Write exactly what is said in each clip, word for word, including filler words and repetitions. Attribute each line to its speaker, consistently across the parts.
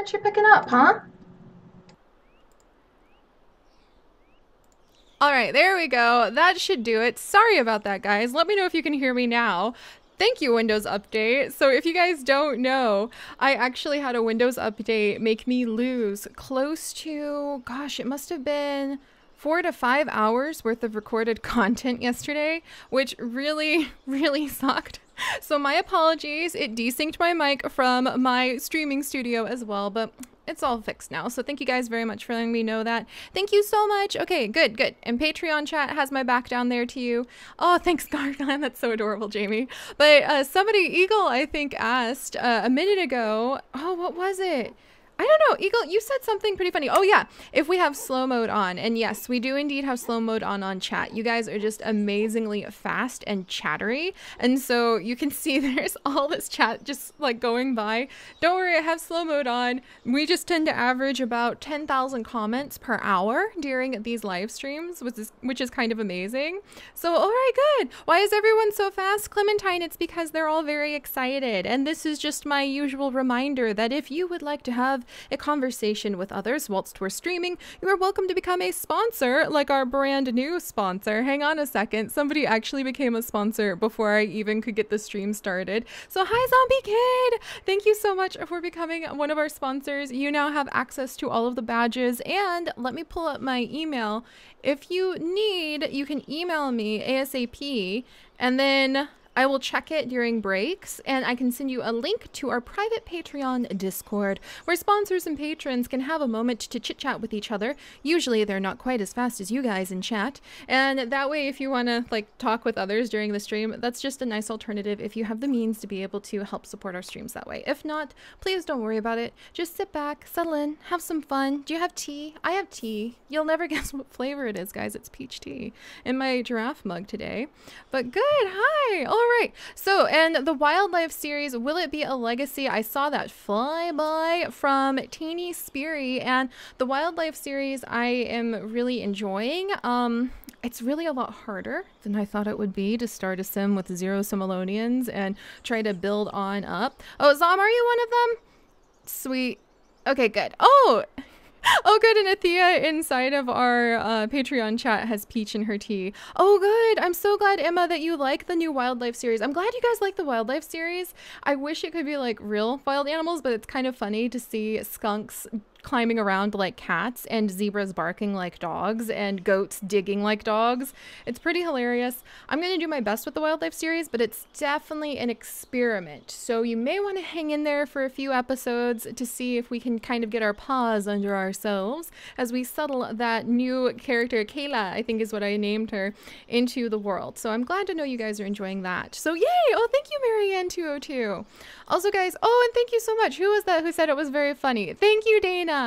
Speaker 1: comments you're picking up, huh?
Speaker 2: All right, there we go. That should do it. Sorry about that, guys. Let me know if you can hear me now. Thank you, Windows Update. So if you guys don't know, I actually had a Windows Update make me lose close to, gosh, it must have been four to five hours worth of recorded content yesterday, which really, really sucked. So my apologies. It desynced my mic from my streaming studio as well, but it's all fixed now. So thank you guys very much for letting me know that. Thank you so much. Okay, good, good. And Patreon chat has my back down there to you. Oh, thanks, Garglan. That's so adorable, Jamie. But uh, somebody, Eagle, I think, asked uh, a minute ago, oh, what was it? I don't know, Eagle, you said something pretty funny. Oh yeah, if we have slow mode on. And yes, we do indeed have slow mode on on chat. You guys are just amazingly fast and chattery. And so you can see there's all this chat just like going by. Don't worry, I have slow mode on. We just tend to average about ten thousand comments per hour during these live streams, which is, which is kind of amazing. So, all right, good. Why is everyone so fast? Clementine, it's because they're all very excited. And this is just my usual reminder that if you would like to have a conversation with others whilst we're streaming, you are welcome to become a sponsor, like our brand new sponsor. Hang on a second, somebody actually became a sponsor before I even could get the stream started. So hi, Zombie Kid, thank you so much for becoming one of our sponsors. You now have access to all of the badges, and let me pull up my email. If you need, you can email me ASAP, and then I will check it during breaks, and I can send you a link to our private Patreon Discord, where sponsors and patrons can have a moment to chit-chat with each other. Usually they're not quite as fast as you guys in chat, and that way if you want to like talk with others during the stream, that's just a nice alternative if you have the means to be able to help support our streams that way. If not, please don't worry about it. Just sit back, settle in, have some fun. Do you have tea? I have tea. You'll never guess what flavor it is, guys. It's peach tea in my giraffe mug today. But good, hi! All right, so, and the wildlife series, will it be a legacy? I saw that flyby from Teeny Speary, and the wildlife series I am really enjoying. Um, it's really a lot harder than I thought it would be to start a sim with zero Similonians and try to build on up. Oh, Zom, are you one of them? Sweet. Okay, good. Oh! Oh, good. And Athea inside of our uh, Patreon chat has peach in her tea. Oh, good. I'm so glad, Emma, that you like the new wildlife series. I'm glad you guys like the wildlife series. I wish it could be like real wild animals, but it's kind of funny to see skunks climbing around like cats and zebras barking like dogs and goats digging like dogs. It's pretty hilarious. I'm going to do my best with the wildlife series, but it's definitely an experiment. So you may want to hang in there for a few episodes to see if we can kind of get our paws under ourselves as we settle that new character, Kayla, I think is what I named her, into the world. So I'm glad to know you guys are enjoying that. So yay! Oh, thank you, Marianne two oh two. Also, guys, oh, and thank you so much. Who was that who said it was very funny? Thank you, Dana.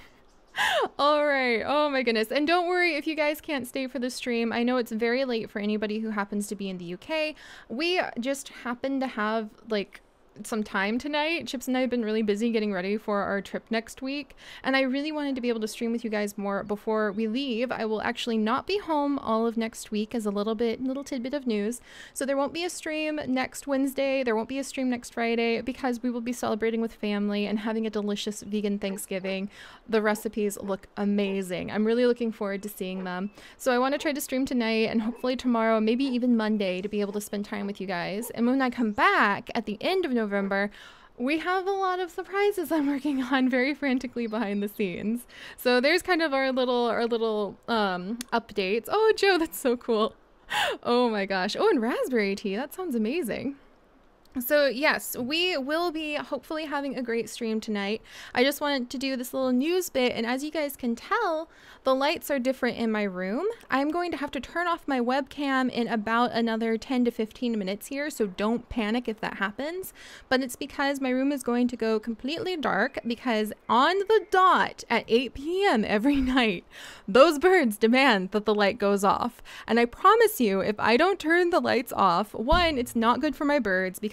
Speaker 2: All right. Oh my goodness. And don't worry if you guys can't stay for the stream. I know it's very late for anybody who happens to be in the U K. We just happen to have like some time tonight. Chips and I have been really busy getting ready for our trip next week, and I really wanted to be able to stream with you guys more before we leave. I will actually not be home all of next week, as a little bit little tidbit of news. So there won't be a stream next Wednesday, there won't be a stream next Friday, because we will be celebrating with family and having a delicious vegan Thanksgiving. The recipes look amazing. I'm really looking forward to seeing them. So I want to try to stream tonight and hopefully tomorrow, maybe even Monday, to be able to spend time with you guys. And when I come back at the end of November, we have a lot of surprises I'm working on very frantically behind the scenes. So there's kind of our little our little um updates. Oh, Joe, that's so cool. Oh my gosh. Oh, and raspberry tea. That sounds amazing. So yes, we will be hopefully having a great stream tonight. I just wanted to do this little news bit, and as you guys can tell, the lights are different in my room. I'm going to have to turn off my webcam in about another ten to fifteen minutes here, so don't panic if that happens. But it's because my room is going to go completely dark, because on the dot at eight p m every night, those birds demand that the light goes off. And I promise you, if I don't turn the lights off, one, it's not good for my birds, because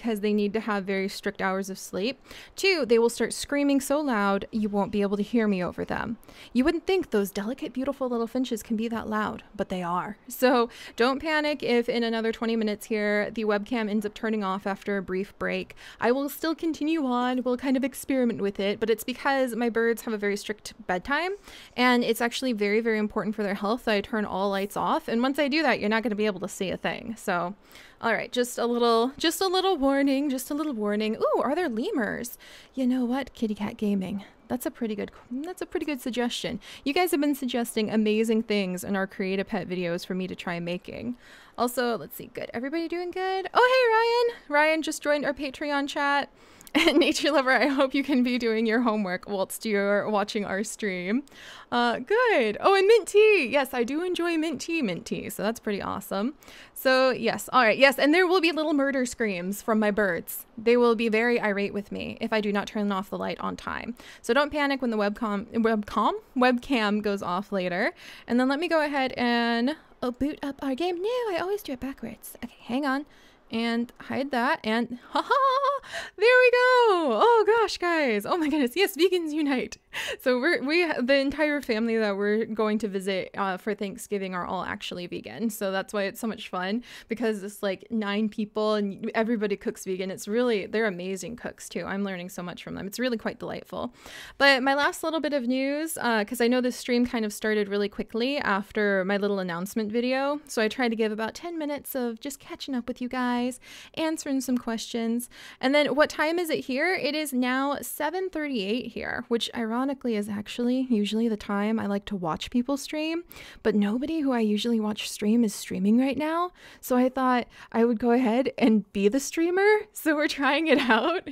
Speaker 2: because they need to have very strict hours of sleep. Two, they will start screaming so loud you won't be able to hear me over them. You wouldn't think those delicate, beautiful little finches can be that loud, but they are. So don't panic if in another twenty minutes here the webcam ends up turning off after a brief break. I will still continue on. We'll kind of experiment with it, but it's because my birds have a very strict bedtime, and it's actually very, very important for their health that I turn all lights off. And once I do that, you're not going to be able to see a thing. So, all right, just a little, just a little warning, just a little warning. Ooh, are there lemurs? You know what? Kitty Cat Gaming. That's a pretty good, that's a pretty good suggestion. You guys have been suggesting amazing things in our Create a Pet videos for me to try making. Also, let's see, good. Everybody doing good? Oh, hey, Ryan. Ryan just joined our Patreon chat. And Nature Lover, I hope you can be doing your homework whilst you're watching our stream. Uh, good. Oh, and mint tea. Yes, I do enjoy mint tea, mint tea. So that's pretty awesome. So yes. All right. Yes. And there will be little murder screams from my birds. They will be very irate with me if I do not turn off the light on time. So don't panic when the webcam, webcam, webcam goes off later. And then let me go ahead and oh, boot up our game. No, I always do it backwards. Okay, hang on. And hide that, and haha, there we go. Oh gosh, guys, oh my goodness, yes, vegans unite. So we're we the entire family that we're going to visit uh, for Thanksgiving are all actually vegan, so that's why it's so much fun, because it's like nine people and everybody cooks vegan. It's really, they're amazing cooks too. I'm learning so much from them. It's really quite delightful. But my last little bit of news, because uh, I know this stream kind of started really quickly after my little announcement video, so I tried to give about ten minutes of just catching up with you guys, answering some questions. And then what time is it here? It is now seven thirty-eight here, which ironically is actually usually the time I like to watch people stream, but nobody who I usually watch stream is streaming right now. So I thought I would go ahead and be the streamer. So we're trying it out.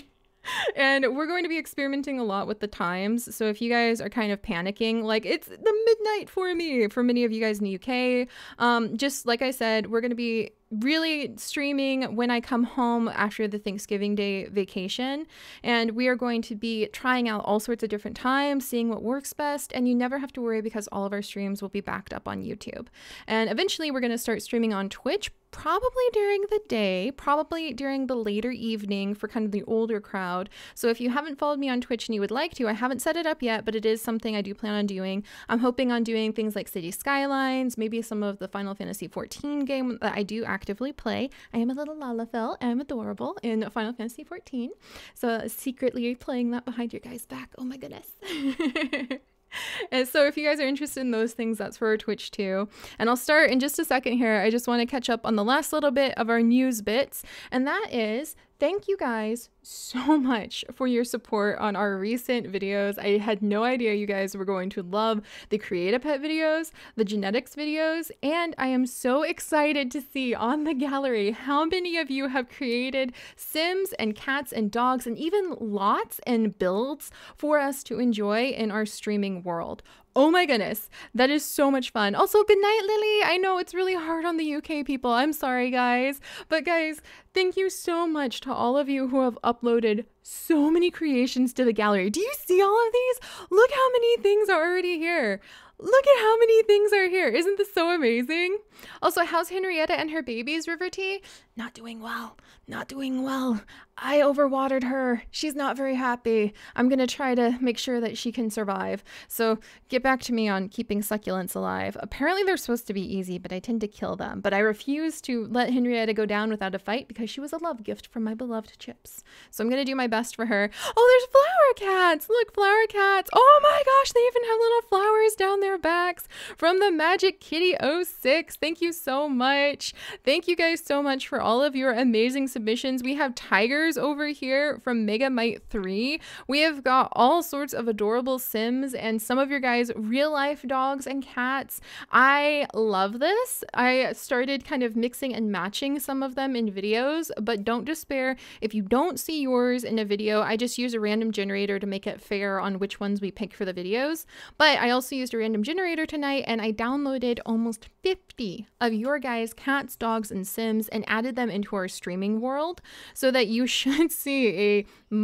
Speaker 2: And we're going to be experimenting a lot with the times. So if you guys are kind of panicking, like it's the midnight for me, for many of you guys in the U K, um, just like I said, we're going to be really streaming when I come home after the Thanksgiving Day vacation, and we are going to be trying out all sorts of different times, seeing what works best, and you never have to worry because all of our streams will be backed up on YouTube. And eventually we're going to start streaming on Twitch, probably during the day, probably during the later evening for kind of the older crowd. So if you haven't followed me on Twitch and you would like to, I haven't set it up yet, but it is something I do plan on doing. I'm hoping on doing things like City Skylines, maybe some of the Final Fantasy fourteen game that I do actively play. I am a little Lalafell. I'm adorable in Final Fantasy fourteen. So secretly playing that behind your guys' back. Oh my goodness. And so if you guys are interested in those things, that's for our Twitch too. And I'll start in just a second here. I just want to catch up on the last little bit of our news bits. And that is, thank you guys so much for your support on our recent videos. I had no idea you guys were going to love the Create a Pet videos, the genetics videos, and I am so excited to see on the gallery how many of you have created Sims and cats and dogs and even lots and builds for us to enjoy in our streaming world. Oh my goodness, that is so much fun. Also, good night, Lily. I know it's really hard on the U K people. I'm sorry, guys. But guys, thank you so much to all of you who have uploaded so many creations to the gallery. Do you see all of these? Look how many things are already here. Look at how many things are here. Isn't this so amazing? Also, how's Henrietta and her babies, River Tea? Not doing well. Not doing well. I overwatered her. She's not very happy. I'm going to try to make sure that she can survive. So get back to me on keeping succulents alive. Apparently they're supposed to be easy, but I tend to kill them. But I refuse to let Henrietta go down without a fight because she was a love gift from my beloved Chips. So I'm going to do my best for her. Oh, there's flower cats. Look, flower cats. Oh my gosh, they even have little flowers down their backs from the Magic Kitty oh six. Thank you so much. Thank you guys so much for all of your amazing submissions. We have tigers over here from Megamite three. We have got all sorts of adorable Sims and some of your guys' real life dogs and cats. I love this. I started kind of mixing and matching some of them in videos, but don't despair. If you don't see yours in a video, I just use a random generator to make it fair on which ones we pick for the videos. But I also used a random generator tonight and I downloaded almost fifty of your guys' cats, dogs, and Sims and added them into our streaming world so that you should see a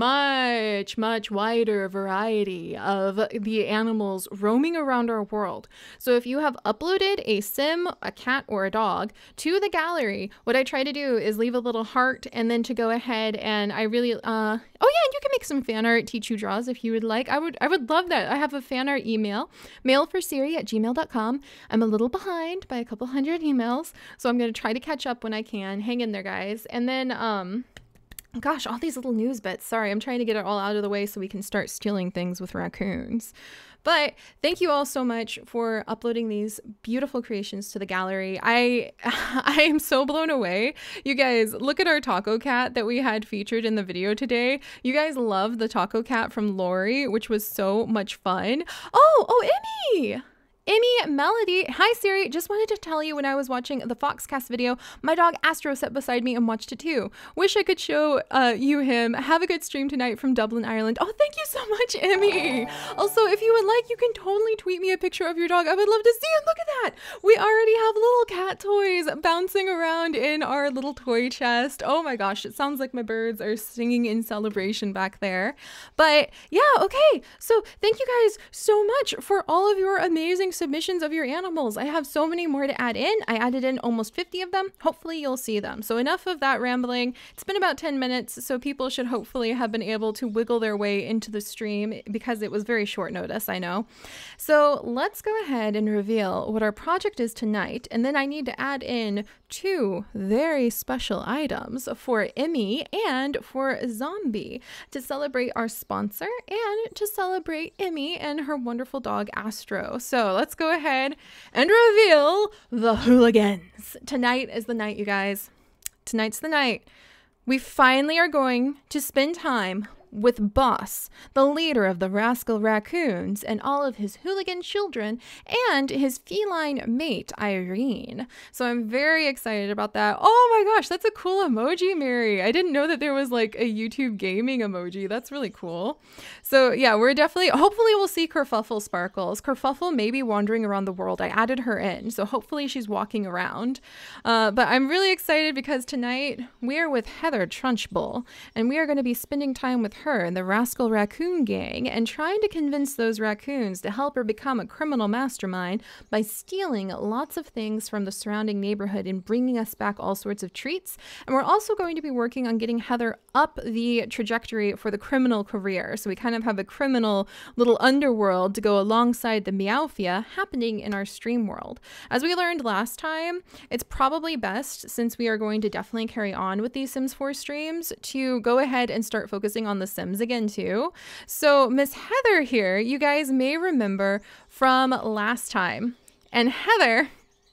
Speaker 2: much, much wider variety of the animals roaming around our world. So if you have uploaded a sim, a cat, or a dog to the gallery, what I try to do is leave a little heart and then to go ahead and I really, uh, oh yeah, and you can make some fan art, teach you draws if you would like. I would, I would love that. I have a fan art email, mail for Seri at gmail dot com. I'm a little behind by a couple hundred emails, so I'm going to try to catch up when I can. Hang in there, guys. And then, um, gosh, all these little news bits. Sorry, I'm trying to get it all out of the way so we can start stealing things with raccoons. But thank you all so much for uploading these beautiful creations to the gallery. I I am so blown away. You guys, look at our taco cat that we had featured in the video today. You guys love the taco cat from Lori, which was so much fun. Oh, oh, Emmy! Emmy Melody, hi Seri, just wanted to tell you when I was watching the Foxcast video, my dog Astro sat beside me and watched it too. Wish I could show uh, you him. Have a good stream tonight from Dublin, Ireland. Oh, thank you so much, Emmy. Also, if you would like, you can totally tweet me a picture of your dog. I would love to see it. Look at that. We already have little cat toys bouncing around in our little toy chest. Oh my gosh, it sounds like my birds are singing in celebration back there. But yeah, okay. So thank you guys so much for all of your amazing submissions of your animals. I have so many more to add in. I added in almost fifty of them. Hopefully you'll see them. So enough of that rambling. It's been about ten minutes, so people should hopefully have been able to wiggle their way into the stream because it was very short notice, I know. So let's go ahead and reveal what our project is tonight, and then I need to add in two very special items for Emmy and for Zombie to celebrate our sponsor and to celebrate Emmy and her wonderful dog Astro. So let's go ahead and reveal the hooligans. Tonight is the night, you guys. Tonight's the night. We finally are going to spend time with Boss, the leader of the Rascal raccoons, and all of his hooligan children, and his feline mate, Irene. So I'm very excited about that. Oh my gosh, that's a cool emoji, Mary. I didn't know that there was like a YouTube gaming emoji. That's really cool. So yeah, we're definitely, hopefully we'll see Kerfuffle sparkles. Kerfuffle may be wandering around the world. I added her in, so hopefully she's walking around. Uh, but I'm really excited because tonight we are with Heather Trunchbull, and we are going to be spending time with her and the Rascal Raccoon gang and trying to convince those raccoons to help her become a criminal mastermind by stealing lots of things from the surrounding neighborhood and bringing us back all sorts of treats. And we're also going to be working on getting Heather up the trajectory for the criminal career. So we kind of have a criminal little underworld to go alongside the Meowfia happening in our stream world. As we learned last time, it's probably best, since we are going to definitely carry on with these Sims four streams, to go ahead and start focusing on the Sims again too. So Miss Heather here, you guys may remember from last time, and Heather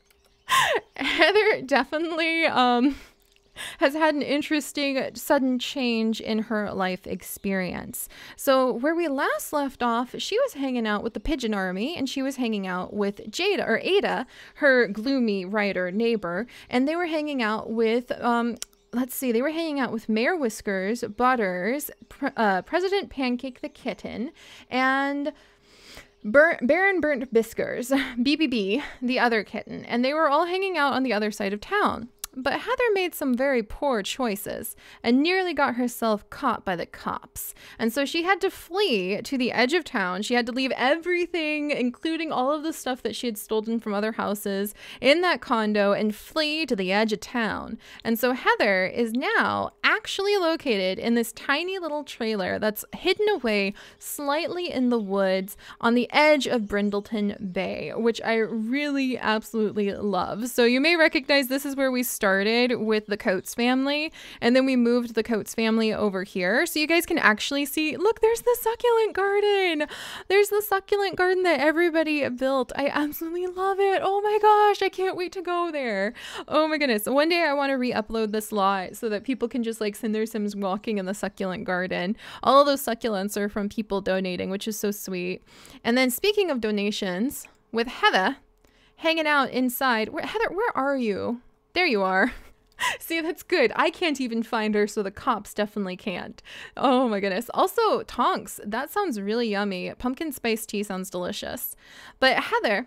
Speaker 2: Heather definitely um has had an interesting sudden change in her life experience. So where we last left off, she was hanging out with the Pigeon Army, and she was hanging out with Jada, or Ada, her gloomy writer neighbor, and they were hanging out with um let's see, they were hanging out with Mayor Whiskers, Butters, Pre uh, President Pancake the Kitten, and Bur Baron Burnt Biskers, B B B, the other kitten, and they were all hanging out on the other side of town. But Heather made some very poor choices and nearly got herself caught by the cops. And so she had to flee to the edge of town. She had to leave everything, including all of the stuff that she had stolen from other houses, in that condo and flee to the edge of town. And so Heather is now actually located in this tiny little trailer that's hidden away slightly in the woods on the edge of Brindleton Bay, which I really absolutely love. So you may recognize this is where we started with the Coates family, and then we moved the Coates family over here. So you guys can actually see, look, there's the succulent garden. There's the succulent garden that everybody built. I absolutely love it. Oh my gosh, I can't wait to go there. Oh my goodness. One day I want to re-upload this lot so that people can just like send their Sims walking in the succulent garden. All of those succulents are from people donating, which is so sweet. And then speaking of donations, with Heather hanging out inside, where, Heather, where are you? There you are. See, that's good. I can't even find her, so the cops definitely can't. Oh my goodness. Also, Tonks. That sounds really yummy. Pumpkin spice tea sounds delicious. But Heather,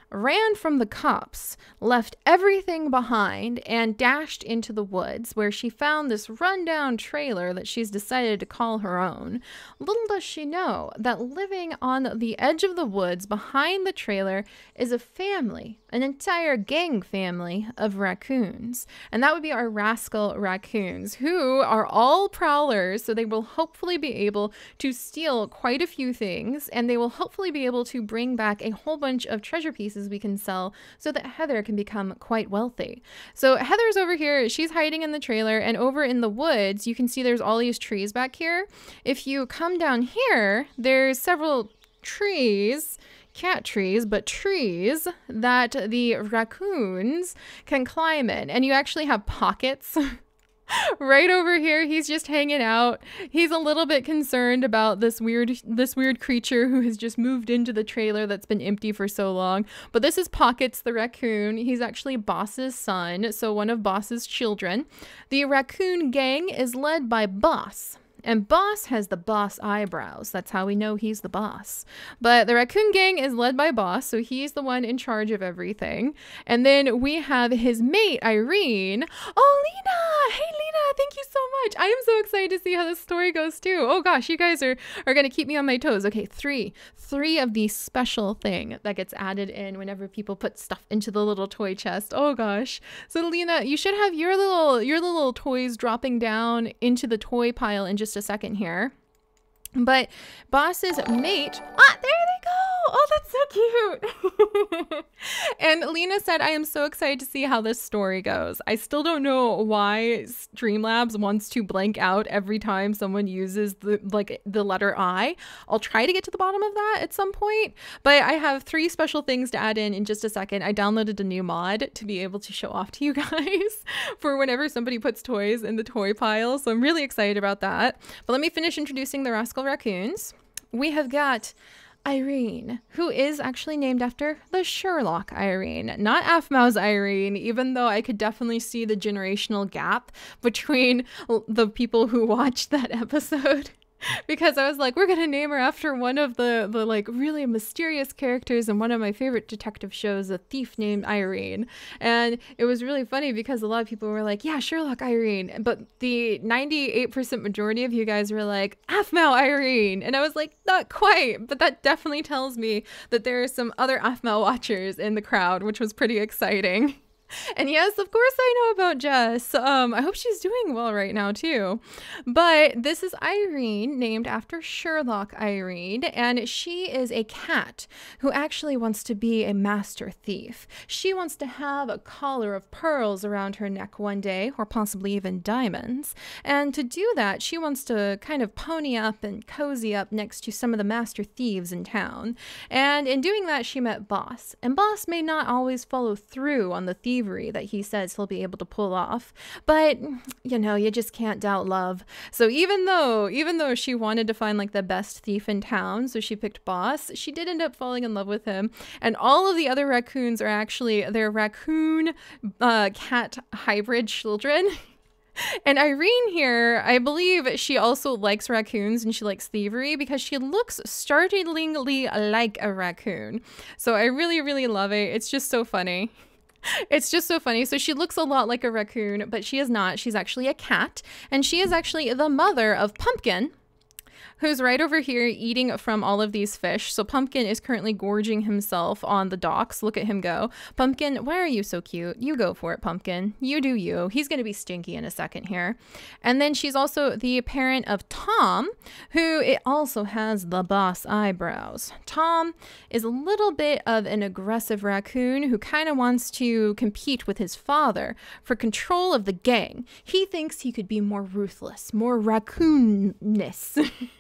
Speaker 2: ran from the cops, left everything behind, and dashed into the woods where she found this rundown trailer that she's decided to call her own. Little does she know that living on the edge of the woods behind the trailer is a family, an entire gang family of raccoons. And that would be our Rascal raccoons, who are all prowlers, so they will hopefully be able to steal quite a few things, and they will hopefully be able to bring back a whole bunch of treasure pieces we can sell so that Heather can become quite wealthy. So Heather's over here, she's hiding in the trailer, and over in the woods, you can see there's all these trees back here. If you come down here, there's several trees, cat trees, but trees that the raccoons can climb in, and you actually have pockets. Right over here, he's just hanging out. He's a little bit concerned about this weird this weird creature who has just moved into the trailer that's been empty for so long. But this is Pockets the raccoon. He's actually Boss's son, so one of Boss's children. The raccoon gang is led by Boss. And Boss has the boss eyebrows. That's how we know he's the boss. But the raccoon gang is led by Boss, so he's the one in charge of everything. And then we have his mate, Irene. Oh, Lena! Hey, Lena! Thank you so much. I am so excited to see how this story goes, too. Oh, gosh, you guys are, are going to keep me on my toes. Okay, three. Three of the special thing that gets added in whenever people put stuff into the little toy chest. Oh, gosh. So, Lena, you should have your little, your little toys dropping down into the toy pile in just a second here. But Boss's mate, ah, there they go. Oh, that's so cute. And Lena said, I am so excited to see how this story goes. I still don't know why Streamlabs wants to blank out every time someone uses the like the letter I. I'll try to get to the bottom of that at some point, but I have three special things to add in in just a second. I downloaded a new mod to be able to show off to you guys for whenever somebody puts toys in the toy pile. So I'm really excited about that. But let me finish introducing the Rascal raccoons. We have got Irene, who is actually named after the Sherlock Irene, not Aphmau's Irene, even though I could definitely see the generational gap between the people who watched that episode. Because I was like, we're gonna name her after one of the the like really mysterious characters in one of my favorite detective shows, a thief named Irene. And it was really funny because a lot of people were like, yeah, Sherlock Irene, but the ninety-eight percent majority of you guys were like, Aphmau Irene. And I was like, not quite, but that definitely tells me that there are some other Aphmau watchers in the crowd, which was pretty exciting. And yes, of course I know about Jess. Um, I hope she's doing well right now too. But this is Irene, named after Sherlock Irene, and she is a cat who actually wants to be a master thief. She wants to have a collar of pearls around her neck one day, or possibly even diamonds. And to do that, she wants to kind of pony up and cozy up next to some of the master thieves in town. And in doing that, she met Boss. And Boss may not always follow through on the thieves that he says he'll be able to pull off, but you know, you just can't doubt love. So even though even though she wanted to find like the best thief in town, so she picked Boss, she did end up falling in love with him. And all of the other raccoons are actually their raccoon uh, cat hybrid children. And Irene here, I believe she also likes raccoons and she likes thievery because she looks startlingly like a raccoon. So I really, really love it. It's just so funny. It's just so funny. So she looks a lot like a raccoon, but she is not. She's actually a cat, and she is actually the mother of Pumpkin, who's right over here eating from all of these fish. So Pumpkin is currently gorging himself on the docks. Look at him go. Pumpkin, why are you so cute? You go for it, Pumpkin. You do you. He's going to be stinky in a second here. And then she's also the parent of Tom, who it also has the boss eyebrows. Tom is a little bit of an aggressive raccoon who kind of wants to compete with his father for control of the gang. He thinks he could be more ruthless, more raccoonness.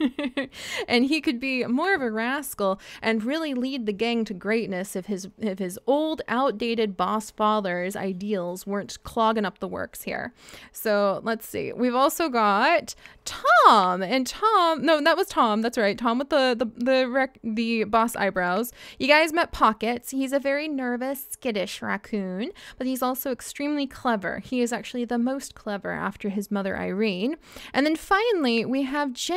Speaker 2: And he could be more of a rascal and really lead the gang to greatness if his if his old outdated boss father's ideals weren't clogging up the works here. So let's see. We've also got Tom, and Tom, no, that was Tom. That's right. Tom with the the the, rec, the boss eyebrows. You guys met Pockets. He's a very nervous, skittish raccoon, but he's also extremely clever. He is actually the most clever after his mother Irene. And then finally we have Ginger.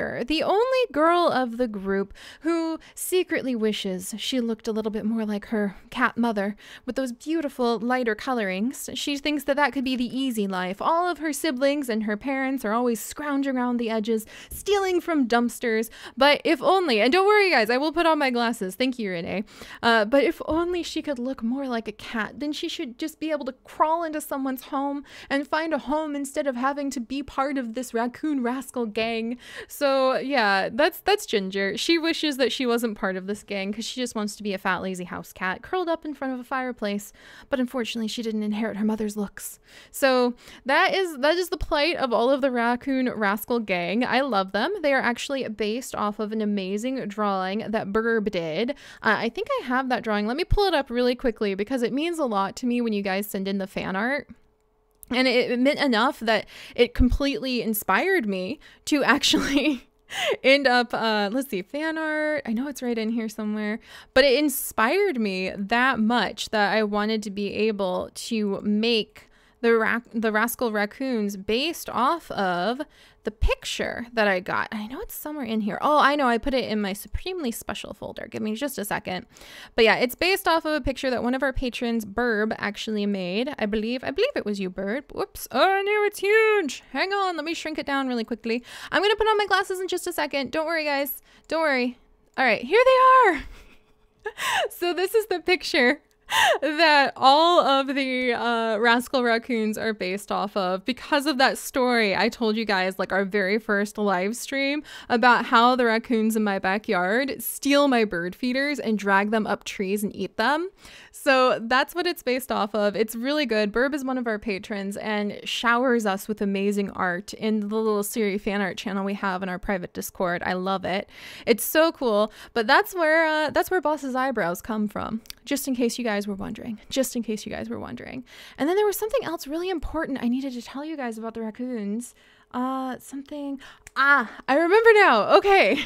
Speaker 2: Ginger, the only girl of the group who secretly wishes she looked a little bit more like her cat mother with those beautiful lighter colorings. She thinks that that could be the easy life. All of her siblings and her parents are always scrounging around the edges, stealing from dumpsters. But if only, and don't worry guys, I will put on my glasses. Thank you, Renee. Uh, but if only she could look more like a cat, then she should just be able to crawl into someone's home and find a home instead of having to be part of this raccoon rascal gang. So yeah, that's that's Ginger. She wishes that she wasn't part of this gang because she just wants to be a fat lazy house cat curled up in front of a fireplace. But unfortunately she didn't inherit her mother's looks. So that is that is the plight of all of the raccoon rascal gang. I love them. They are actually based off of an amazing drawing that Burb did. Uh, I think I have that drawing. Let me pull it up really quickly because it means a lot to me when you guys send in the fan art. And it, it meant enough that it completely inspired me to actually end up, uh, let's see, fan art. I know it's right in here somewhere, but it inspired me that much that I wanted to be able to make the, ra the Rascal raccoons based off of the picture that I got. I know it's somewhere in here. Oh, I know. I put it in my supremely special folder. Give me just a second. But yeah, it's based off of a picture that one of our patrons, Burb, actually made. I believe, I believe it was you, Burb. Whoops. Oh, no, it's huge. Hang on. Let me shrink it down really quickly. I'm going to put on my glasses in just a second. Don't worry, guys. Don't worry. All right, here they are. So this is the picture that all of the uh, Rascal raccoons are based off of because of that story I told you guys, like our very first live stream about how the raccoons in my backyard steal my bird feeders and drag them up trees and eat them. So that's what it's based off of. It's really good. Burb is one of our patrons and showers us with amazing art in the little Seri fan art channel we have in our private Discord. I love it. It's so cool. But that's where uh, that's where Boss's eyebrows come from. Just in case you guys were wondering, just in case you guys were wondering. And then there was something else really important I needed to tell you guys about the raccoons. Uh, something, ah, I remember now. Okay.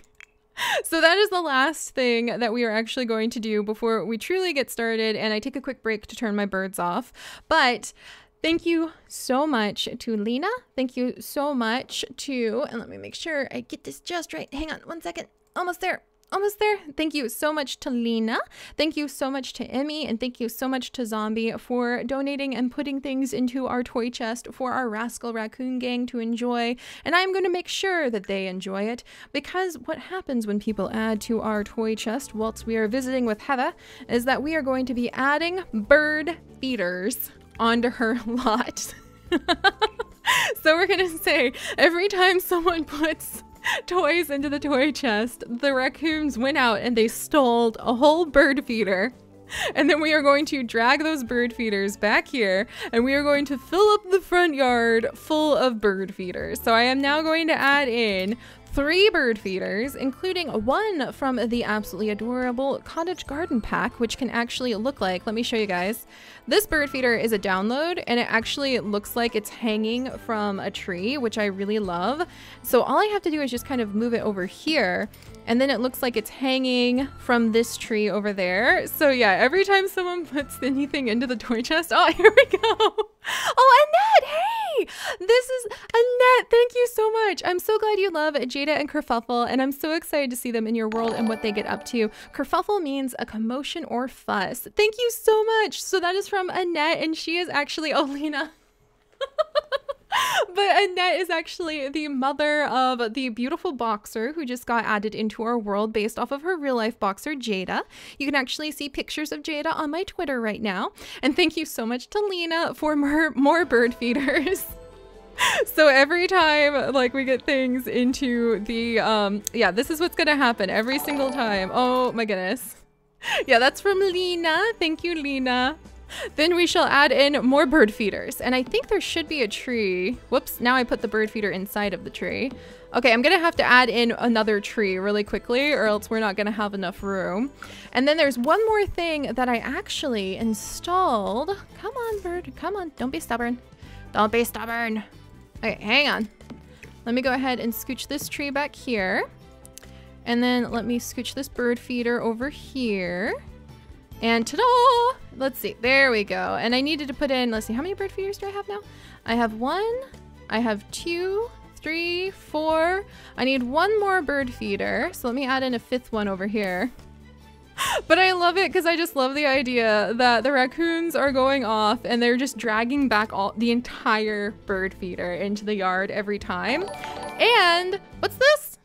Speaker 2: So that is the last thing that we are actually going to do before we truly get started. And I take a quick break to turn my birds off. But thank you so much to Lena. Thank you so much to, and let me make sure I get this just right. Hang on one second. Almost there. Almost there. Thank you so much to Lena. Thank you so much to Emmy. And thank you so much to Zombie for donating and putting things into our toy chest for our Rascal Raccoon gang to enjoy. And I'm going to make sure that they enjoy it because what happens when people add to our toy chest whilst we are visiting with Heather is that we are going to be adding bird feeders onto her lot. So we're going to say every time someone puts toys into the toy chest, the raccoons went out and they stole a whole bird feeder, and then we are going to drag those bird feeders back here and we are going to fill up the front yard full of bird feeders. So I am now going to add in three bird feeders, including one from the absolutely adorable cottage garden pack, which can actually look like, let me show you guys. This bird feeder is a download and it actually looks like it's hanging from a tree, which I really love. So all I have to do is just kind of move it over here and then it looks like it's hanging from this tree over there. So yeah, every time someone puts anything into the toy chest, oh, here we go. Oh, Annette, hey, this is Annette. Thank you so much. I'm so glad you love Jada and Kerfuffle, and I'm so excited to see them in your world and what they get up to. Kerfuffle means a commotion or fuss. Thank you so much. So that is from Annette, and she is actually Olena. But Annette is actually the mother of the beautiful boxer who just got added into our world based off of her real life boxer, Jada. You can actually see pictures of Jada on my Twitter right now. And thank you so much to Lena for more, more bird feeders. So every time like we get things into the, um, yeah, this is what's going to happen every single time. Oh my goodness. Yeah, that's from Lena. Thank you, Lena. Then we shall add in more bird feeders. And I think there should be a tree. Whoops, now I put the bird feeder inside of the tree. Okay, I'm gonna have to add in another tree really quickly or else we're not gonna have enough room. And then there's one more thing that I actually installed. Come on, bird, come on, don't be stubborn. Don't be stubborn. Okay, hang on. Let me go ahead and scooch this tree back here. And then let me scooch this bird feeder over here. And ta-da! Let's see, there we go. And I needed to put in, let's see, how many bird feeders do I have now? I have one, I have two, three, four. I need one more bird feeder. So let me add in a fifth one over here. But I love it because I just love the idea that the raccoons are going off and they're just dragging back all the entire bird feeder into the yard every time. And what's this?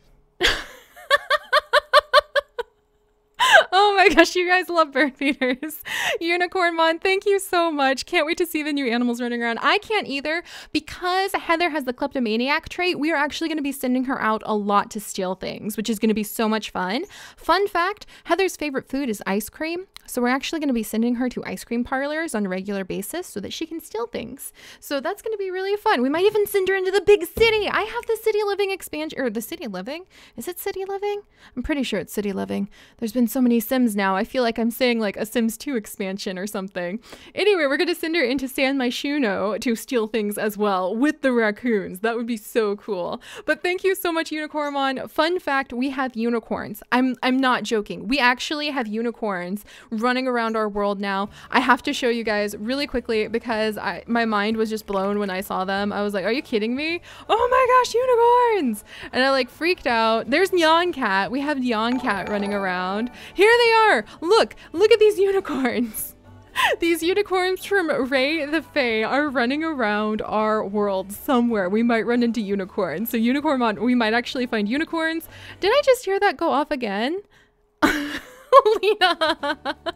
Speaker 2: Oh my gosh, you guys love bird feeders. Unicorn Mon, thank you so much. Can't wait to see the new animals running around. I can't either because Heather has the kleptomaniac trait. We are actually going to be sending her out a lot to steal things, which is going to be so much fun. Fun fact, Heather's favorite food is ice cream. So we're actually going to be sending her to ice cream parlors on a regular basis so that she can steal things. So that's going to be really fun. We might even send her into the big city. I have the city living expansion, or the city living. Is it city living? I'm pretty sure it's city living. There's been so many Sims now. I feel like I'm saying like a Sims two expansion or something. Anyway, we're going to send her into San Myshuno to steal things as well with the raccoons. That would be so cool. But thank you so much, Unicornmon. Fun fact, we have unicorns. I'm, I'm not joking. We actually have unicorns running around our world now. I have to show you guys really quickly because I, my mind was just blown when I saw them. I was like, are you kidding me? Oh my gosh, unicorns! And I like freaked out. There's Nyan Cat. We have Nyan Cat running around. Here they are. Look, look at these unicorns. These unicorns from Ray the Fae are running around our world somewhere. We might run into unicorns. So Unicorn Mon, we might actually find unicorns. Did I just hear that go off again? Lena.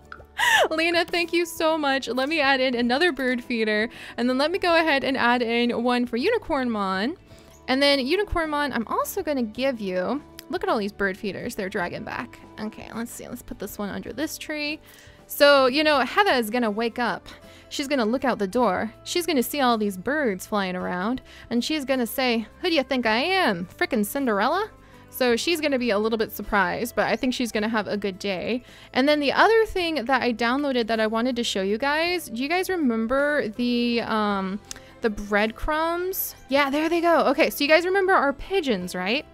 Speaker 2: Lena, thank you so much. Let me add in another bird feeder and then let me go ahead and add in one for Unicornmon. And then Unicornmon, I'm also going to give you, look at all these bird feeders they're dragging back. Okay, let's see. Let's put this one under this tree. So, you know, Heather is going to wake up. She's going to look out the door. She's going to see all these birds flying around and she's going to say, who do you think I am? Frickin' Cinderella? So she's going to be a little bit surprised, but I think she's going to have a good day. And then the other thing that I downloaded that I wanted to show you guys, do you guys remember the um, the breadcrumbs? Yeah, there they go. Okay, so you guys remember our pigeons, right?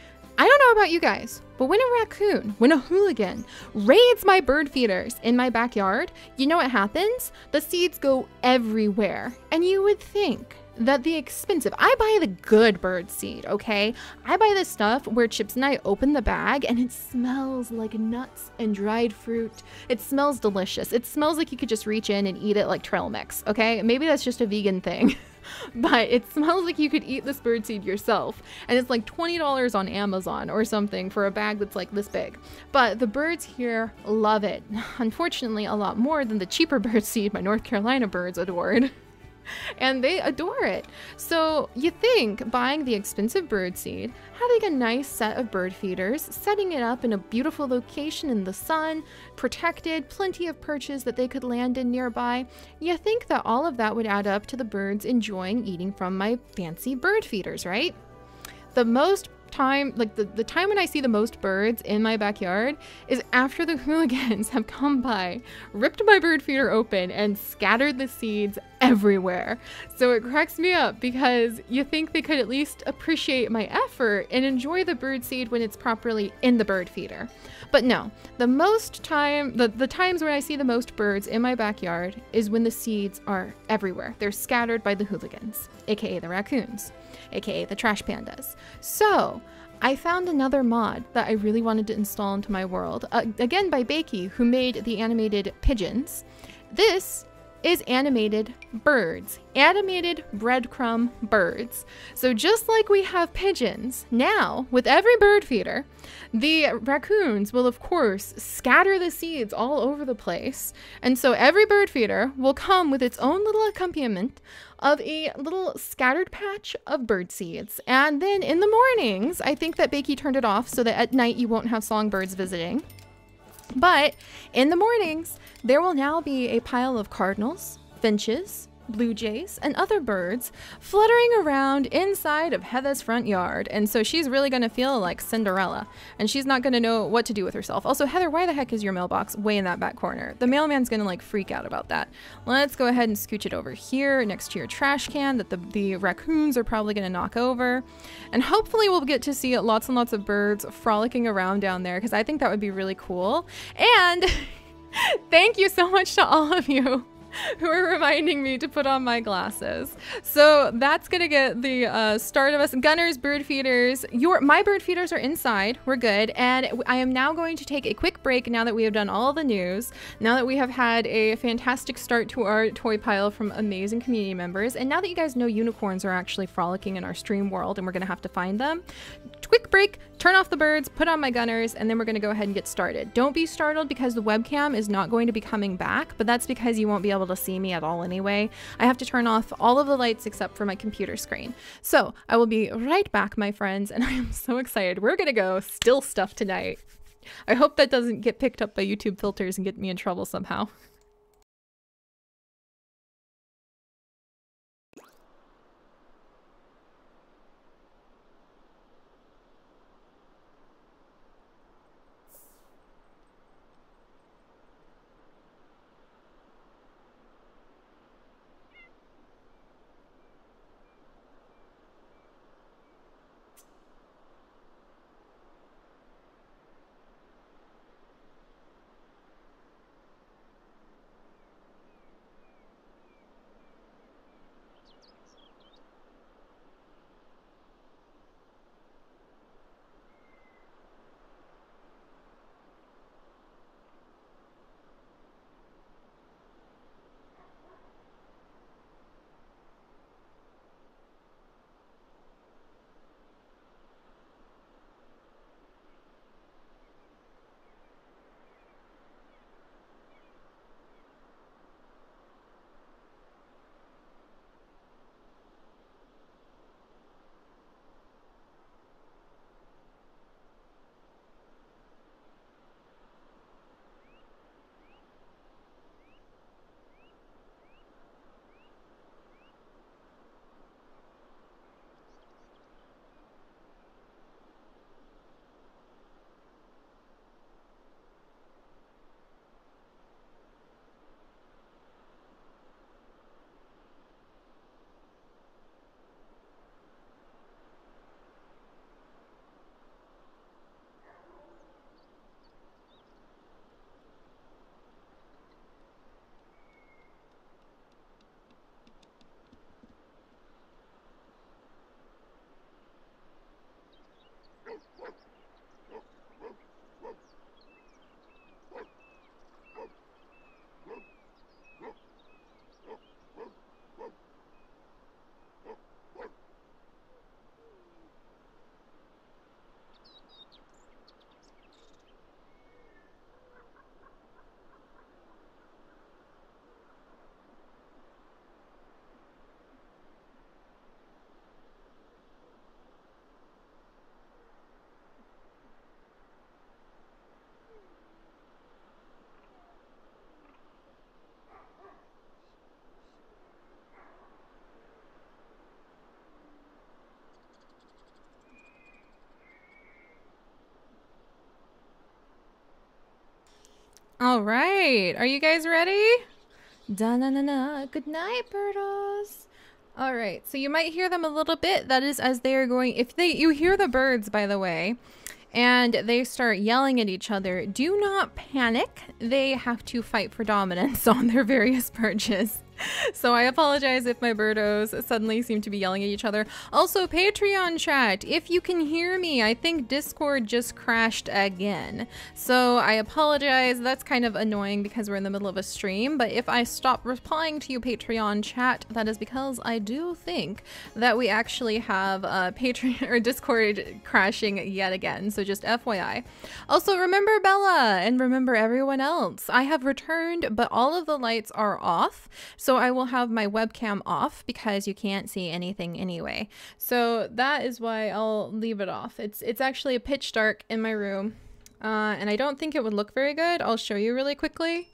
Speaker 2: I don't know about you guys, but when a raccoon, when a hooligan raids my bird feeders in my backyard, you know what happens? The seeds go everywhere. And you would think that the expensive, I buy the good bird seed, okay? I buy the stuff where Chips and I open the bag and it smells like nuts and dried fruit. It smells delicious. It smells like you could just reach in and eat it like trail mix, okay? Maybe that's just a vegan thing. But it smells like you could eat this birdseed yourself. And it's like twenty dollars on Amazon or something for a bag that's like this big. But the birds here love it. Unfortunately, a lot more than the cheaper birdseed my North Carolina birds adored. And they adore it. So you think buying the expensive birdseed, having a nice set of bird feeders, setting it up in a beautiful location in the sun, protected, plenty of perches that they could land in nearby, you think that all of that would add up to the birds enjoying eating from my fancy bird feeders, right? The most time, like the, the time when I see the most birds in my backyard is after the hooligans have come by, ripped my bird feeder open and scattered the seeds everywhere. So it cracks me up because you think they could at least appreciate my effort and enjoy the bird seed when it's properly in the bird feeder. But no, the most time, the, the times when I see the most birds in my backyard is when the seeds are everywhere. They're scattered by the hooligans, aka the raccoons, aka the trash pandas. So I found another mod that I really wanted to install into my world, uh, again by Bakey, who made the animated pigeons. This is animated birds, animated breadcrumb birds. So just like we have pigeons, now with every bird feeder, the raccoons will of course scatter the seeds all over the place. And so every bird feeder will come with its own little accompaniment of a little scattered patch of bird seeds. And then in the mornings, I think that Bakey turned it off so that at night you won't have songbirds visiting. But in the mornings, there will now be a pile of cardinals, finches, blue jays, and other birds fluttering around inside of Heather's front yard. And so she's really going to feel like Cinderella, and she's not going to know what to do with herself. Also, Heather, why the heck is your mailbox way in that back corner? The mailman's going to like freak out about that. Let's go ahead and scooch it over here next to your trash can that the, the raccoons are probably going to knock over. And hopefully we'll get to see lots and lots of birds frolicking around down there, because I think that would be really cool. And thank you so much to all of you who are reminding me to put on my glasses. So that's gonna get the uh, start of us. Gunners, bird feeders, your my bird feeders are inside. We're good. And I am now going to take a quick break now that we have done all the news. Now that we have had a fantastic start to our toy pile from amazing community members. And now that you guys know unicorns are actually frolicking in our stream world and we're gonna have to find them. Quick break, turn off the birds, put on my gunners, and then we're gonna go ahead and get started. Don't be startled because the webcam is not going to be coming back, but that's because you won't be able to see me at all anyway. I have to turn off all of the lights except for my computer screen. So I will be right back, my friends, and I am so excited. We're gonna go still stuff tonight. I hope that doesn't get picked up by YouTube filters and get me in trouble somehow. All right, are you guys ready? Da-na-na-na, good night, birdos. All right, so you might hear them a little bit. That is as they are going, if they, you hear the birds, by the way, and they start yelling at each other, do not panic. They have to fight for dominance on their various perches. So I apologize if my birdos suddenly seem to be yelling at each other. Also, Patreon chat, if you can hear me, I think Discord just crashed again. So I apologize. That's kind of annoying because we're in the middle of a stream. But if I stop replying to you, Patreon chat, that is because I do think that we actually have uh, Patreon or Discord crashing yet again. So just F Y I. Also, remember Bella and remember everyone else. I have returned, but all of the lights are off. So I will have my webcam off because you can't see anything anyway. So that is why I'll leave it off. It's it's actually a pitch dark in my room. Uh, and I don't think it would look very good. I'll show you really quickly.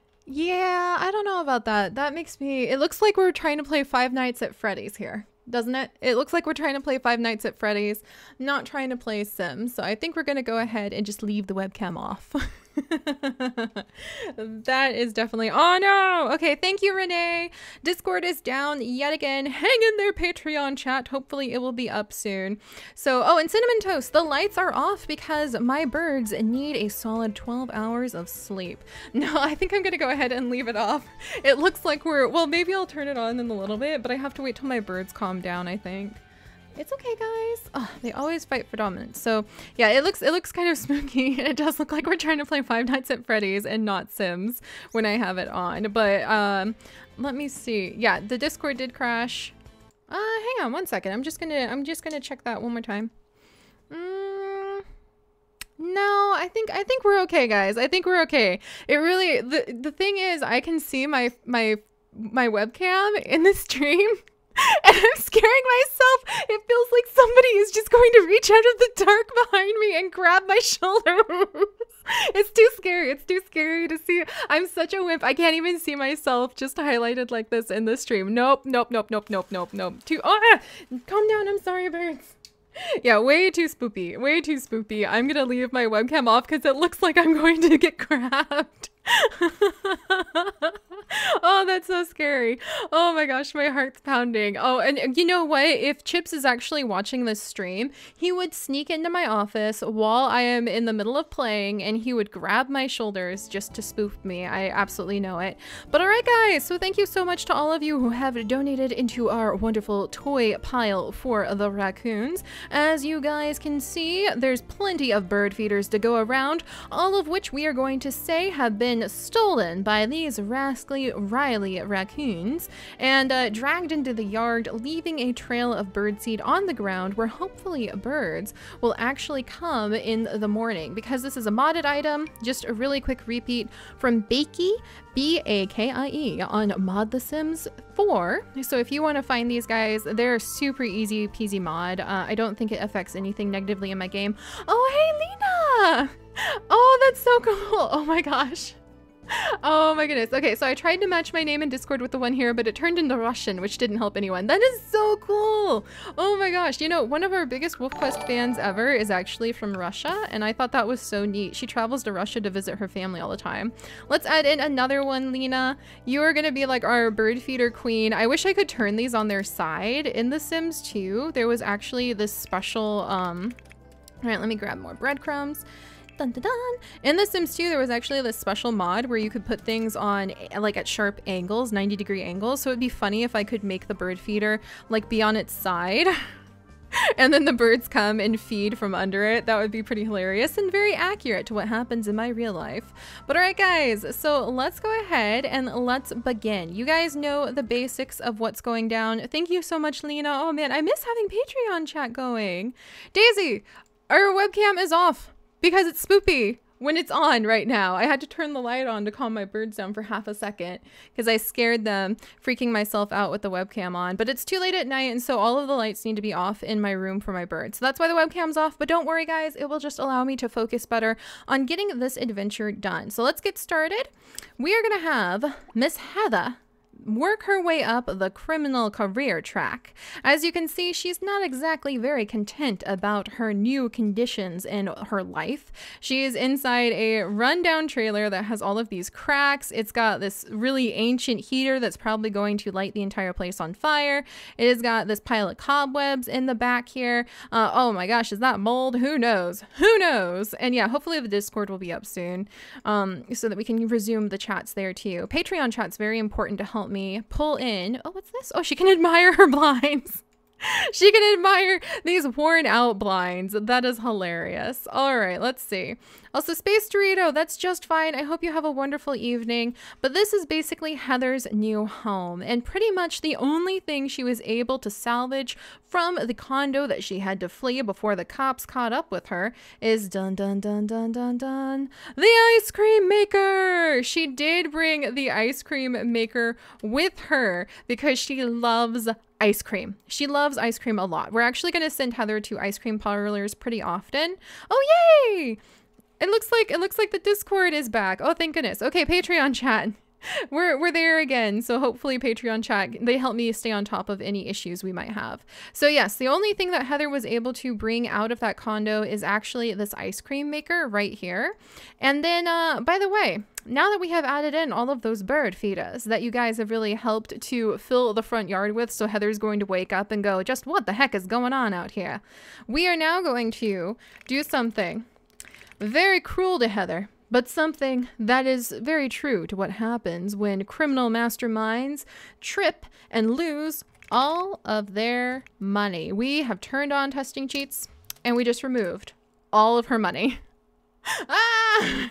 Speaker 2: Yeah, I don't know about that. That makes me... It looks like we're trying to play Five Nights at Freddy's here, doesn't it? It looks like we're trying to play Five Nights at Freddy's, not trying to play Sims. So I think we're going to go ahead and just leave the webcam off. That is definitely, oh no. Okay, thank you, Renee. Discord is down yet again. Hang in there, Patreon chat. Hopefully it will be up soon. So, oh, and Cinnamon Toast, the lights are off because my birds need a solid twelve hours of sleep. No, I think I'm gonna go ahead and leave it off. It looks like we're, well, maybe I'll turn it on in a little bit, but I have to wait till my birds calm down, I think. It's okay, guys. Oh, they always fight for dominance. So yeah, it looks it looks kind of spooky. It does look like we're trying to play Five Nights at Freddy's and not Sims when I have it on. But um, let me see. Yeah, the Discord did crash. Uh, hang on one second. I'm just gonna I'm just gonna check that one more time. Mm, no, I think I think we're okay, guys. I think we're okay. It really the the thing is, I can see my my my webcam in the stream. And I'm scaring myself. It feels like somebody is just going to reach out of the dark behind me and grab my shoulder. It's too scary. It's too scary to see. I'm such a wimp. I can't even see myself just highlighted like this in the stream. Nope, nope, nope, nope, nope, nope, nope. Too, oh, ah, calm down. I'm sorry, birds. Yeah, way too spoopy. Way too spoopy. I'm gonna leave my webcam off because it looks like I'm going to get grabbed. Oh, that's so scary. Oh my gosh, my heart's pounding. Oh, and you know what? If Chips is actually watching this stream, he would sneak into my office while I am in the middle of playing and he would grab my shoulders just to spoof me. I absolutely know it. But all right, guys, so thank you so much to all of you who have donated into our wonderful toy pile for the raccoons. As you guys can see, there's plenty of bird feeders to go around, all of which we are going to say have been stolen by these rascally Riley raccoons and uh, dragged into the yard, leaving a trail of birdseed on the ground where hopefully birds will actually come in the morning. Because this is a modded item, just a really quick repeat from Bakey, B A K I E, on Mod The Sims four. So if you want to find these guys, they're super easy peasy mod. Uh, I don't think it affects anything negatively in my game. Oh, hey, Lena! Oh, that's so cool. Oh my gosh. Oh my goodness. Okay, so I tried to match my name in Discord with the one here, but it turned into Russian, which didn't help anyone. That is so cool. Oh my gosh. You know, one of our biggest WolfQuest fans ever is actually from Russia, and I thought that was so neat. She travels to Russia to visit her family all the time. Let's add in another one, Lena. You are gonna be like our bird feeder queen. I wish I could turn these on their side. In The Sims two, there was actually this special, um, all right, let me grab more breadcrumbs. Dun, dun, dun. In The Sims two, there was actually this special mod where you could put things on like at sharp angles, ninety degree angles. So it'd be funny if I could make the bird feeder like be on its side and then the birds come and feed from under it. That would be pretty hilarious and very accurate to what happens in my real life. But all right, guys, so let's go ahead and let's begin. You guys know the basics of what's going down. Thank you so much, Lena. Oh man, I miss having Patreon chat going. Daisy, our webcam is off because it's spoopy when it's on right now. I had to turn the light on to calm my birds down for half a second because I scared them, freaking myself out with the webcam on. But it's too late at night, and so all of the lights need to be off in my room for my birds. So that's why the webcam's off, but don't worry, guys. It will just allow me to focus better on getting this adventure done. So let's get started. We are going to have Miss Heather work her way up the criminal career track. As you can see, she's not exactly very content about her new conditions in her life. She is inside a rundown trailer that has all of these cracks. It's got this really ancient heater that's probably going to light the entire place on fire. It has got this pile of cobwebs in the back here. Uh, oh my gosh, is that mold? Who knows? Who knows? And yeah, hopefully the Discord will be up soon um, so that we can resume the chats there too. Patreon chat's very important to help me me pull in. Oh, what's this? Oh, she can admire her blinds. She can admire these worn out blinds. That is hilarious. All right, let's see. Also, Space Dorito, that's just fine. I hope you have a wonderful evening. But this is basically Heather's new home. And pretty much the only thing she was able to salvage from the condo that she had to flee before the cops caught up with her is dun dun dun dun dun dun, the ice cream maker. She did bring the ice cream maker with her because she loves ice cream. She loves ice cream a lot. We're actually going to send Heather to ice cream parlors pretty often. Oh, yay! It looks like it looks like the Discord is back. Oh, thank goodness. Okay, Patreon chat. we're we're there again. So hopefully Patreon chat, they help me stay on top of any issues we might have. So yes, the only thing that Heather was able to bring out of that condo is actually this ice cream maker right here. And then, uh, by the way, now that we have added in all of those bird feeders that you guys have really helped to fill the front yard with, so Heather's going to wake up and go, just what the heck is going on out here? We are now going to do something very cruel to Heather, but something that is very true to what happens when criminal masterminds trip and lose all of their money. We have turned on testing cheats and we just removed all of her money. Ah!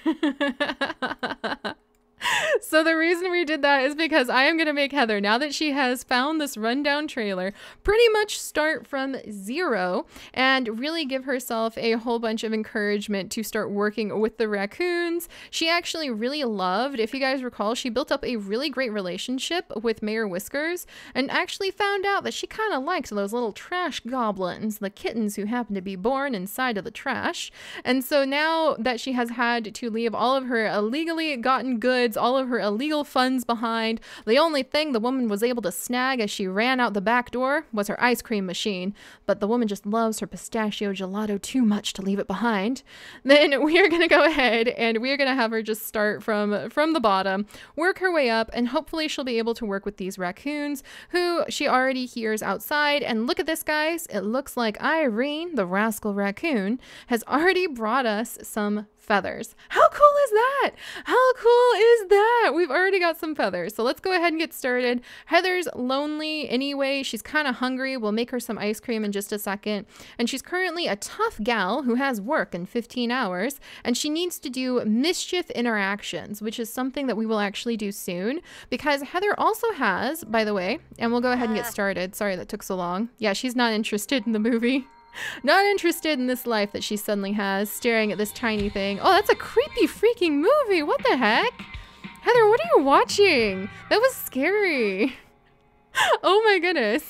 Speaker 2: So the reason we did that is because I am going to make Heather, now that she has found this rundown trailer, pretty much start from zero and really give herself a whole bunch of encouragement to start working with the raccoons. She actually really loved, if you guys recall, she built up a really great relationship with Mayor Whiskers and actually found out that she kind of liked those little trash goblins, the kittens who happen to be born inside of the trash. And so now that she has had to leave all of her illegally gotten goods, all of her illegal funds behind, the only thing the woman was able to snag as she ran out the back door was her ice cream machine. But the woman just loves her pistachio gelato too much to leave it behind. Then we are going to go ahead and we are going to have her just start from from the bottom, work her way up, and hopefully she'll be able to work with these raccoons who she already hears outside. And look at this, guys. It looks like Irene, the rascal raccoon, has already brought us some feathers. How cool is that? How cool is that? We've already got some feathers. So let's go ahead and get started. Heather's lonely anyway. She's kind of hungry. We'll make her some ice cream in just a second. And she's currently a tough gal who has work in fifteen hours. And she needs to do mischief interactions, which is something that we will actually do soon. Because Heather also has, by the way, and we'll go ahead and get started. Sorry that took so long. Yeah, she's not interested in the movie. Not interested in this life that she suddenly has, staring at this tiny thing. Oh, that's a creepy freaking movie. What the heck? Heather, what are you watching? That was scary. Oh my goodness.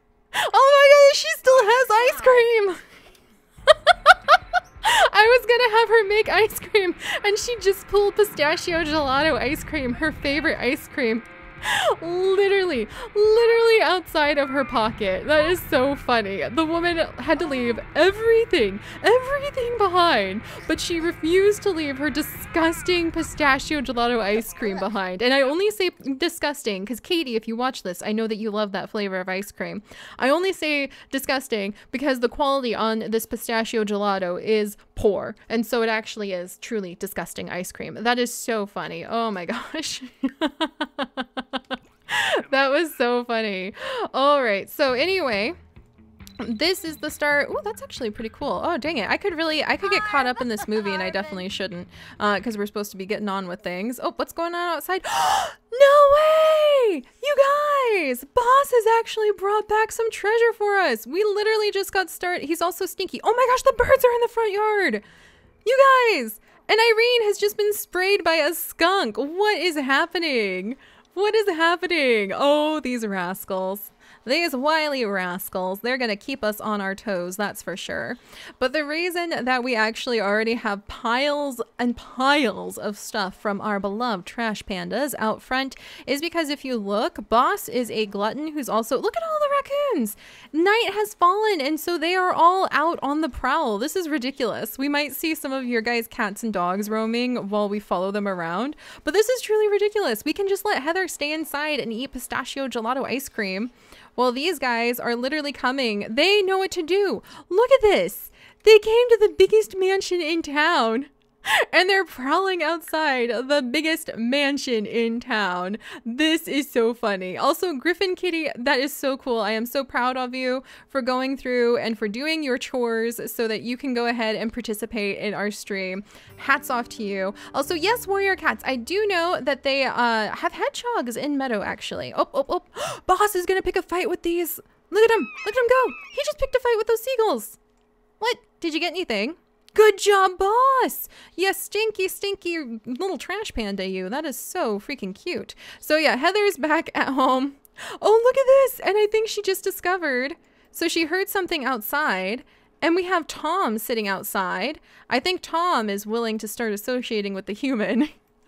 Speaker 2: Oh my goodness, she still has ice cream. I was gonna have her make ice cream and she just pulled pistachio gelato ice cream, her favorite ice cream. Literally, literally outside of her pocket. That is so funny. The woman had to leave everything, everything behind, but she refused to leave her disgusting pistachio gelato ice cream behind. And I only say disgusting because Katie, if you watch this, I know that you love that flavor of ice cream. I only say disgusting because the quality on this pistachio gelato is poor. And so it actually is truly disgusting ice cream. That is so funny. Oh my gosh. That was so funny. All right. So anyway, this is the start. Oh, that's actually pretty cool. Oh, dang it. I could really, I could get caught up in this movie and I definitely shouldn't uh, because we're supposed to be getting on with things. Oh, what's going on outside? No way! You guys! Boss has actually brought back some treasure for us. We literally just got started. He's also stinky. Oh my gosh, the birds are in the front yard. You guys! And Irene has just been sprayed by a skunk. What is happening? What is happening? Oh, these rascals. These wily rascals, they're going to keep us on our toes, that's for sure. But the reason that we actually already have piles and piles of stuff from our beloved trash pandas out front is because if you look, Boss is a glutton who's also, look at all the raccoons. Night has fallen and so they are all out on the prowl. This is ridiculous. We might see some of your guys' cats and dogs roaming while we follow them around, but this is truly ridiculous. We can just let Heather stay inside and eat pistachio gelato ice cream. Well, these guys are literally coming. They know what to do. Look at this. They came to the biggest mansion in town. And they're prowling outside the biggest mansion in town. This is so funny. Also, Griffin Kitty, that is so cool. I am so proud of you for going through and for doing your chores so that you can go ahead and participate in our stream. Hats off to you. Also, yes, warrior cats. I do know that they uh, have hedgehogs in Meadow, actually. Oh, oh, oh. Boss is going to pick a fight with these. Look at him. Look at him go. He just picked a fight with those seagulls. What? Did you get anything? Good job, Boss! Yes, stinky, stinky little trash panda you. That is so freaking cute. So yeah, Heather's back at home. Oh, look at this! And I think she just discovered. So she heard something outside, and we have Tom sitting outside. I think Tom is willing to start associating with the human.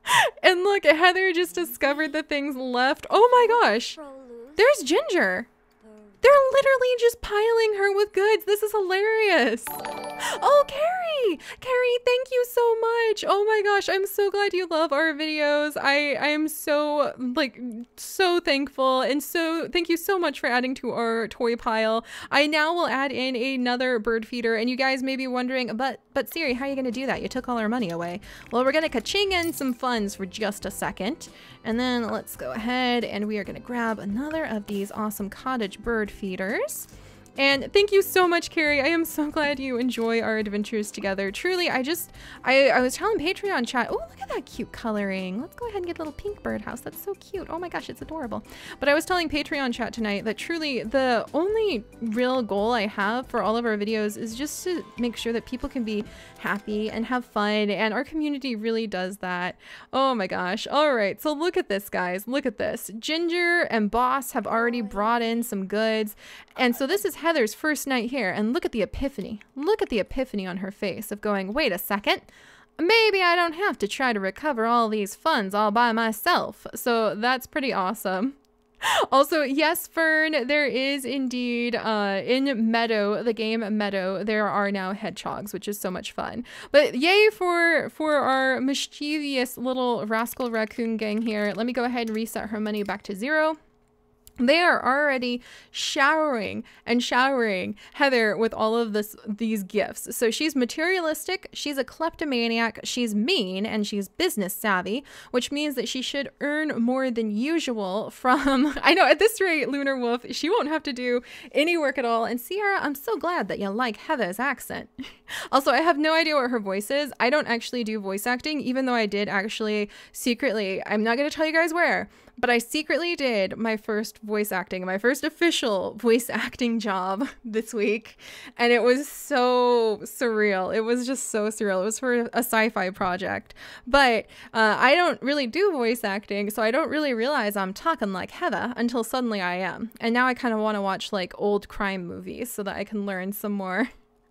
Speaker 2: And look, Heather just discovered the things left. Oh my gosh. There's Ginger. They're literally just piling her with goods. This is hilarious. Oh, Carrie. Carrie, thank you so much. Oh my gosh, I'm so glad you love our videos. I, I am so, like, so thankful. And so thank you so much for adding to our toy pile. I now will add in another bird feeder. And you guys may be wondering, but, but Seri, how are you going to do that? You took all our money away. Well, we're going to ka-ching in some funds for just a second. And then let's go ahead and we are going to grab another of these awesome cottage bird feeders. And thank you so much, Carrie. I am so glad you enjoy our adventures together. Truly, I just, I, I was telling Patreon chat, oh, look at that cute coloring. Let's go ahead and get a little pink birdhouse. That's so cute. Oh my gosh, it's adorable. But I was telling Patreon chat tonight that truly the only real goal I have for all of our videos is just to make sure that people can be happy and have fun. And our community really does that. Oh my gosh. All right. So look at this, guys. Look at this. Ginger and Boss have already brought in some goods. And so this is Heather's first night here, and look at the epiphany. Look at the epiphany on her face of going, wait a second, maybe I don't have to try to recover all these funds all by myself. So that's pretty awesome. Also, yes, Fern, there is indeed uh, in Meadow, the game Meadow, there are now hedgehogs, which is so much fun. But yay for for our mischievous little Rascal Raccoon gang here. Let me go ahead and reset her money back to zero. They are already showering and showering Heather with all of this these gifts. So she's materialistic, she's a kleptomaniac, she's mean, and she's business savvy, which means that she should earn more than usual from, I know at this rate, Lunar Wolf, she won't have to do any work at all. And Sierra, I'm so glad that you like Heather's accent. Also, I have no idea what her voice is. I don't actually do voice acting, even though I did actually secretly, I'm not going to tell you guys where, but I secretly did my first voice acting, my first official voice acting job this week. And it was so surreal. It was just so surreal. It was for a sci-fi project. But uh, I don't really do voice acting, so I don't really realize I'm talking like Heather until suddenly I am. And now I kind of want to watch like old crime movies so that I can learn some more.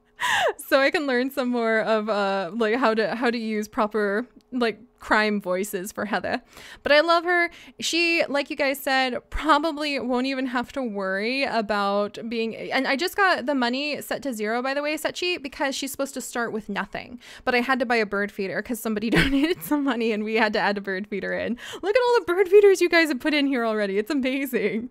Speaker 2: So I can learn some more of uh, like how to how to use proper like crime voices for Heather. But I love her. She, like you guys said, probably won't even have to worry about being, and I just got the money set to zero, by the way, Sechi, because she's supposed to start with nothing. But I had to buy a bird feeder because somebody donated some money and we had to add a bird feeder in. Look at all the bird feeders you guys have put in here already. It's amazing.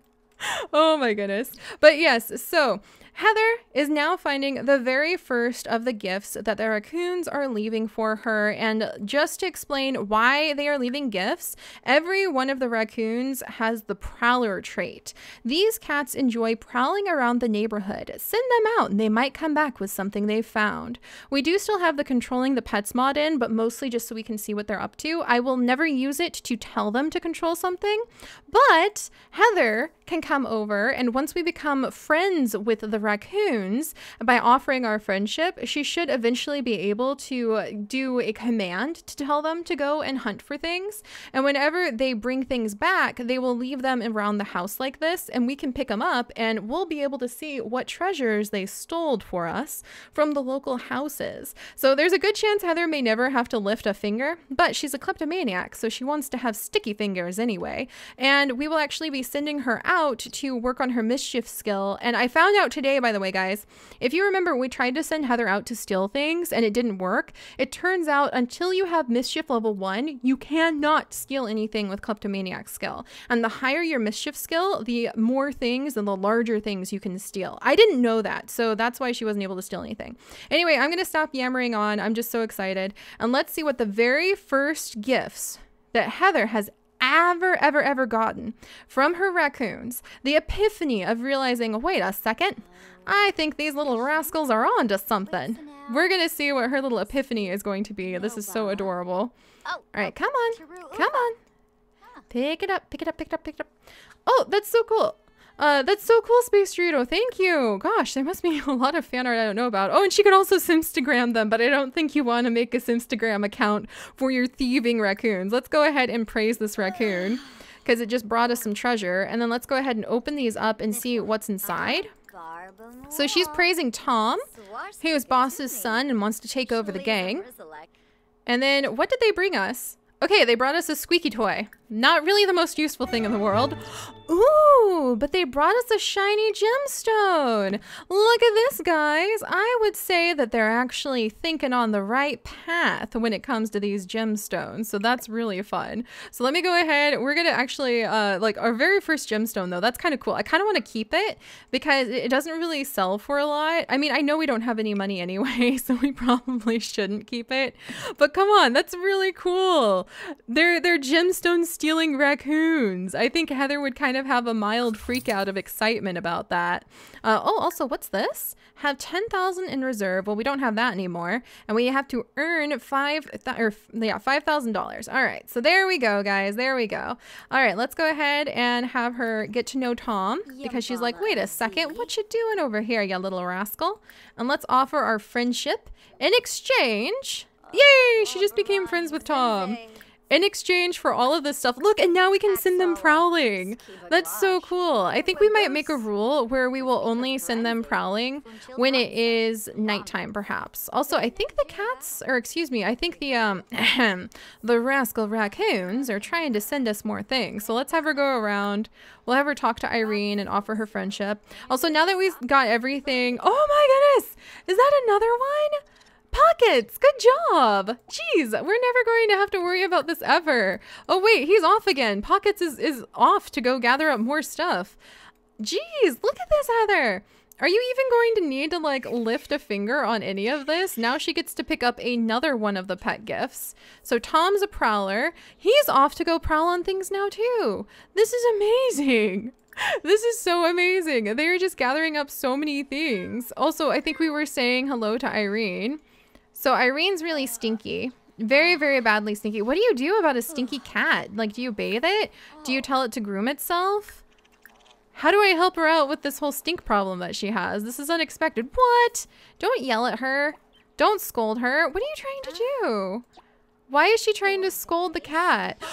Speaker 2: Oh my goodness. But yes, so Heather is now finding the very first of the gifts that the raccoons are leaving for her. And just to explain why they are leaving gifts, every one of the raccoons has the prowler trait. These cats enjoy prowling around the neighborhood. Send them out and they might come back with something they've found. We do still have the controlling the pets mod in, but mostly just so we can see what they're up to. I will never use it to tell them to control something, but Heather can come over, and once we become friends with the raccoons, by offering our friendship, she should eventually be able to do a command to tell them to go and hunt for things. And whenever they bring things back, they will leave them around the house like this, and we can pick them up and we'll be able to see what treasures they stole for us from the local houses. So there's a good chance Heather may never have to lift a finger, but she's a kleptomaniac, so she wants to have sticky fingers anyway. And we will actually be sending her out to work on her mischief skill. And I found out today, by the way, guys, if you remember, we tried to send Heather out to steal things and it didn't work. It turns out until you have mischief level one, you cannot steal anything with kleptomaniac skill. And the higher your mischief skill, the more things and the larger things you can steal. I didn't know that, so that's why she wasn't able to steal anything. Anyway, I'm going to stop yammering on. I'm just so excited. And let's see what the very first gifts that Heather has ever, ever, ever gotten from her raccoons. The epiphany of realizing, wait a second, I think these little rascals are on to something. We're going to see what her little epiphany is going to be. This is so adorable. All right, come on. Come on. Pick it up, pick it up, pick it up, pick it up. Oh, that's so cool. Uh, that's so cool, Space Dorito. Thank you. Gosh, there must be a lot of fan art I don't know about. Oh, and she could also Simstagram them, but I don't think you want to make a Simstagram account for your thieving raccoons. Let's go ahead and praise this raccoon because it just brought us some treasure. And then let's go ahead and open these up and see what's inside. So she's praising Tom, who is Boss's son and wants to take over the gang. And then what did they bring us? Okay, they brought us a squeaky toy. Not really the most useful thing in the world. Ooh, but they brought us a shiny gemstone. Look at this, guys. I would say that they're actually thinking on the right path when it comes to these gemstones. So that's really fun. So let me go ahead. We're going to actually, uh, like our very first gemstone though, that's kind of cool. I kind of want to keep it because it doesn't really sell for a lot. I mean, I know we don't have any money anyway, so we probably shouldn't keep it. But come on, that's really cool. They're, they're gemstone stealing raccoons. I think Heather would kind of have a mild freak out of excitement about that. Uh, oh, also, what's this? Have ten thousand in reserve. Well, we don't have that anymore. And we have to earn five, th or yeah, five thousand dollars. All right. So there we go, guys. There we go. All right. Let's go ahead and have her get to know Tom because she's like, wait a second. What you doing over here, you little rascal? And let's offer our friendship in exchange. Yay! She just became friends with Tom. In exchange for all of this stuff. Look, and now we can send them prowling. That's so cool. I think we might make a rule where we will only send them prowling when it is nighttime, perhaps. Also, I think the cats, or excuse me, I think the um the rascal raccoons are trying to send us more things. So let's have her go around. We'll have her talk to Irene and offer her friendship. Also, now that we've got everything, oh my goodness, is that another one? Pockets, good job. Jeez, we're never going to have to worry about this ever. Oh wait, he's off again. Pockets is, is off to go gather up more stuff. Jeez, look at this, Heather. Are you even going to need to like lift a finger on any of this? Now she gets to pick up another one of the pet gifts. So Tom's a prowler. He's off to go prowl on things now too. This is amazing. This is so amazing. They're just gathering up so many things. Also, I think we were saying hello to Irene. So Irene's really stinky. Very, very badly stinky. What do you do about a stinky cat? Like, do you bathe it? Do you tell it to groom itself? How do I help her out with this whole stink problem that she has? This is unexpected. What? Don't yell at her. Don't scold her. What are you trying to do? Why is she trying to scold the cat?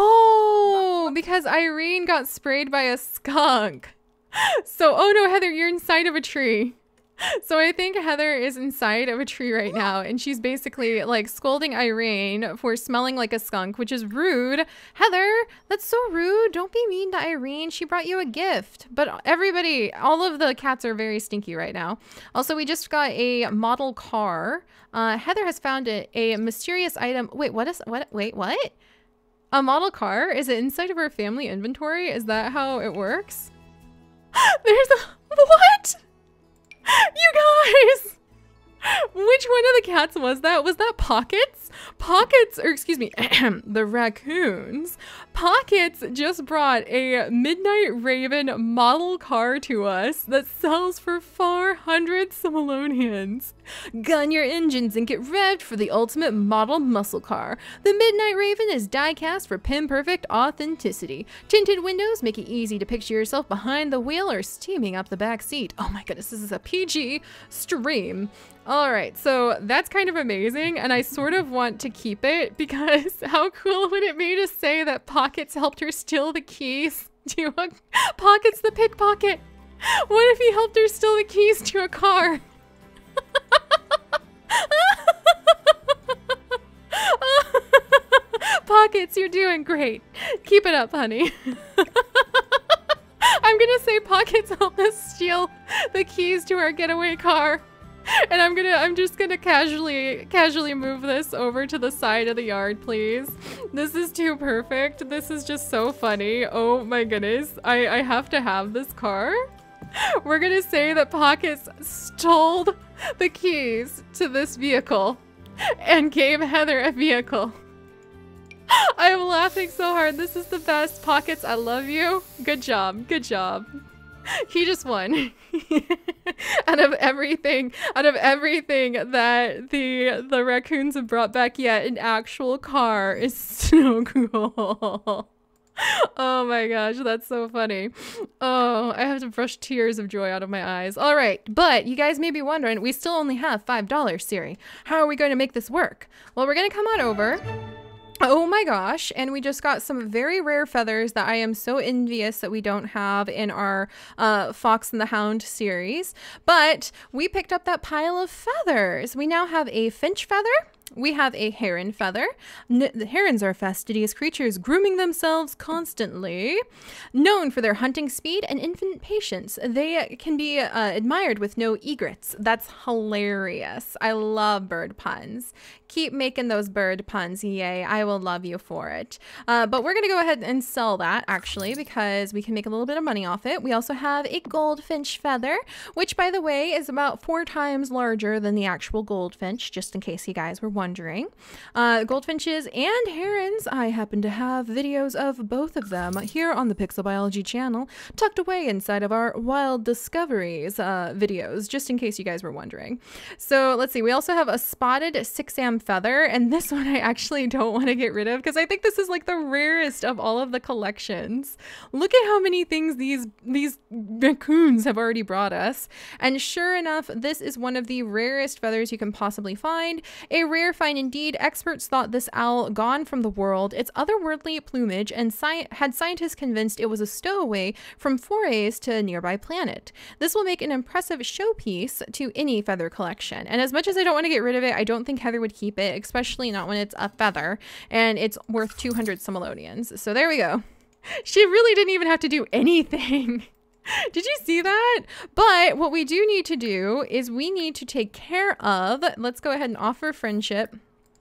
Speaker 2: Oh, because Irene got sprayed by a skunk. So, oh no, Heather, you're inside of a tree. So I think Heather is inside of a tree right now, and she's basically like scolding Irene for smelling like a skunk, which is rude. Heather, that's so rude. Don't be mean to Irene. She brought you a gift. But everybody, all of the cats are very stinky right now. Also, we just got a model car. Uh, Heather has found a, a mysterious item. Wait, what is, what, wait, what? A model car? Is it inside of our family inventory? Is that how it works? There's a, what? You guys! Which one of the cats was that? Was that Pockets? Pockets, or excuse me, the raccoons. Pockets just brought a Midnight Raven model car to us that sells for four hundred simoleons. Gun your engines and get revved for the ultimate model muscle car. The Midnight Raven is die-cast for pin-perfect authenticity. Tinted windows make it easy to picture yourself behind the wheel or steaming up the back seat. Oh my goodness, this is a P G stream. All right, so that's kind of amazing, and I sort of want to keep it because how cool would it be to say that Pockets helped her steal the keys to a Pockets the pickpocket? What if he helped her steal the keys to a car? Pockets, you're doing great. Keep it up, honey. I'm gonna say Pockets helped us steal the keys to our getaway car. And I'm gonna, I'm just gonna casually, casually move this over to the side of the yard, please. This is too perfect. This is just so funny. Oh my goodness. I, I have to have this car. We're gonna say that Pockets stole the keys to this vehicle and gave Heather a vehicle. I am laughing so hard. This is the best. Pockets, I love you. Good job. Good job. He just won. out of everything, out of everything that the the raccoons have brought back yet, an actual car is so cool. Oh my gosh, that's so funny. Oh, I have to brush tears of joy out of my eyes. All right, but you guys may be wondering, we still only have five dollars, Seri. How are we going to make this work? Well, we're going to come on over. Oh my gosh, and we just got some very rare feathers that I am so envious that we don't have in our uh, Fox and the Hound series. But we picked up that pile of feathers. We now have a finch feather, we have a heron feather. N the herons are fastidious creatures, grooming themselves constantly. Known for their hunting speed and infinite patience, they can be uh, admired with no egrets. That's hilarious. I love bird puns. Keep making those bird puns, yay. I will love you for it. Uh, but we're going to go ahead and sell that, actually, because we can make a little bit of money off it. We also have a goldfinch feather, which, by the way, is about four times larger than the actual goldfinch, just in case you guys were wondering. Uh, goldfinches and herons, I happen to have videos of both of them here on the Pixel Biology channel, tucked away inside of our Wild Discoveries uh, videos, just in case you guys were wondering. So let's see, we also have a spotted six-am feather, and this one I actually don't want to get rid of because I think this is like the rarest of all of the collections. Look at how many things these these raccoons have already brought us, and sure enough, this is one of the rarest feathers you can possibly find. A rare find indeed. Experts thought this owl gone from the world, its otherworldly plumage, and sci had scientists convinced it was a stowaway from forays to a nearby planet. This will make an impressive showpiece to any feather collection, and as much as I don't want to get rid of it, I don't think Heather would keep it, especially not when it's a feather and it's worth two hundred simoleons. So there we go. She really didn't even have to do anything. Did you see that? But what we do need to do is we need to take care of, let's go ahead and offer friendship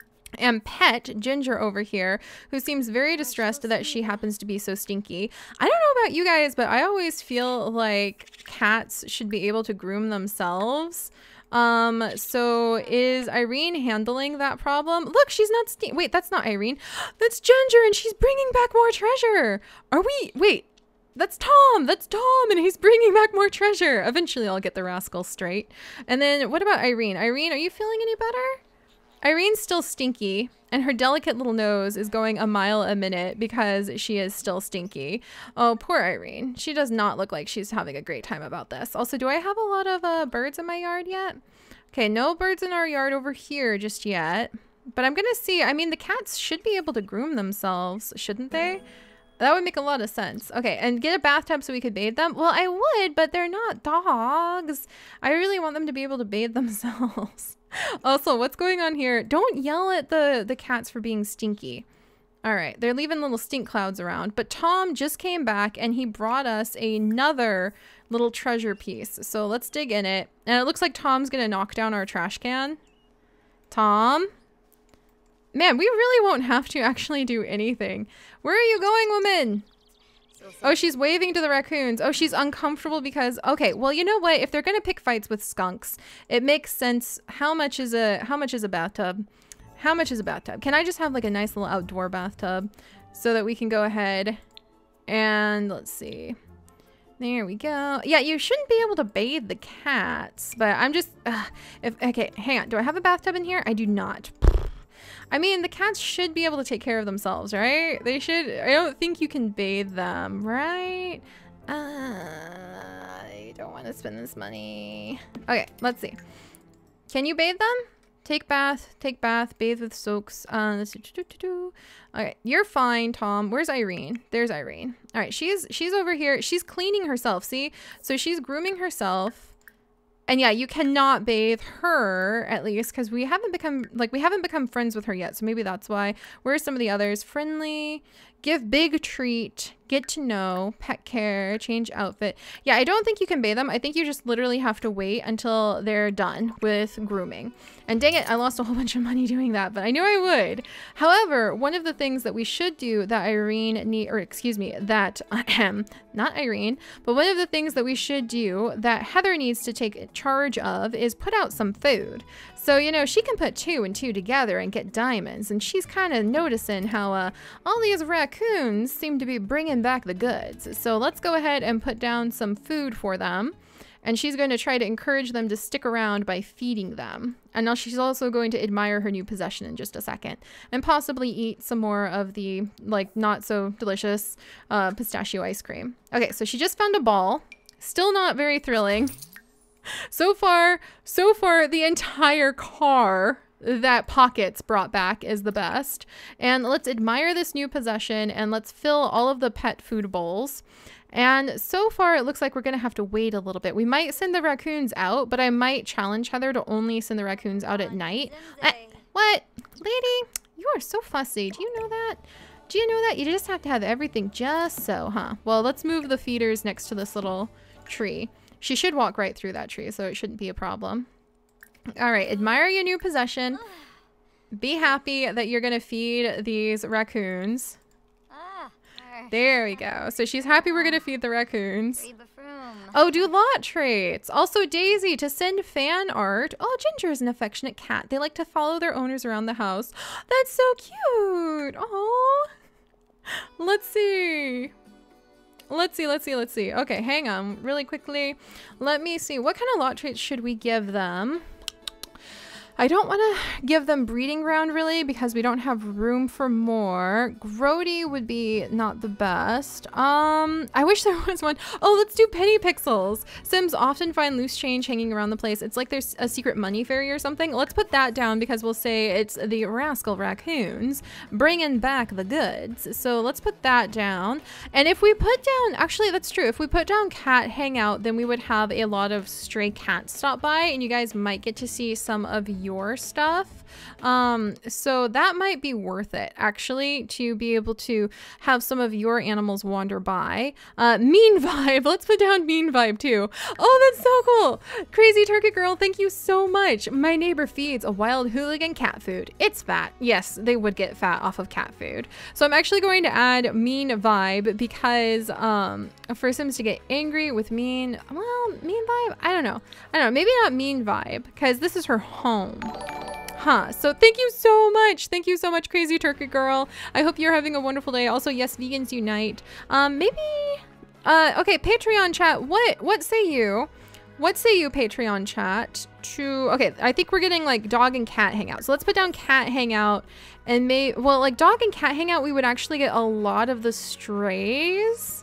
Speaker 2: and pet Ginger over here, who seems very distressed that she happens to be so stinky. I don't know about you guys, but I always feel like cats should be able to groom themselves. Um, so is Irene handling that problem? Look, she's not st- wait, that's not Irene. That's Ginger, and she's bringing back more treasure. Are we, wait, that's Tom, that's Tom, and he's bringing back more treasure. Eventually I'll get the Rascal straight. And then what about Irene? Irene, are you feeling any better? Irene's still stinky, and her delicate little nose is going a mile a minute because she is still stinky. Oh, poor Irene. She does not look like she's having a great time about this. Also, do I have a lot of uh, birds in my yard yet? Okay, no birds in our yard over here just yet. But I'm gonna see. I mean, the cats should be able to groom themselves, shouldn't they? That would make a lot of sense. Okay, and get a bathtub so we could bathe them? Well, I would, but they're not dogs. I really want them to be able to bathe themselves. Also, what's going on here? Don't yell at the, the cats for being stinky. All right, they're leaving little stink clouds around. But Tom just came back and he brought us another little treasure piece. So let's dig in it. And it looks like Tom's gonna knock down our trash can. Tom? Man, we really won't have to actually do anything. Where are you going, woman? Oh, she's waving to the raccoons. Oh, she's uncomfortable because, okay, well, you know what? If they're going to pick fights with skunks, it makes sense. How much is a, how much is a bathtub? How much is a bathtub? Can I just have like a nice little outdoor bathtub so that we can go ahead and let's see. There we go. Yeah, you shouldn't be able to bathe the cats, but I'm just, uh, if, okay, hang on. Do I have a bathtub in here? I do not. I mean, the cats should be able to take care of themselves, right? They should. I don't think you can bathe them, right? Uh, I don't want to spend this money. Okay, let's see. Can you bathe them? Take bath, take bath, bathe with soaks. Uh, let's do, do, do, do. Okay, you're fine, Tom. Where's Irene? There's Irene. All right, she's she's over here. She's cleaning herself. See, so she's grooming herself. And yeah, you cannot bathe her, at least, because we haven't become, like, we haven't become friends with her yet. So maybe that's why. Where are some of the others? Friendly, give big treat, get to know, pet care, change outfit. Yeah, I don't think you can bathe them. I think you just literally have to wait until they're done with grooming. And dang it, I lost a whole bunch of money doing that, but I knew I would. However, one of the things that we should do that Irene need, or excuse me, that, ahem, not Irene, but one of the things that we should do that Heather needs to take charge of is put out some food. So, you know, she can put two and two together and get diamonds. And she's kind of noticing how uh, all these raccoons seem to be bringing back the goods. So let's go ahead and put down some food for them. And she's going to try to encourage them to stick around by feeding them. And now she's also going to admire her new possession in just a second. And possibly eat some more of the, like, not so delicious uh, pistachio ice cream. Okay, so she just found a ball. Still not very thrilling. So far, so far, the entire car that Pockets brought back is the best. And let's admire this new possession and let's fill all of the pet food bowls. And so far, it looks like we're going to have to wait a little bit. We might send the raccoons out, but I might challenge Heather to only send the raccoons out at night. Uh, What? Lady, you are so fussy. Do you know that? Do you know that? You just have to have everything just so, huh? Well, let's move the feeders next to this little tree. She should walk right through that tree, so it shouldn't be a problem. All right, admire your new possession. Be happy that you're gonna feed these raccoons. There we go. So she's happy we're gonna feed the raccoons. Oh, do lot traits. Also Daisy to send fan art. Oh, Ginger is an affectionate cat. They like to follow their owners around the house. That's so cute. Oh, let's see. Let's see, let's see, let's see. Okay, hang on really quickly. Let me see. What kind of lot traits should we give them? I don't want to give them breeding ground really because we don't have room for more. Grody would be not the best. Um, I wish there was one. Oh, let's do penny pixels. Sims often find loose change hanging around the place. It's like there's a secret money fairy or something. Let's put that down because we'll say it's the Rascal raccoons bringing back the goods. So let's put that down. And if we put down, actually that's true. If we put down cat hangout, then we would have a lot of stray cats stop by and you guys might get to see some of your your stuff. Um, so that might be worth it actually to be able to have some of your animals wander by. Uh, mean vibe. Let's put down mean vibe too. Oh, that's so cool. Crazy Turkey Girl. Thank you so much. My neighbor feeds a wild hooligan cat food. It's fat. Yes, they would get fat off of cat food. So I'm actually going to add mean vibe because, um, for Sims to get angry with mean, well, mean vibe. I don't know. I don't know. Maybe not mean vibe because this is her home. Huh. So thank you so much. Thank you so much, Crazy Turkey Girl. I hope you're having a wonderful day. Also, yes, vegans unite. Um, maybe, uh, okay, Patreon chat. What, what say you? What say you, Patreon chat, to, okay, I think we're getting like dog and cat hangout. So let's put down cat hangout and may, well, like dog and cat hangout, we would actually get a lot of the strays.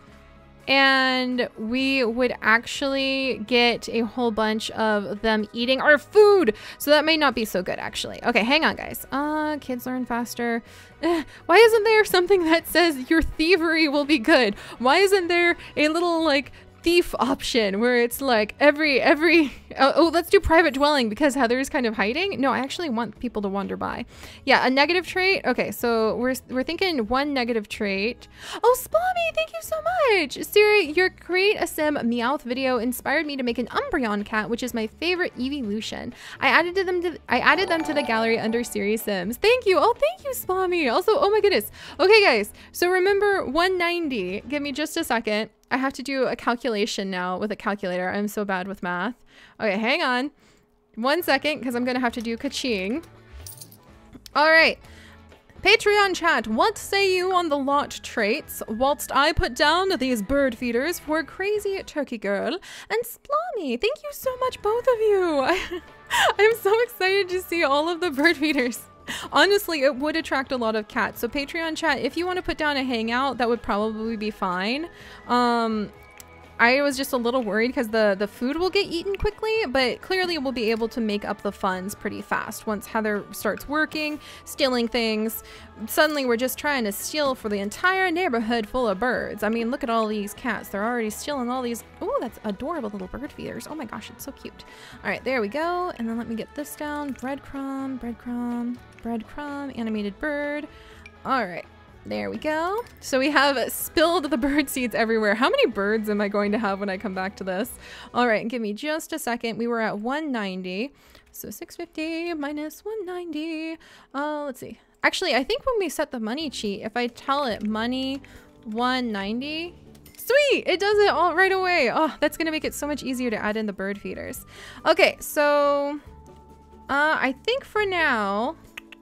Speaker 2: And we would actually get a whole bunch of them eating our food. So that may not be so good, actually. Okay, hang on, guys. Uh, kids learn faster. Eh, why isn't there something that says your thievery will be good? Why isn't there a little, like, thief option where it's like every every oh, oh let's do private dwelling because Heather's kind of hiding? No, I actually want people to wander by. Yeah, a negative trait. Okay, so we're we're thinking one negative trait. Oh, Splammy, thank you so much. Seri, your create a sim Meowth video inspired me to make an Umbreon cat, which is my favorite evolution. I added to them to I added them to the gallery under Seri Sims. Thank you. Oh, thank you, Splammy. Also, oh my goodness. Okay, guys. So remember one ninety. Give me just a second. I have to do a calculation now with a calculator. I'm so bad with math. Okay, hang on. One second, because I'm going to have to do ka-ching. All right. Patreon chat, what say you on the lot traits? Whilst I put down these bird feeders for Crazy Turkey Girl and Splammy. Thank you so much, both of you. I'm so excited to see all of the bird feeders. Honestly, it would attract a lot of cats. So Patreon chat, if you want to put down a hangout, that would probably be fine. Um, I was just a little worried because the, the food will get eaten quickly, but clearly we'll be able to make up the funds pretty fast. Once Heather starts working, stealing things, suddenly we're just trying to steal for the entire neighborhood full of birds. I mean, look at all these cats. They're already stealing all these. Oh, that's adorable little bird feeders. Oh my gosh, it's so cute. All right, there we go. And then let me get this down. Breadcrumb, breadcrumb, breadcrumb, animated bird. All right. There we go. So we have spilled the bird seeds everywhere. How many birds am I going to have when I come back to this? All right, give me just a second. We were at one ninety. So six fifty minus one ninety. Uh, let's see. Actually, I think when we set the money cheat, if I tell it money one ninety, sweet, it does it all right away. Oh, that's gonna make it so much easier to add in the bird feeders. Okay, so uh, I think for now,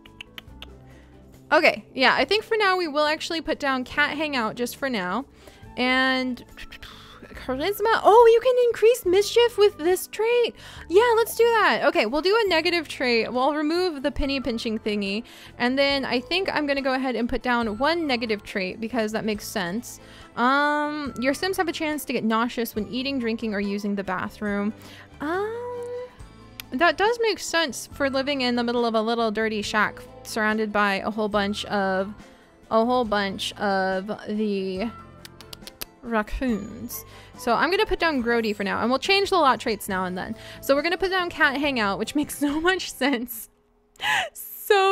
Speaker 2: okay, yeah, I think for now we will actually put down cat hangout just for now. And charisma. Oh, you can increase mischief with this trait. Yeah, let's do that. Okay, we'll do a negative trait. We'll remove the penny pinching thingy. And then I think I'm going to go ahead and put down one negative trait because that makes sense. Um, your Sims have a chance to get nauseous when eating, drinking, or using the bathroom. Um... That does make sense for living in the middle of a little dirty shack surrounded by a whole bunch of a whole bunch of the raccoons. So I'm gonna put down Grody for now, and we'll change the lot traits now and then. So we're gonna put down cat hangout, which makes so much sense. So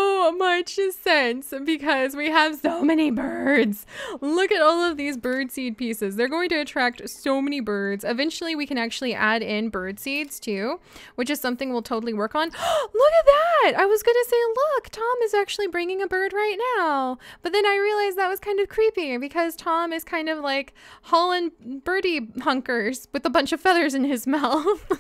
Speaker 2: much sense because we have so many birds. Look at all of these bird seed pieces. They're going to attract so many birds. Eventually we can actually add in bird seeds too, which is something we'll totally work on. Look at that. I was going to say, look, Tom is actually bringing a bird right now. But then I realized that was kind of creepy because Tom is kind of like hauling birdie hunkers with a bunch of feathers in his mouth.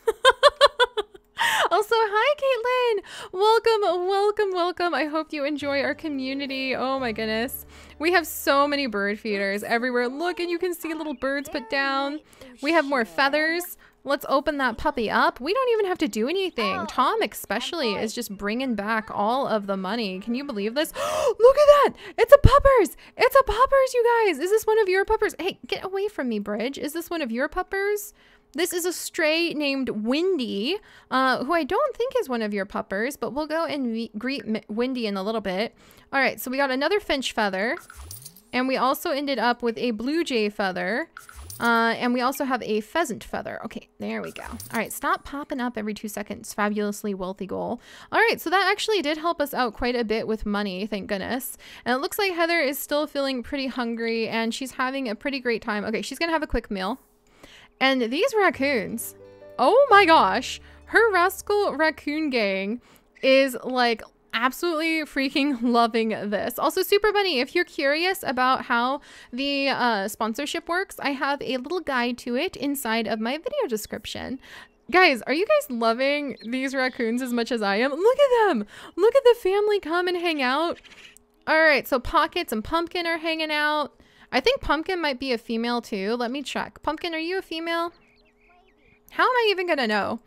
Speaker 2: Also, hi, Caitlin. Welcome, welcome, welcome. I hope you enjoy our community. Oh my goodness. We have so many bird feeders everywhere. Look, and you can see little birds put down. We have more feathers. Let's open that puppy up. We don't even have to do anything. Tom especially is just bringing back all of the money. Can you believe this? Look at that. It's a puppers. It's a puppers, you guys. Is this one of your puppers? Hey, get away from me, Bridge. Is this one of your puppers? This is a stray named Windy, uh, who I don't think is one of your puppers, but we'll go and greet M Windy in a little bit. All right, so we got another finch feather, and we also ended up with a blue jay feather, uh, and we also have a pheasant feather. Okay, there we go. All right, stop popping up every two seconds. Fabulously wealthy goal. All right, so that actually did help us out quite a bit with money, thank goodness. And it looks like Heather is still feeling pretty hungry, and she's having a pretty great time. Okay, she's gonna have a quick meal. And these raccoons, oh my gosh, her Rascal raccoon gang is like absolutely freaking loving this. Also, Super Bunny, if you're curious about how the uh, sponsorship works, I have a little guide to it inside of my video description. Guys, are you guys loving these raccoons as much as I am? Look at them. Look at the family come and hang out. All right, so Pockets and Pumpkin are hanging out. I think Pumpkin might be a female too. Let me check. Pumpkin, are you a female? How am I even gonna know?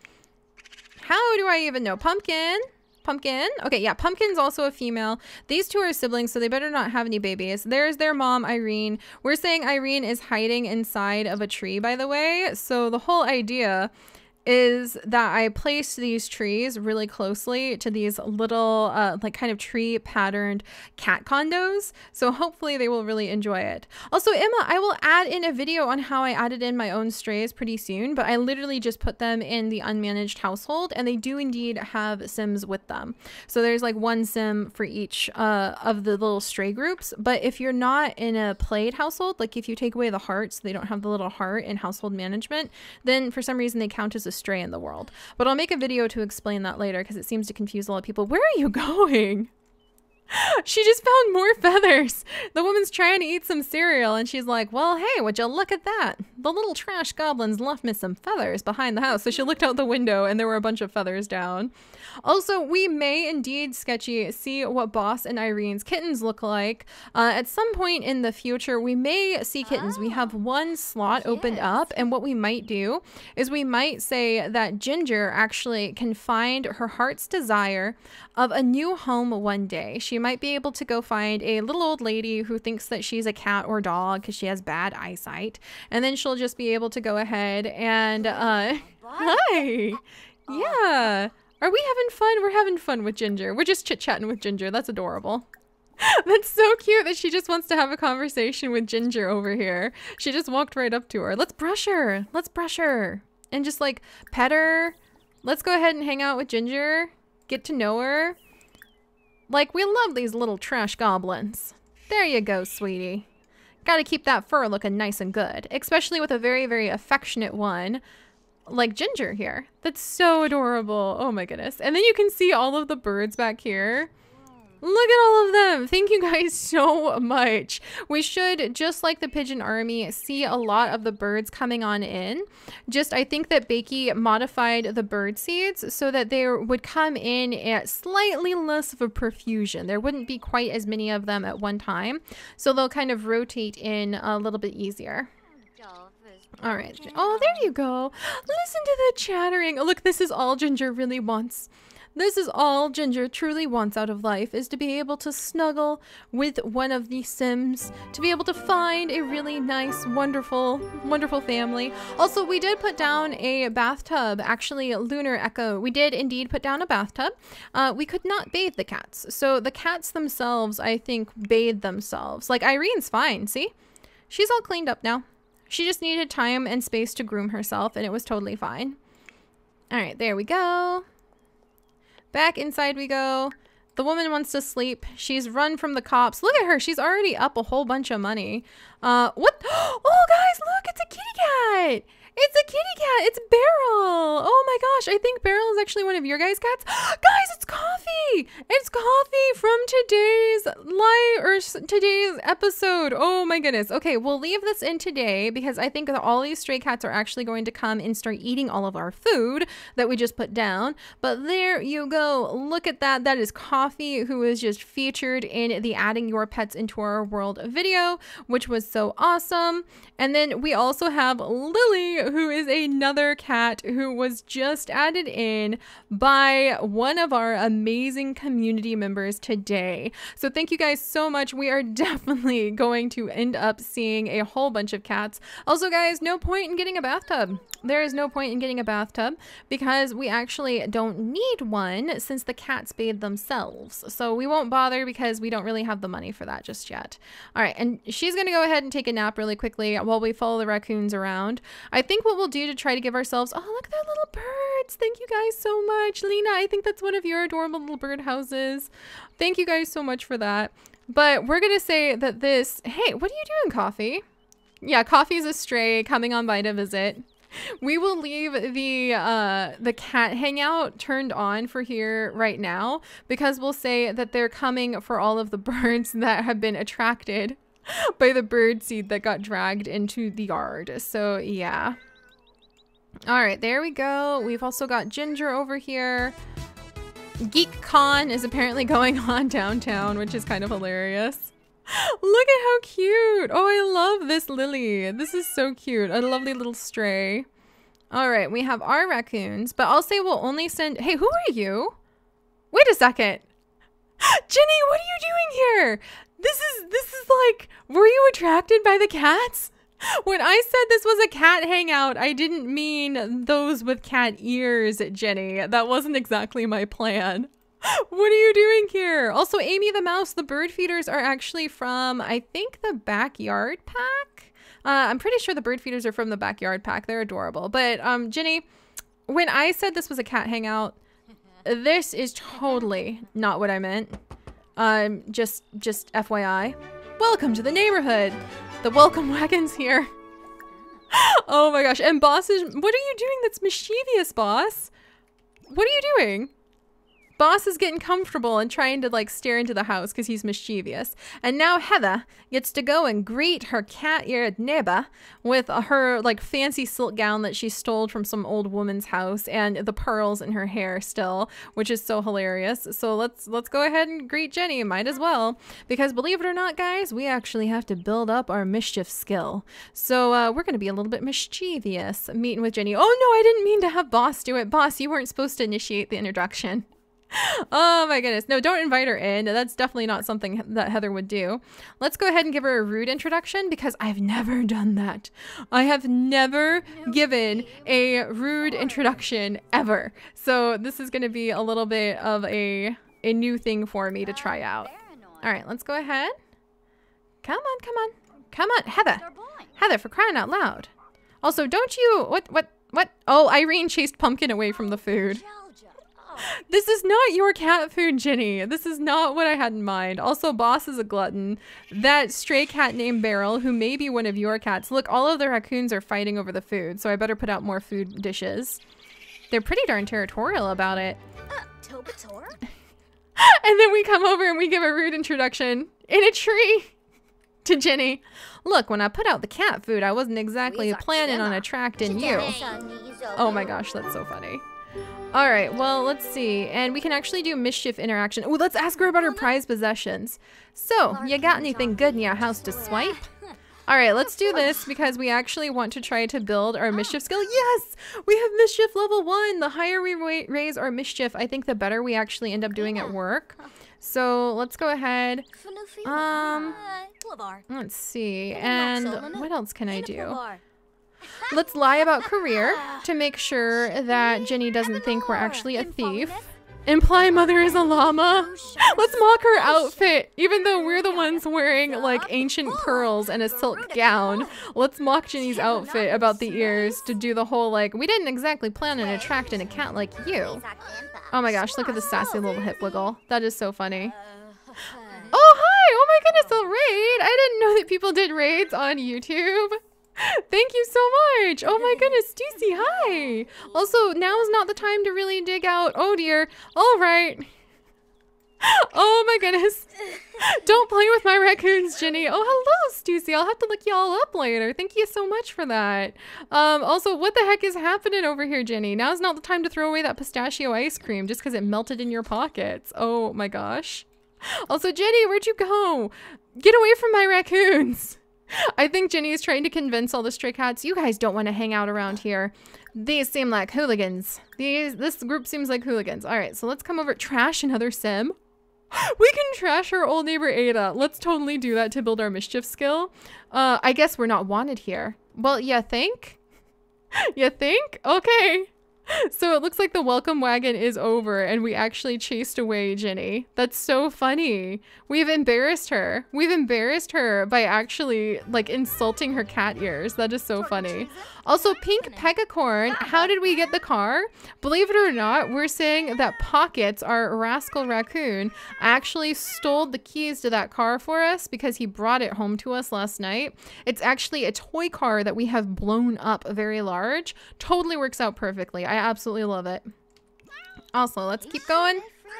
Speaker 2: How do I even know? Pumpkin? Pumpkin? Okay, yeah, Pumpkin's also a female. These two are siblings, so they better not have any babies. There's their mom, Irene. We're saying Irene is hiding inside of a tree, by the way. So the whole idea is that I placed these trees really closely to these little uh, like kind of tree patterned cat condos. So hopefully they will really enjoy it. Also, Emma, I will add in a video on how I added in my own strays pretty soon, but I literally just put them in the unmanaged household and they do indeed have Sims with them. So there's like one Sim for each uh, of the little stray groups. But if you're not in a played household, like if you take away the heart, so they don't have the little heart in household management, then for some reason they count as a stray in the world. But I'll make a video to explain that later because it seems to confuse a lot of people. Where are you going? She just found more feathers. The woman's trying to eat some cereal and she's like, well, hey, would you look at that? The little trash goblins left me some feathers behind the house. So she looked out the window and there were a bunch of feathers down. Also, we may indeed, Sketchy, see what Boss and Irene's kittens look like. Uh, at some point in the future, we may see kittens. We have one slot opened up, and what we might do is we might say that Ginger actually can find her heart's desire of a new home one day. She might be able to go find a little old lady who thinks that she's a cat or dog because she has bad eyesight, and then she'll just be able to go ahead and uh hi, yeah, are we having fun? We're having fun with Ginger. We're just chit-chatting with Ginger. That's adorable. That's so cute that she just wants to have a conversation with Ginger over here. She just walked right up to her. Let's brush her. Let's brush her and just like pet her. Let's go ahead and hang out with Ginger. Get to know her. Like, we love these little trash goblins. There you go, sweetie. Gotta keep that fur looking nice and good, especially with a very, very affectionate one like Ginger here. That's so adorable. Oh my goodness. And then you can see all of the birds back here. Look at all of them. Thank you guys so much. We should, just like the pigeon army, see a lot of the birds coming on in. Just, I think that Bakey modified the bird seeds so that they would come in at slightly less of a profusion. There wouldn't be quite as many of them at one time. So they'll kind of rotate in a little bit easier. All right. Oh, there you go. Listen to the chattering. Look, this is all Ginger really wants. This is all Ginger truly wants out of life, is to be able to snuggle with one of the Sims, to be able to find a really nice, wonderful, wonderful family. Also, we did put down a bathtub, actually, Lunar Echo. We did indeed put down a bathtub. Uh, we could not bathe the cats. So the cats themselves, I think, bathe themselves. Like, Irene's fine, see? She's all cleaned up now. She just needed time and space to groom herself, and it was totally fine. All right, there we go. Back inside we go. The woman wants to sleep. She's run from the cops. Look at her. She's already up a whole bunch of money. Uh, what? Oh, guys, look, it's a kitty cat. It's a kitty cat. It's Beryl. Oh my gosh. I think Beryl is actually one of your guys' cats. Guys, it's Coffee. It's Coffee from today's live or s- today's episode. Oh my goodness. Okay, we'll leave this in today because I think that all these stray cats are actually going to come and start eating all of our food that we just put down. But there you go. Look at that. That is Coffee, who is just featured in the Adding Your Pets into Our World video, which was so awesome. And then we also have Lily, who is another cat who was just added in by one of our amazing community members today. So thank you guys so much. We are definitely going to end up seeing a whole bunch of cats. Also, guys, no point in getting a bathtub. There is no point in getting a bathtub because we actually don't need one since the cats bathe themselves. So we won't bother because we don't really have the money for that just yet. All right, and she's going to go ahead and take a nap really quickly while we follow the raccoons around. I think what we'll do to try to give ourselves, oh, look at that little birds. Thank you guys so much. Lena, I think that's one of your adorable little bird houses. Thank you guys so much for that. But we're going to say that this, hey, what are you doing, Coffee? Yeah, Coffee's a stray coming on by to visit. We will leave the uh, the cat hangout turned on for here right now because we'll say that they're coming for all of the birds that have been attracted by the bird seed that got dragged into the yard. So yeah. All right, there we go. We've also got Ginger over here. GeekCon is apparently going on downtown, which is kind of hilarious. Look at how cute. Oh, I love this Lily. This is so cute. A lovely little stray. All right, we have our raccoons, but I'll say we'll only send... Hey, who are you? Wait a second. Jenny, what are you doing here? This is, this is like, were you attracted by the cats? When I said this was a cat hangout, I didn't mean those with cat ears, Jenny. That wasn't exactly my plan. What are you doing here? Also, Amy the mouse, the bird feeders are actually from, I think, the backyard pack. Uh, I'm pretty sure the bird feeders are from the backyard pack. They're adorable. But um, Jenny, when I said this was a cat hangout, this is totally not what I meant. Um, just, just F Y I. Welcome to the neighborhood. The welcome wagon's here. Oh my gosh. And boss is, what are you doing that's mischievous, boss? What are you doing? Boss is getting comfortable and trying to like stare into the house because he's mischievous. And now Heather gets to go and greet her cat-eared neighbor with her like fancy silk gown that she stole from some old woman's house and the pearls in her hair still, which is so hilarious. So let's let's go ahead and greet Jenny. Might as well, because believe it or not, guys, we actually have to build up our mischief skill. So uh, we're going to be a little bit mischievous meeting with Jenny. Oh no, I didn't mean to have Boss do it. Boss, you weren't supposed to initiate the introduction. Oh my goodness. No, don't invite her in. That's definitely not something that Heather would do. Let's go ahead and give her a rude introduction because I've never done that. I have never given a rude introduction ever. So this is going to be a little bit of a, a new thing for me to try out. All right, let's go ahead. Come on, come on. Come on, Heather. Heather, for crying out loud. Also, don't you, what, what, what? Oh, Irene chased Pumpkin away from the food. This is not your cat food, Jenny. This is not what I had in mind. Also, Boss is a glutton. That stray cat named Beryl, who may be one of your cats. Look, all of the raccoons are fighting over the food, so I better put out more food dishes. They're pretty darn territorial about it. Uh, and then we come over and we give a rude introduction in a tree to Jenny. Look, when I put out the cat food, I wasn't exactly planning on attracting you. Oh my gosh, that's so funny. All right, well, let's see. And we can actually do mischief interaction. Oh, let's ask her about her prized possessions. So, you got anything good in your house to swipe? All right, let's do this because we actually want to try to build our mischief skill. Yes, we have mischief level one. The higher we ra raise our mischief, I think the better we actually end up doing at work. So let's go ahead. Um, let's see. And what else can I do? Let's lie about career to make sure that Jenny doesn't think we're actually a thief. Imply mother is a llama. Let's mock her outfit. Even though we're the ones wearing like ancient pearls and a silk gown, let's mock Jenny's outfit about the ears to do the whole like, we didn't exactly plan on attracting a cat like you. Oh my gosh, look at the sassy little hip wiggle. That is so funny. Oh, hi! Oh my goodness, a raid! I didn't know that people did raids on YouTube. Thank you so much. Oh my goodness, Stussy, hi! Also, now is not the time to really dig out. Oh dear. All right. Oh my goodness. Don't play with my raccoons, Jenny. Oh, hello, Stussy. I'll have to look y'all up later. Thank you so much for that. Um, also, what the heck is happening over here, Jenny? Now's not the time to throw away that pistachio ice cream just because it melted in your pockets. Oh my gosh. Also, Jenny, where'd you go? Get away from my raccoons. I think Jenny is trying to convince all the stray cats, you guys don't want to hang out around here. These seem like hooligans. These, this group seems like hooligans. All right, so let's come over. Trash another sim. We can trash our old neighbor Ada. Let's totally do that to build our mischief skill. Uh, I guess we're not wanted here. Well, you think? You think? Okay. So it looks like the welcome wagon is over and we actually chased away Jenny. That's so funny. We've embarrassed her. We've embarrassed her by actually like insulting her cat ears. That is so funny. Also, Pink Pegacorn, how did we get the car? Believe it or not, we're saying that Pockets, our Rascal Raccoon, actually stole the keys to that car for us because he brought it home to us last night. It's actually a toy car that we have blown up very large. Totally works out perfectly. I absolutely love it. Also, let's keep going.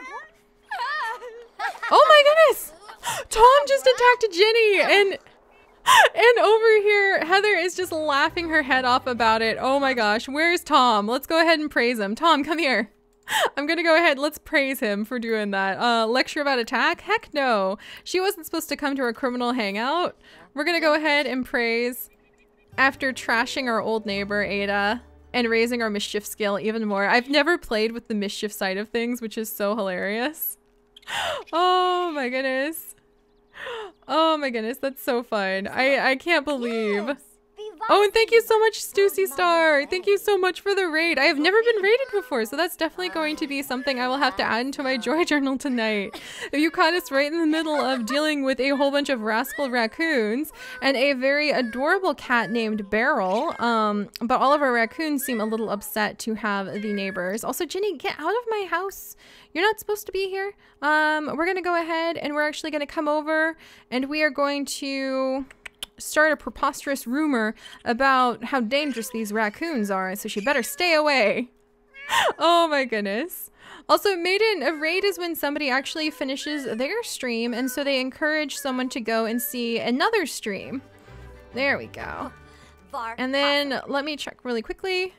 Speaker 2: Oh my goodness! Tom just attacked Jenny and and over here Heather is just laughing her head off about it. Oh my gosh, where's Tom? Let's go ahead and praise him. Tom, come here. I'm gonna go ahead, let's praise him for doing that. Uh, lecture about attack? Heck no. She wasn't supposed to come to our criminal hangout. We're gonna go ahead and praise after trashing our old neighbor Ada and raising our mischief skill even more. I've never played with the mischief side of things, which is so hilarious. Oh my goodness. Oh my goodness, that's so fun. I, I can't believe. Oh, and thank you so much, Stussy Star. Thank you so much for the raid. I have never been raided before, so that's definitely going to be something I will have to add into my joy journal tonight. If you caught us right in the middle of dealing with a whole bunch of rascal raccoons and a very adorable cat named Beryl, um, but all of our raccoons seem a little upset to have the neighbors. Also, Jenny, get out of my house. You're not supposed to be here. Um, we're going to go ahead and we're actually going to come over and we are going to start a preposterous rumor about how dangerous these raccoons are, so she better stay away. Oh my goodness. Also, Maiden, a raid is when somebody actually finishes their stream, and so they encourage someone to go and see another stream. There we go. And then let me check really quickly.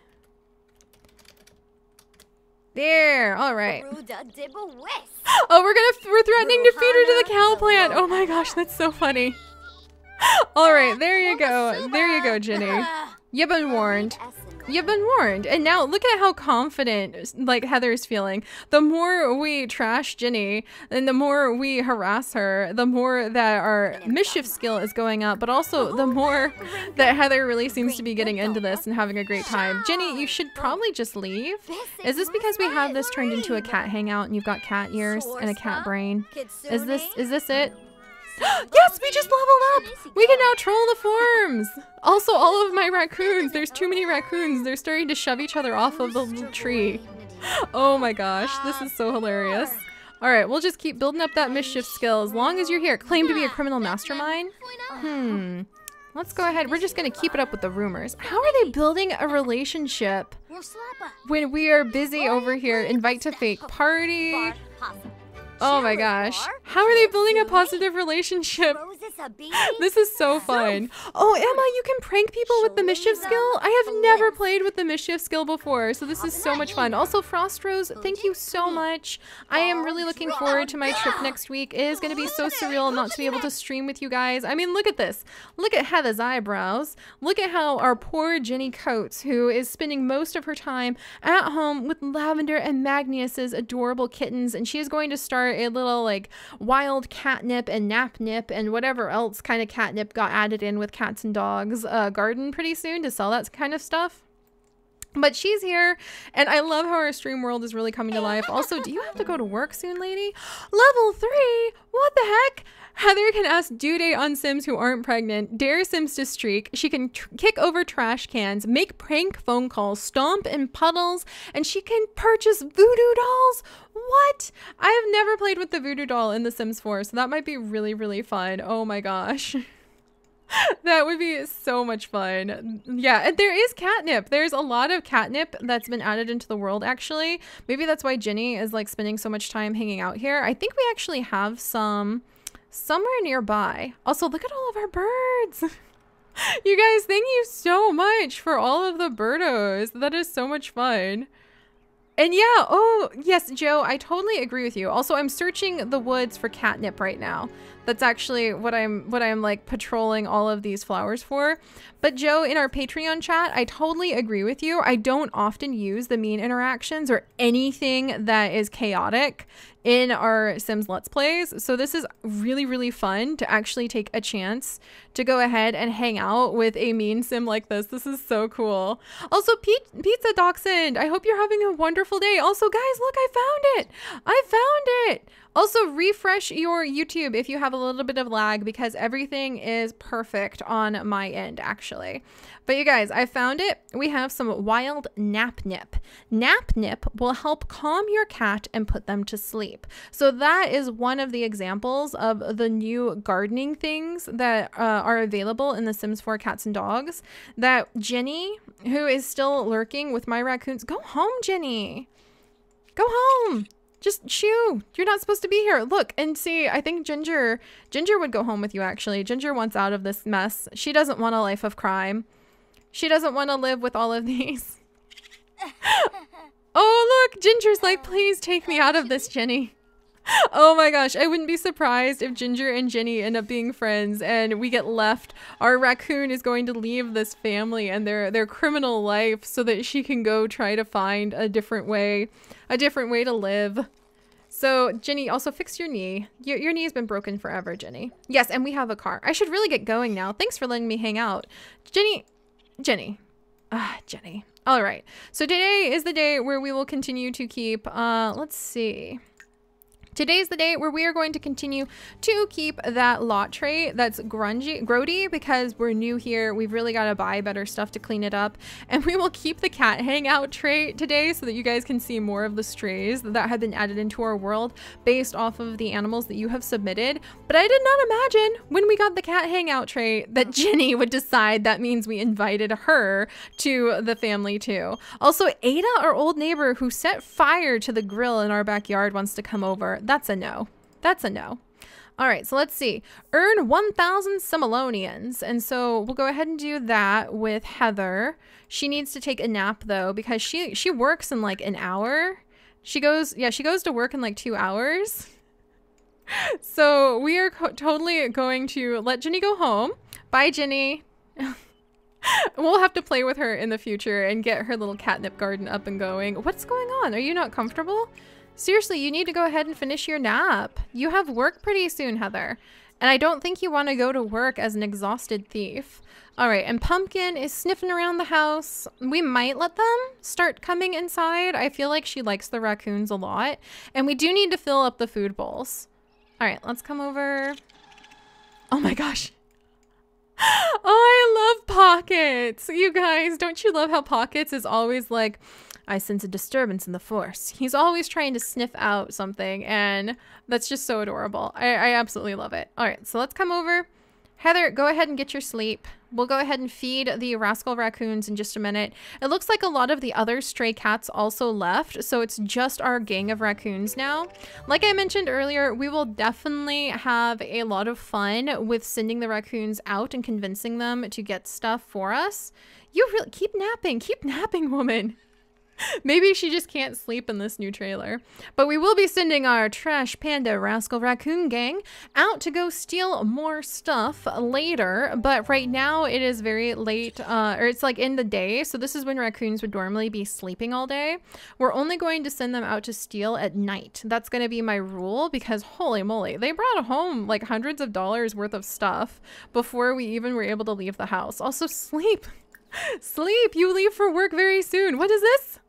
Speaker 2: There, all right. Oh, we're gonna we're threatening to feed her to the cow plant. Oh my gosh, that's so funny. All right, there you go. There you go, Jenny. You've been warned. You've been warned. And now look at how confident like Heather's feeling. The more we trash Jenny and the more we harass her, the more that our mischief skill is going up, but also the more that Heather really seems to be getting into this and having a great time. Jenny, you should probably just leave. Is this because we have this turned into a cat hangout and you've got cat ears and a cat brain? Is this is this it? Yes, we just leveled up! We can now troll the forums! Also, all of my raccoons, there's too many raccoons. They're starting to shove each other off of the little tree. Oh my gosh, this is so hilarious. Alright, we'll just keep building up that mischief skill as long as you're here. Claim to be a criminal mastermind? Hmm. Let's go ahead. We're just gonna keep it up with the rumors. How are they building a relationship when we are busy over here? Invite to fake party. Oh my gosh. How are they building a positive relationship? This is so fun. Oh, Emma, you can prank people with the mischief skill? I have never played with the mischief skill before, so this is so much fun. Also, Frost Rose, thank you so much. I am really looking forward to my trip next week. It is going to be so surreal not to be able to stream with you guys. I mean, look at this. Look at Heather's eyebrows. Look at how our poor Jenny Coates, who is spending most of her time at home with Lavender and Magnus's adorable kittens, and she is going to start a little like wild catnip and napnip and whatever else kind of catnip got added in with cats and dogs uh, garden pretty soon to sell that kind of stuff. But she's here, and I love how our stream world is really coming to life. Also, do you have to go to work soon, lady? Level three? What the heck? Heather can ask due date on Sims who aren't pregnant, dare Sims to streak. She can tr kick over trash cans, make prank phone calls, stomp in puddles, and she can purchase voodoo dolls. What? I have never played with the voodoo doll in The Sims four, so that might be really, really fun. Oh my gosh. That would be so much fun. Yeah, and there is catnip. There's a lot of catnip that's been added into the world, actually. Maybe that's why Ginny is like spending so much time hanging out here. I think we actually have some somewhere nearby. Also, look at all of our birds. You guys, thank you so much for all of the birdos. That is so much fun. And yeah, oh, yes, Joe, I totally agree with you. Also, I'm searching the woods for catnip right now. That's actually what I'm what I'm like patrolling all of these flowers for. But Joe, in our Patreon chat, I totally agree with you. I don't often use the mean interactions or anything that is chaotic in our Sims Let's Plays. So this is really, really fun to actually take a chance to go ahead and hang out with a mean Sim like this. This is so cool. Also, P Pizza Dachshund, I hope you're having a wonderful day. Also, guys, look, I found it. I found it. Also, refresh your YouTube if you have a little bit of lag because everything is perfect on my end, actually. But you guys, I found it. We have some wild nap nip. Nap nip will help calm your cat and put them to sleep. So that is one of the examples of the new gardening things that uh, are available in The Sims four Cats and Dogs that Jenny, who is still lurking with my raccoons, go home, Jenny. Go home. Just shoo. You're not supposed to be here. Look and see. I think Ginger, Ginger would go home with you, actually. Ginger wants out of this mess. She doesn't want a life of crime. She doesn't want to live with all of these. Oh, look. Ginger's like, please take me out of this, Jenny. Oh my gosh. I wouldn't be surprised if Ginger and Jenny end up being friends and we get left. Our raccoon is going to leave this family and their, their criminal life so that she can go try to find a different way, a different way to live. So Jenny, also fix your knee. Your, your knee's been broken forever, Jenny. Yes, and we have a car. I should really get going now. Thanks for letting me hang out. Jenny, Jenny, ah, Jenny. All right. So today is the day where we will continue to keep, uh, let's see. Today's the day where we are going to continue to keep that lot tray that's grungy, grody because we're new here. We've really got to buy better stuff to clean it up. And we will keep the cat hangout tray today so that you guys can see more of the strays that have been added into our world based off of the animals that you have submitted. But I did not imagine when we got the cat hangout tray that Jenny would decide that means we invited her to the family too. Also, Ada, our old neighbor who set fire to the grill in our backyard, wants to come over. That's a no. That's a no. All right, so let's see. Earn one thousand Similonians. And so we'll go ahead and do that with Heather. She needs to take a nap though, because she, she works in like an hour. She goes, yeah, she goes to work in like two hours. So we are totally going to let Jenny go home. Bye, Jenny. We'll have to play with her in the future and get her little catnip garden up and going. What's going on? Are you not comfortable? Seriously, you need to go ahead and finish your nap. You have work pretty soon, Heather. And I don't think you want to go to work as an exhausted thief. All right, and Pumpkin is sniffing around the house. We might let them start coming inside. I feel like she likes the raccoons a lot. And we do need to fill up the food bowls. All right, let's come over. Oh my gosh. Oh, I love Pockets. You guys, don't you love how Pockets is always like, I sense a disturbance in the force. He's always trying to sniff out something, and that's just so adorable. I, I absolutely love it. All right, so let's come over. Heather, go ahead and get your sleep. We'll go ahead and feed the Rascal raccoons in just a minute. It looks like a lot of the other stray cats also left, so it's just our gang of raccoons now. Like I mentioned earlier, we will definitely have a lot of fun with sending the raccoons out and convincing them to get stuff for us. You really keep napping, keep napping, woman. Maybe she just can't sleep in this new trailer. But we will be sending our Trash Panda Rascal Raccoon gang out to go steal more stuff later. But right now it is very late, uh, or it's like in the day. So this is when raccoons would normally be sleeping all day. We're only going to send them out to steal at night. That's going to be my rule because holy moly, they brought home like hundreds of dollars worth of stuff before we even were able to leave the house. Also sleep. Sleep. You leave for work very soon. What is this?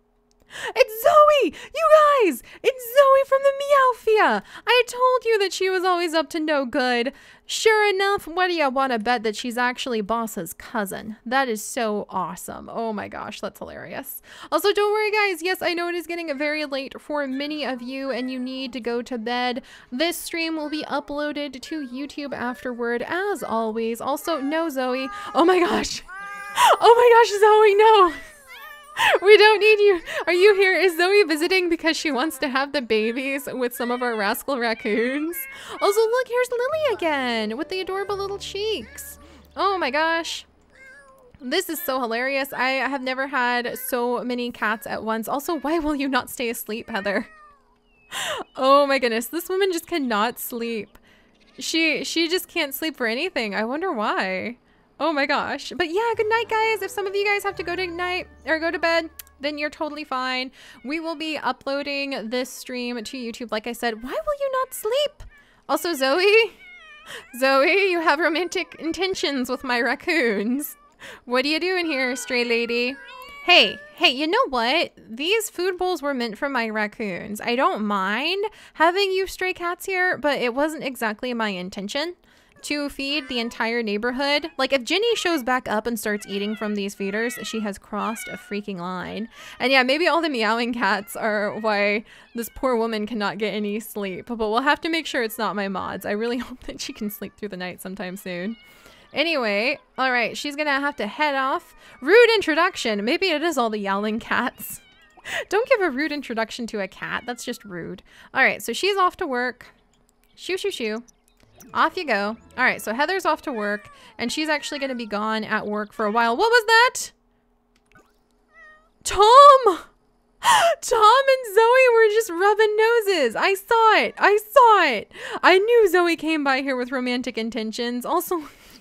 Speaker 2: It's Zoe! You guys! It's Zoe from the Meowfia! I told you that she was always up to no good. Sure enough, what do you want to bet that she's actually Boss's cousin? That is so awesome. Oh my gosh, that's hilarious. Also, don't worry guys. Yes, I know it is getting very late for many of you and you need to go to bed. This stream will be uploaded to YouTube afterward, as always. Also, no Zoe. Oh my gosh. Oh my gosh, Zoe, no. We don't need you. Are you here? Is Zoe visiting because she wants to have the babies with some of our Rascal raccoons? Also, look, here's Lily again with the adorable little cheeks. Oh my gosh. This is so hilarious. I have never had so many cats at once. Also, why will you not stay asleep, Heather? Oh my goodness. This woman just cannot sleep. She, she just can't sleep for anything. I wonder why. Oh my gosh. But yeah, good night guys. If some of you guys have to go to night or go to bed, then you're totally fine. We will be uploading this stream to YouTube. Like I said, why will you not sleep? Also, Zoe, Zoe, you have romantic intentions with my raccoons. What are you doing here, stray lady? Hey, hey, you know what? These food bowls were meant for my raccoons. I don't mind having you stray cats here, but it wasn't exactly my intention to feed the entire neighborhood. Like, if Ginny shows back up and starts eating from these feeders, she has crossed a freaking line. And yeah, maybe all the meowing cats are why this poor woman cannot get any sleep. But we'll have to make sure it's not my mods. I really hope that she can sleep through the night sometime soon. Anyway, all right, she's gonna have to head off. Rude introduction. Maybe it is all the yowling cats. Don't give a rude introduction to a cat. That's just rude. All right, so she's off to work. Shoo, shoo, shoo. Off you go. All right, so Heather's off to work, and she's actually going to be gone at work for a while. What was that? Tom! Tom and Zoe were just rubbing noses. I saw it. I saw it. I knew Zoe came by here with romantic intentions. Also...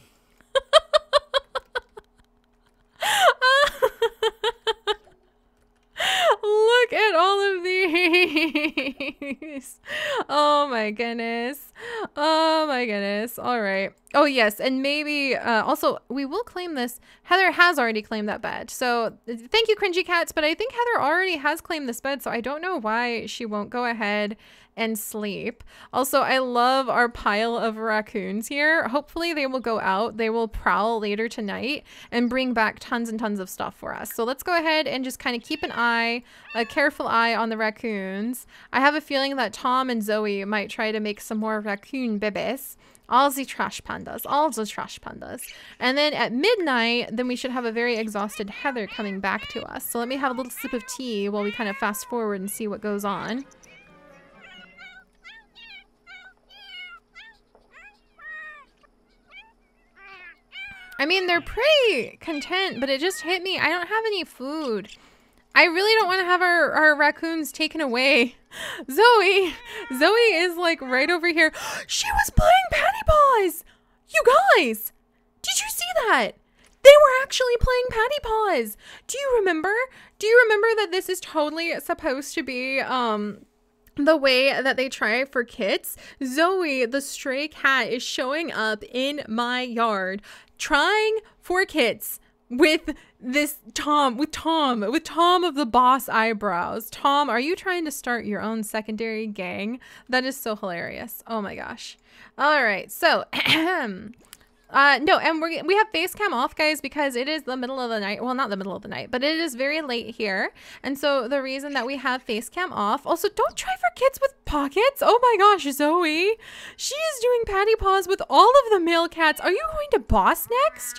Speaker 2: Look at all of these. Oh my goodness. Oh my goodness. All right. Oh yes, and maybe uh, also we will claim this. Heather has already claimed that bed. So thank you, Cringy Cats, but I think Heather already has claimed this bed, so I don't know why she won't go ahead and sleep. Also, I love our pile of raccoons here. Hopefully they will go out. They will prowl later tonight and bring back tons and tons of stuff for us. So let's go ahead and just kind of keep an eye, a careful eye on the raccoons. I have a feeling that Tom and Zoe might try to make some more raccoon bebés. All the trash pandas, all the trash pandas. And then at midnight, then we should have a very exhausted Heather coming back to us. So let me have a little sip of tea while we kind of fast forward and see what goes on. I mean, they're pretty content, but it just hit me. I don't have any food. I really don't want to have our, our raccoons taken away. Zoe, Zoe is like right over here. She was playing Patty Paws. You guys, did you see that? They were actually playing Patty Paws. Do you remember? Do you remember that this is totally supposed to be, um, the way that they try for kits? Zoe, the stray cat, is showing up in my yard trying for kits with this Tom, with Tom, with Tom of the boss eyebrows. Tom, are you trying to start your own secondary gang? That is so hilarious. Oh my gosh. All right. So, uh, no, and we're, we have face cam off, guys, because it is the middle of the night. Well, not the middle of the night, but it is very late here. And so the reason that we have face cam off, also don't try for kids with pockets. Oh my gosh, Zoe, she is doing Patty Paws with all of the male cats. Are you going to boss next?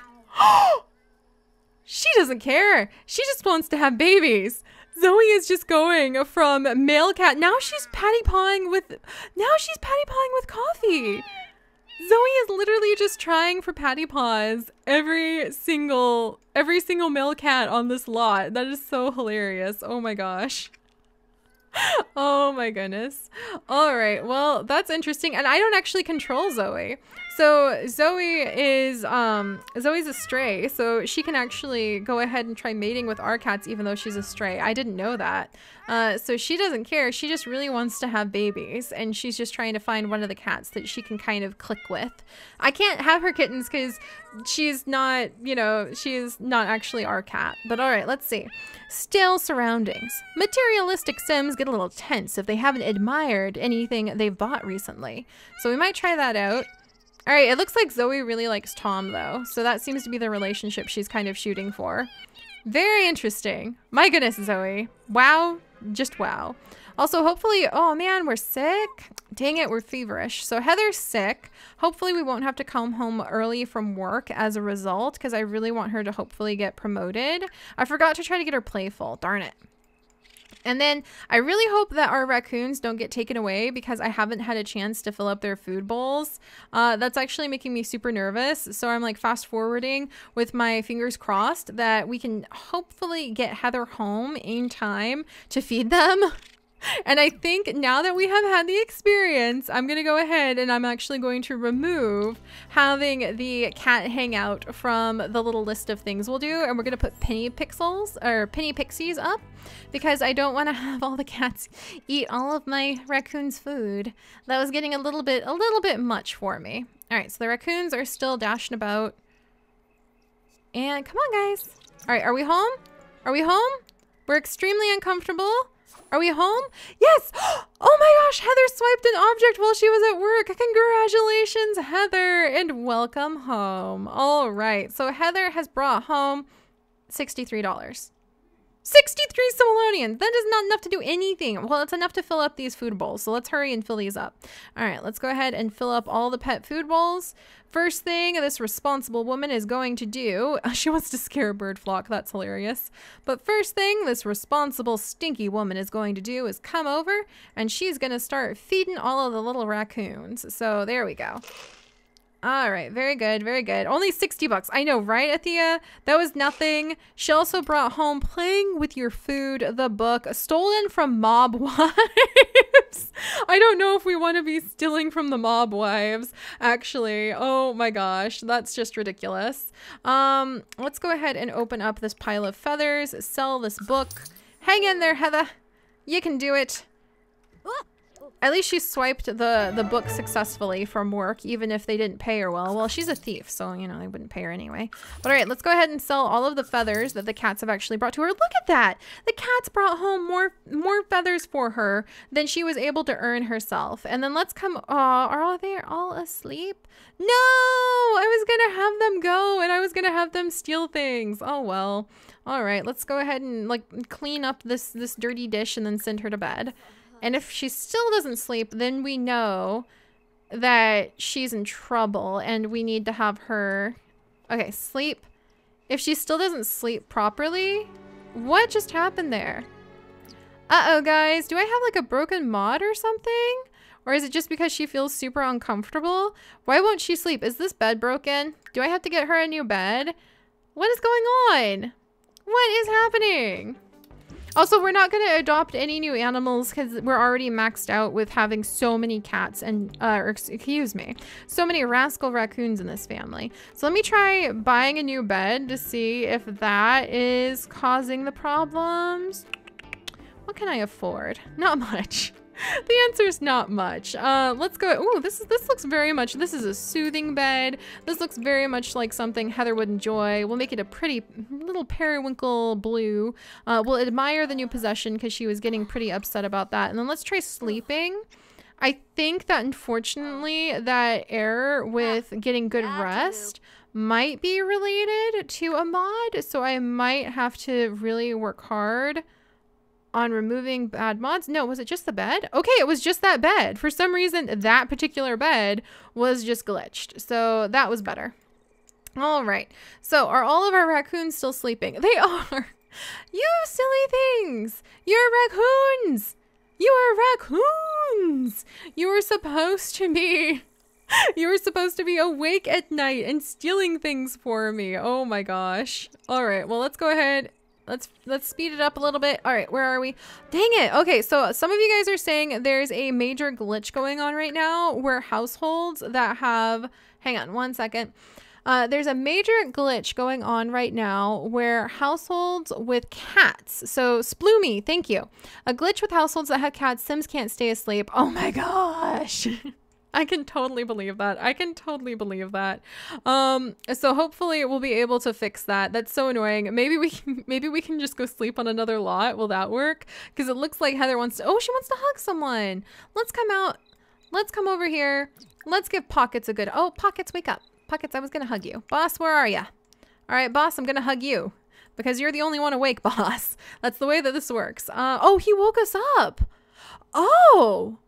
Speaker 2: She doesn't care. She just wants to have babies. Zoe is just going from male cat. Now she's patty pawing with, now she's patty pawing with coffee. Zoe is literally just trying for patty paws every single, every single male cat on this lot. That is so hilarious. Oh my gosh. Oh my goodness. All right. Well, that's interesting. And I don't actually control Zoe. So Zoe is, um, Zoe's a stray. So she can actually go ahead and try mating with our cats, even though she's a stray. I didn't know that. Uh, so she doesn't care. She just really wants to have babies, and she's just trying to find one of the cats that she can kind of click with. I can't have her kittens because she's not, you know, she's not actually our cat. But all right, let's see. Stale surroundings. Materialistic Sims get a little tense if they haven't admired anything they've bought recently. So we might try that out. All right, it looks like Zoe really likes Tom though. So that seems to be the relationship she's kind of shooting for. Very interesting. My goodness, Zoe. Wow. Just wow. Also, hopefully, oh man, we're sick. Dang it, we're feverish. So Heather's sick. Hopefully we won't have to come home early from work as a result, because I really want her to hopefully get promoted. I forgot to try to get her playful. Darn it. And then I really hope that our raccoons don't get taken away, because I haven't had a chance to fill up their food bowls. Uh, that's actually making me super nervous. So I'm like fast forwarding with my fingers crossed that we can hopefully get Heather home in time to feed them. And I think now that we have had the experience, I'm going to go ahead and I'm actually going to remove having the cat hangout from the little list of things we'll do. And we're going to put penny pixels or penny pixies up, because I don't want to have all the cats eat all of my raccoons' food. That was getting a little bit, a little bit much for me. All right, so the raccoons are still dashing about. And come on, guys. All right, are we home? Are we home? We're extremely uncomfortable. Are we home? Yes! Oh my gosh, Heather swiped an object while she was at work. Congratulations, Heather, and welcome home. All right, so Heather has brought home sixty-three dollars. sixty-three simoleons. That is not enough to do anything. Well, it's enough to fill up these food bowls, so let's hurry and fill these up. All right, let's go ahead and fill up all the pet food bowls. First thing this responsible woman is going to do, she wants to scare a bird flock. That's hilarious. But first thing this responsible stinky woman is going to do is come over, and she's going to start feeding all of the little raccoons. So there we go. All right, very good, very good. Only sixty bucks. I know, right, Athea? That was nothing. She also brought home Playing with Your Food, the book, stolen from mob wives. I don't know if we want to be stealing from the mob wives, actually. Oh my gosh, that's just ridiculous. Um, let's go ahead and open up this pile of feathers, sell this book. Hang in there, Heather. You can do it. At least she swiped the, the book successfully from work, even if they didn't pay her well. Well, she's a thief, so, you know, they wouldn't pay her anyway. But all right, let's go ahead and sell all of the feathers that the cats have actually brought to her. Look at that! The cats brought home more more feathers for her than she was able to earn herself. And then let's come... Uh, are they all asleep? No! I was gonna have them go, and I was gonna have them steal things. Oh, well. All right, let's go ahead and, like, clean up this, this dirty dish and then send her to bed. And if she still doesn't sleep, then we know that she's in trouble and we need to have her... Okay, sleep. If she still doesn't sleep properly, what just happened there? Uh-oh, guys. Do I have like a broken mod or something? Or is it just because she feels super uncomfortable? Why won't she sleep? Is this bed broken? Do I have to get her a new bed? What is going on? What is happening? Also, we're not going to adopt any new animals because we're already maxed out with having so many cats and, uh, or excuse me, so many Rascal raccoons in this family. So let me try buying a new bed to see if that is causing the problems. What can I afford? Not much. The answer is not much. Uh, let's go. Ooh, this is this looks very much. This is a soothing bed. This looks very much like something Heather would enjoy. We'll make it a pretty little periwinkle blue. Uh, we'll admire the new possession because she was getting pretty upset about that. And then let's try sleeping. I think that unfortunately that error with getting good rest might be related to a mod. So I might have to really work hard on removing bad mods. No, was it just the bed? Okay, it was just that bed. For some reason, that particular bed was just glitched. So that was better. All right. So are all of our raccoons still sleeping? They are. You silly things. You're raccoons. You are raccoons. You were supposed to be... You were supposed to be awake at night and stealing things for me. Oh my gosh. All right. Well, let's go ahead. Let's let's speed it up a little bit. All right, where are we? Dang it. Okay, so some of you guys are saying there's a major glitch going on right now where households that have, hang on one second. Uh, there's a major glitch going on right now where households with cats. So Sploomy, thank you. A glitch with households that have cats. Sims can't stay asleep. Oh my gosh. I can totally believe that. I can totally believe that. Um, so hopefully we'll be able to fix that. That's so annoying. Maybe we can, maybe we can just go sleep on another lot. Will that work? Because it looks like Heather wants to, oh, she wants to hug someone. Let's come out. Let's come over here. Let's give Pockets a good, oh, Pockets, wake up. Pockets, I was going to hug you. Boss, where are you? All right, boss, I'm going to hug you because you're the only one awake, boss. That's the way that this works. Uh, oh, he woke us up. Oh.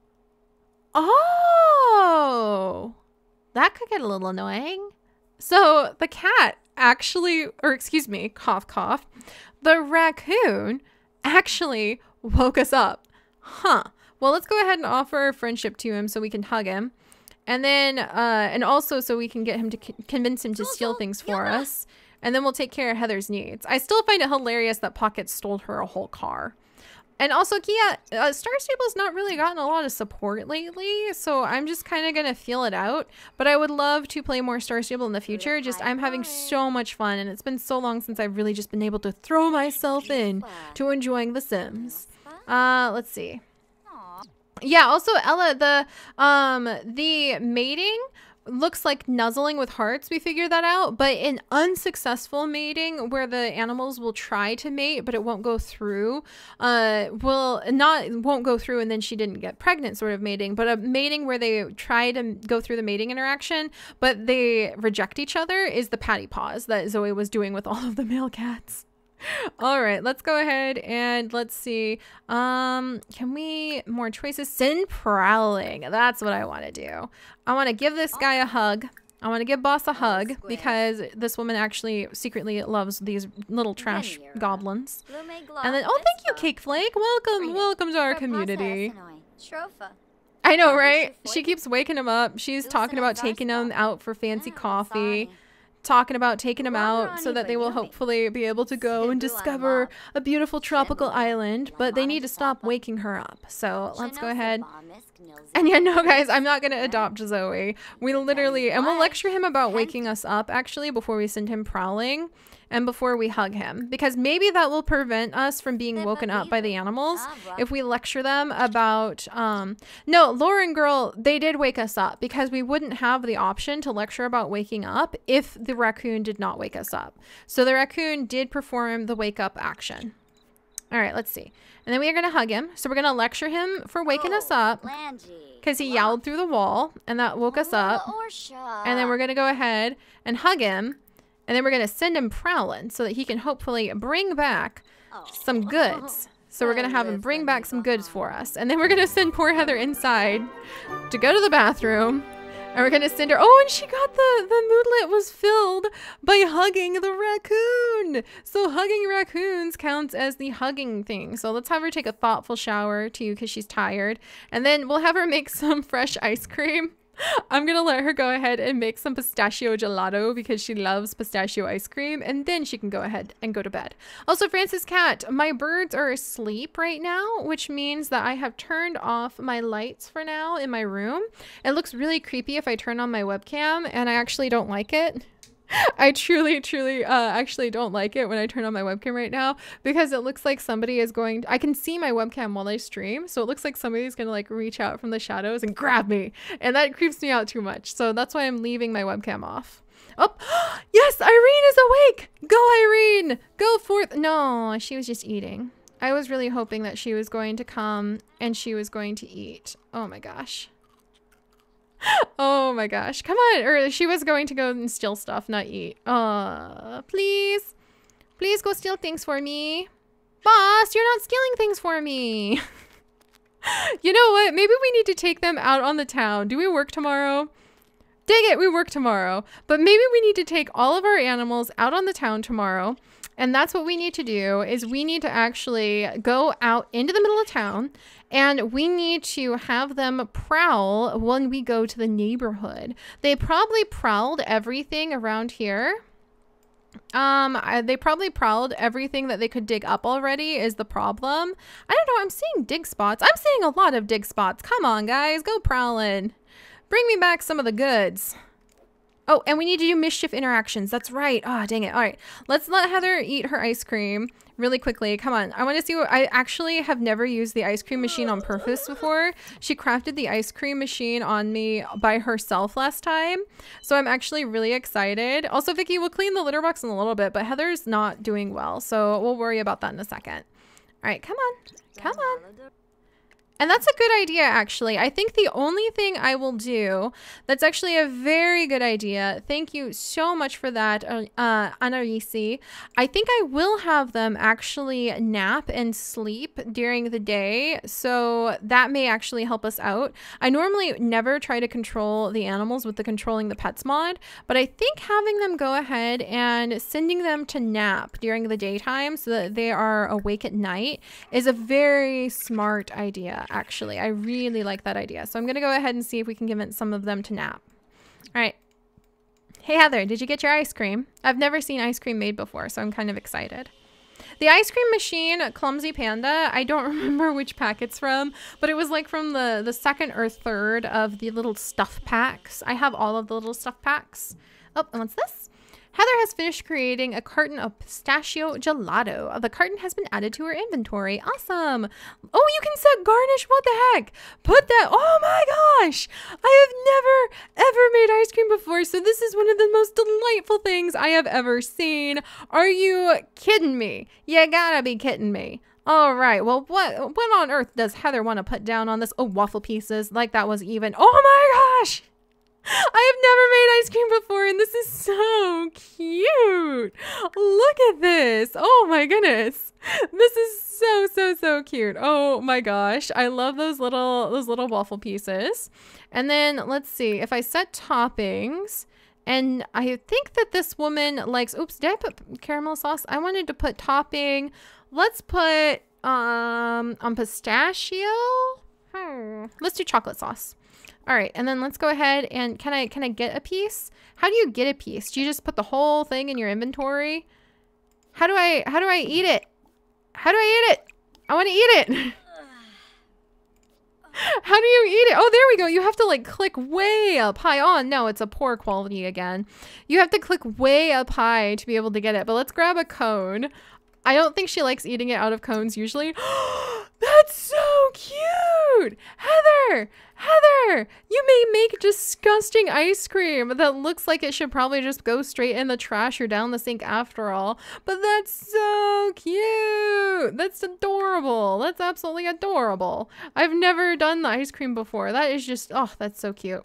Speaker 2: Oh, that could get a little annoying. So the cat actually, or excuse me, cough, cough. The raccoon actually woke us up. Huh. Well, let's go ahead and offer our friendship to him so we can hug him. And then, uh, and also so we can get him to convince him to steal things for us. And then we'll take care of Heather's needs. I still find it hilarious that Pocket stole her a whole car. And also, Kia, uh, Star Stable's not really gotten a lot of support lately, so I'm just kind of going to feel it out. But I would love to play more Star Stable in the future. Just, I'm having so much fun, and it's been so long since I've really just been able to throw myself in to enjoying The Sims. Uh, let's see. Yeah, also, Ella, the, um, the mating looks like nuzzling with hearts. We figured that out, but an unsuccessful mating where the animals will try to mate but it won't go through, uh will not won't go through and then she didn't get pregnant sort of mating, but a mating where they try to go through the mating interaction but they reject each other is the patty paws that Zoe was doing with all of the male cats. All right, let's go ahead and let's see. Um, can we more choices? Send prowling. That's what I want to do. I want to give this guy a hug. I want to give boss a hug because this woman actually secretly loves these little trash goblins. And then, oh, thank you, Cake Flake. Welcome, welcome to our community. I know, right? She keeps waking him up. She's talking about taking him out for fancy coffee. Talking about taking them out so that they will hopefully be able to go and discover a beautiful tropical island, but they need to stop waking her up. So let's go ahead. And yeah, no, guys, I'm not going to adopt Zoe. We literally, and we'll lecture him about waking us up actually before we send him prowling and before we hug him, because maybe that will prevent us from being woken up by the animals if we lecture them about, um, no, Lauren girl, they did wake us up because we wouldn't have the option to lecture about waking up if the raccoon did not wake us up. So the raccoon did perform the wake up action. All right, let's see. And then we are going to hug him. So we're going to lecture him for waking us up because he yowled through the wall and that woke us up. And then we're going to go ahead and hug him. And then we're going to send him prowling so that he can hopefully bring back some goods. So we're going to have him bring back some goods for us. And then we're going to send poor Heather inside to go to the bathroom. And we're going to send her. Oh, and she got the, the moodlet was filled by hugging the raccoon. So hugging raccoons counts as the hugging thing. So let's have her take a thoughtful shower too because she's tired. And then we'll have her make some fresh ice cream. I'm gonna let her go ahead and make some pistachio gelato because she loves pistachio ice cream, and then she can go ahead and go to bed. Also, Francis Cat, my birds are asleep right now, which means that I have turned off my lights for now in my room. It looks really creepy if I turn on my webcam, and I actually don't like it. I truly, truly uh, actually don't like it when I turn on my webcam right now because it looks like somebody is going to, I can see my webcam while I stream. So it looks like somebody's going to like reach out from the shadows and grab me. And that creeps me out too much. So that's why I'm leaving my webcam off. Oh, yes, Irene is awake. Go, Irene. Go forth. No, she was just eating. I was really hoping that she was going to come and she was going to eat. Oh my gosh. Oh my gosh, come on. Or she was going to go and steal stuff, not eat. Uh, please, please go steal things for me. Boss, you're not stealing things for me. You know what? Maybe we need to take them out on the town. Do we work tomorrow? Dang it, we work tomorrow. But maybe we need to take all of our animals out on the town tomorrow. And that's what we need to do is we need to actually go out into the middle of town and we need to have them prowl when we go to the neighborhood. They probably prowled everything around here. Um, I, they probably prowled everything that they could dig up already is the problem. I don't know. I'm seeing dig spots. I'm seeing a lot of dig spots. Come on, guys. Go prowling. Bring me back some of the goods. Oh, and we need to do mischief interactions. That's right. Oh, dang it. All right. Let's let Heather eat her ice cream really quickly. Come on. I want to see what I actually have never used the ice cream machine on purpose before. She crafted the ice cream machine on me by herself last time. So I'm actually really excited. Also, Vicky, we'll clean the litter box in a little bit, but Heather's not doing well. So we'll worry about that in a second. All right. Come on. Come on. And that's a good idea, actually. I think the only thing I will do that's actually a very good idea. Thank you so much for that, uh, Anarisi. I think I will have them actually nap and sleep during the day. So that may actually help us out. I normally never try to control the animals with the controlling the pets mod, but I think having them go ahead and sending them to nap during the daytime so that they are awake at night is a very smart idea. Actually, I really like that idea. So I'm going to go ahead and see if we can convince some of them to nap. All right. Hey, Heather, did you get your ice cream? I've never seen ice cream made before, so I'm kind of excited. The ice cream machine, Clumsy Panda, I don't remember which pack it's from, but it was like from the, the second or third of the little stuff packs. I have all of the little stuff packs. Oh, and what's this? Heather has finished creating a carton of pistachio gelato. The carton has been added to her inventory. Awesome. Oh, you can set garnish. What the heck? Put that. Oh my gosh. I have never, ever made ice cream before. So this is one of the most delightful things I have ever seen. Are you kidding me? You gotta be kidding me. All right. Well, what, what on earth does Heather want to put down on this? Oh, waffle pieces. Like that was even. Oh my gosh. I have never made ice cream before, and this is so cute. Look at this. Oh my goodness. This is so, so, so cute. Oh my gosh. I love those little, those little waffle pieces. And then let's see if I set toppings, and I think that this woman likes, oops, did I put caramel sauce? I wanted to put topping. Let's put, um, on pistachio. Hmm. Let's do chocolate sauce. All right, and then let's go ahead and can I can I get a piece? How do you get a piece? Do you just put the whole thing in your inventory? How do I how do I eat it? How do I eat it? I want to eat it. How do you eat it? Oh, there we go. You have to like click way up high. Oh, no, it's a poor quality again. You have to click way up high to be able to get it. But let's grab a cone. I don't think she likes eating it out of cones usually. That's so cute. Heather, Heather, you may make disgusting ice cream that looks like it should probably just go straight in the trash or down the sink after all. But that's so cute. That's adorable. That's absolutely adorable. I've never done the ice cream before. That is just, oh, that's so cute.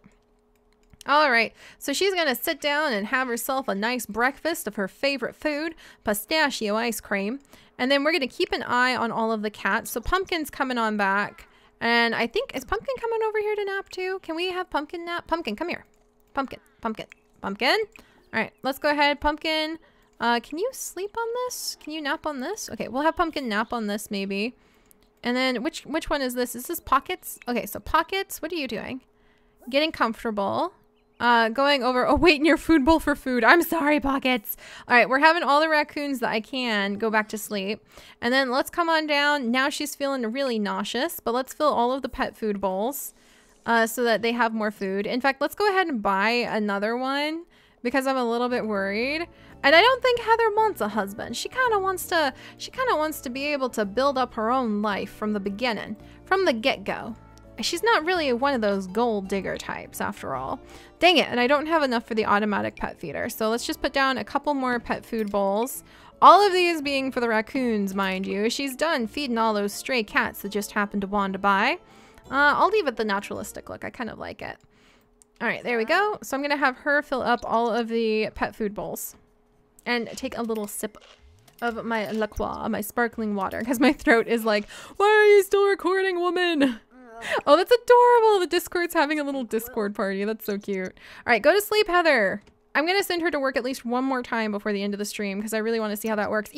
Speaker 2: All right, so she's gonna sit down and have herself a nice breakfast of her favorite food, pistachio ice cream. And then we're gonna keep an eye on all of the cats. So Pumpkin's coming on back. And I think, is Pumpkin coming over here to nap too? Can we have Pumpkin nap? Pumpkin, come here. Pumpkin, Pumpkin, Pumpkin. All right, let's go ahead. Pumpkin, uh, can you sleep on this? Can you nap on this? Okay, we'll have Pumpkin nap on this maybe. And then which, which one is this? Is this Pockets? Okay, so Pockets, what are you doing? Getting comfortable. Uh, going over, oh, wait in your food bowl for food. I'm sorry, Pockets. All right, we're having all the raccoons that I can go back to sleep. And then let's come on down. Now she's feeling really nauseous, but let's fill all of the pet food bowls uh, so that they have more food. In fact, let's go ahead and buy another one because I'm a little bit worried. And I don't think Heather wants a husband. She kind of wants to, she kind of wants to be able to build up her own life from the beginning, from the get-go. She's not really one of those gold digger types after all. Dang it, and I don't have enough for the automatic pet feeder. So let's just put down a couple more pet food bowls. All of these being for the raccoons, mind you. She's done feeding all those stray cats that just happened to wander by. Uh, I'll leave it the naturalistic look. I kind of like it. All right, there we go. So I'm going to have her fill up all of the pet food bowls. And take a little sip of my La Croix, my sparkling water. Because my throat is like, why are you still recording, woman? Oh, that's adorable. The Discord's having a little Discord party. That's so cute. All right, go to sleep, Heather. I'm going to send her to work at least one more time before the end of the stream because I really want to see how that works.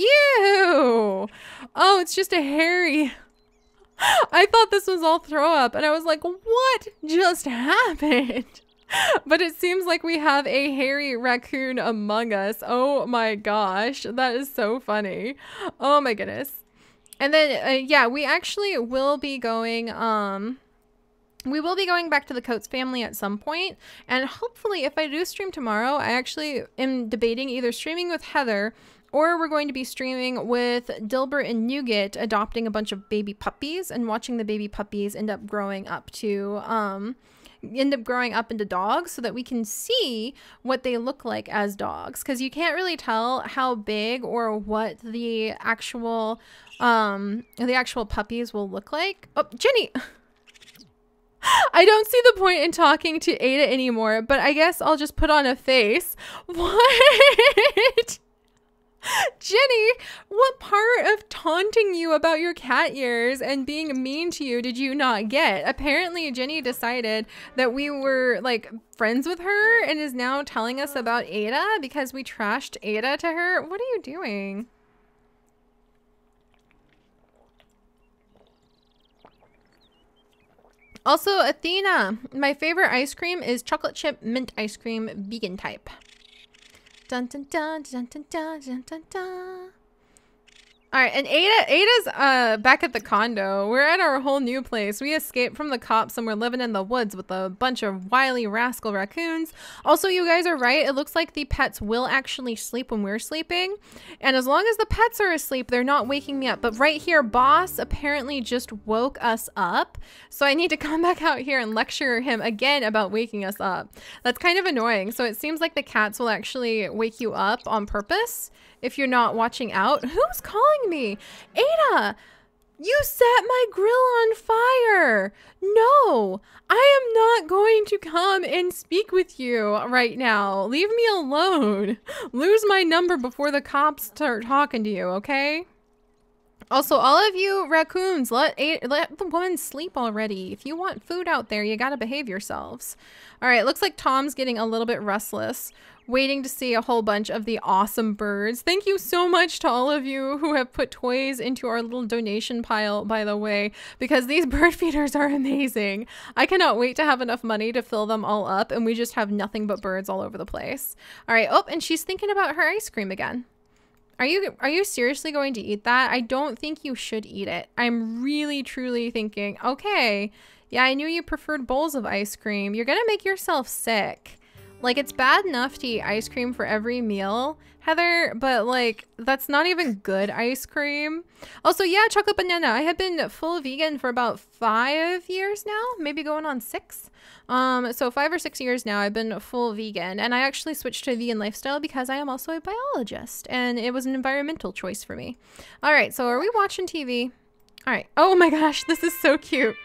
Speaker 2: Ew! Oh, it's just a hairy. I thought this was all throw up and I was like, what just happened? But it seems like we have a hairy raccoon among us. Oh my gosh. That is so funny. Oh my goodness. And then, uh, yeah, we actually will be going, um, We will be going back to the Coates family at some point, and hopefully if I do stream tomorrow, I actually am debating either streaming with Heather or we're going to be streaming with Dilbert and Nougat adopting a bunch of baby puppies and watching the baby puppies end up growing up to um end up growing up into dogs so that we can see what they look like as dogs, because you can't really tell how big or what the actual um the actual puppies will look like. Oh, Jenny. I don't see the point in talking to Ada anymore, but I guess I'll just put on a face. What? Jenny, what part of taunting you about your cat ears and being mean to you did you not get? Apparently, Jenny decided that we were like friends with her and is now telling us about Ada because we trashed Ada to her. What are you doing? Also, Athena, my favorite ice cream is chocolate chip mint ice cream, vegan type. Dun dun dun dun dun dun dun dun dun. All right, and Ada, Ada's uh, back at the condo. We're at our whole new place. We escaped from the cops and we're living in the woods with a bunch of wily rascal raccoons. Also, you guys are right. It looks like the pets will actually sleep when we're sleeping. And as long as the pets are asleep, they're not waking me up. But right here, Boss apparently just woke us up. So I need to come back out here and lecture him again about waking us up. That's kind of annoying. So it seems like the cats will actually wake you up on purpose if you're not watching out. Who's calling me? Ada, you set my grill on fire. No, I am not going to come and speak with you right now. Leave me alone. Lose my number before the cops start talking to you, okay? Also, all of you raccoons, let, let the woman sleep already. If you want food out there, you gotta behave yourselves. All right, looks like Tom's getting a little bit restless, waiting to see a whole bunch of the awesome birds. Thank you so much to all of you who have put toys into our little donation pile, by the way, because these bird feeders are amazing. I cannot wait to have enough money to fill them all up, and we just have nothing but birds all over the place. All right, oh, and she's thinking about her ice cream again. Are you are you seriously going to eat that? I don't think you should eat it. I'm really, truly thinking, okay, yeah, I knew you preferred bowls of ice cream. You're gonna make yourself sick. Like, it's bad enough to eat ice cream for every meal, Heather, but like, that's not even good ice cream. Also, yeah, chocolate banana. I have been full vegan for about five years now, maybe going on six. Um, so five or six years now, I've been full vegan, and I actually switched to a vegan lifestyle because I am also a biologist, and it was an environmental choice for me. All right, so are we watching T V? All right. Oh my gosh, this is so cute.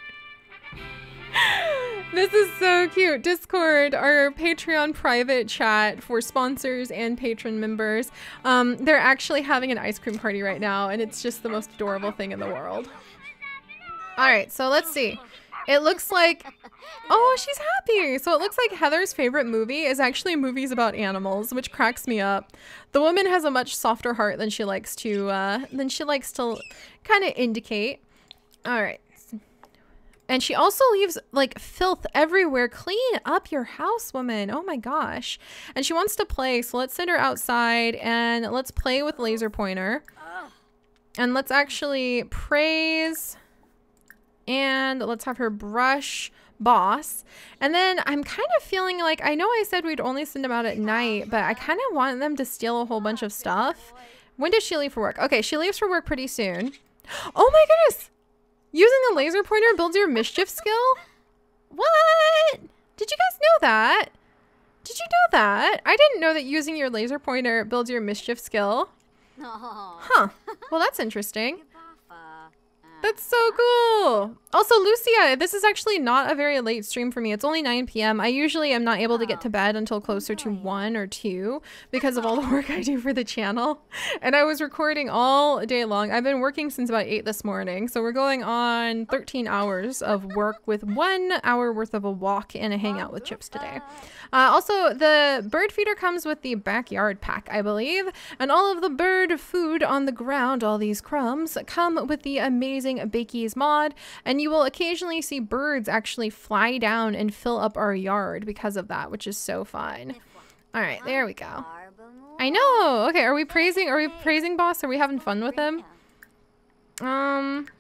Speaker 2: This is so cute. Discord, our Patreon private chat for sponsors and patron members. Um, they're actually having an ice cream party right now, and it's just the most adorable thing in the world. All right, so let's see. It looks like, oh, she's happy. So it looks like Heather's favorite movie is actually movies about animals, which cracks me up. The woman has a much softer heart than she likes to, uh, than she likes to kind of indicate. All right. And she also leaves like filth everywhere. Clean up your house, woman. Oh my gosh. And she wants to play. So let's send her outside and let's play with laser pointer. And let's actually praise. And let's have her brush Boss. And then I'm kind of feeling like, I know I said we'd only send them out at night, but I kind of want them to steal a whole bunch of stuff. When does she leave for work? Okay, she leaves for work pretty soon. Oh my goodness. Using a laser pointer builds your mischief skill? What? Did you guys know that? Did you know that? I didn't know that using your laser pointer builds your mischief skill. Huh. Well, that's interesting. That's so cool. Also, Lucia, this is actually not a very late stream for me. It's only nine p m I usually am not able to get to bed until closer to one or two because of all the work I do for the channel. And I was recording all day long. I've been working since about eight this morning. So we're going on thirteen hours of work with one hour worth of a walk and a hangout with Chips today. Uh, also, the bird feeder comes with the backyard pack, I believe. And all of the bird food on the ground, all these crumbs, come with the amazing Bakey's mod. And you will occasionally see birds actually fly down and fill up our yard because of that, which is so fun. All right, there we go. I know. Okay, are we praising? Are we praising Boss? Are we having fun with him? Um,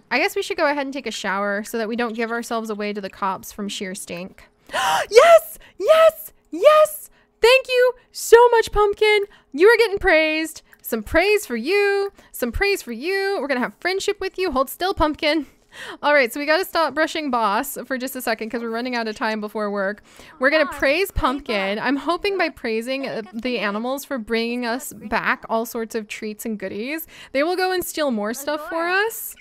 Speaker 2: I guess we should go ahead and take a shower so that we don't give ourselves away to the cops from sheer stink. Yes! Yes! Yes! Thank you so much, Pumpkin. You are getting praised. Some praise for you. Some praise for you. We're going to have friendship with you. Hold still, Pumpkin. All right, so we got to stop brushing Boss for just a second because we're running out of time before work. We're going to praise Pumpkin. I'm hoping by praising uh, the animals for bringing us back all sorts of treats and goodies, they will go and steal more stuff for us.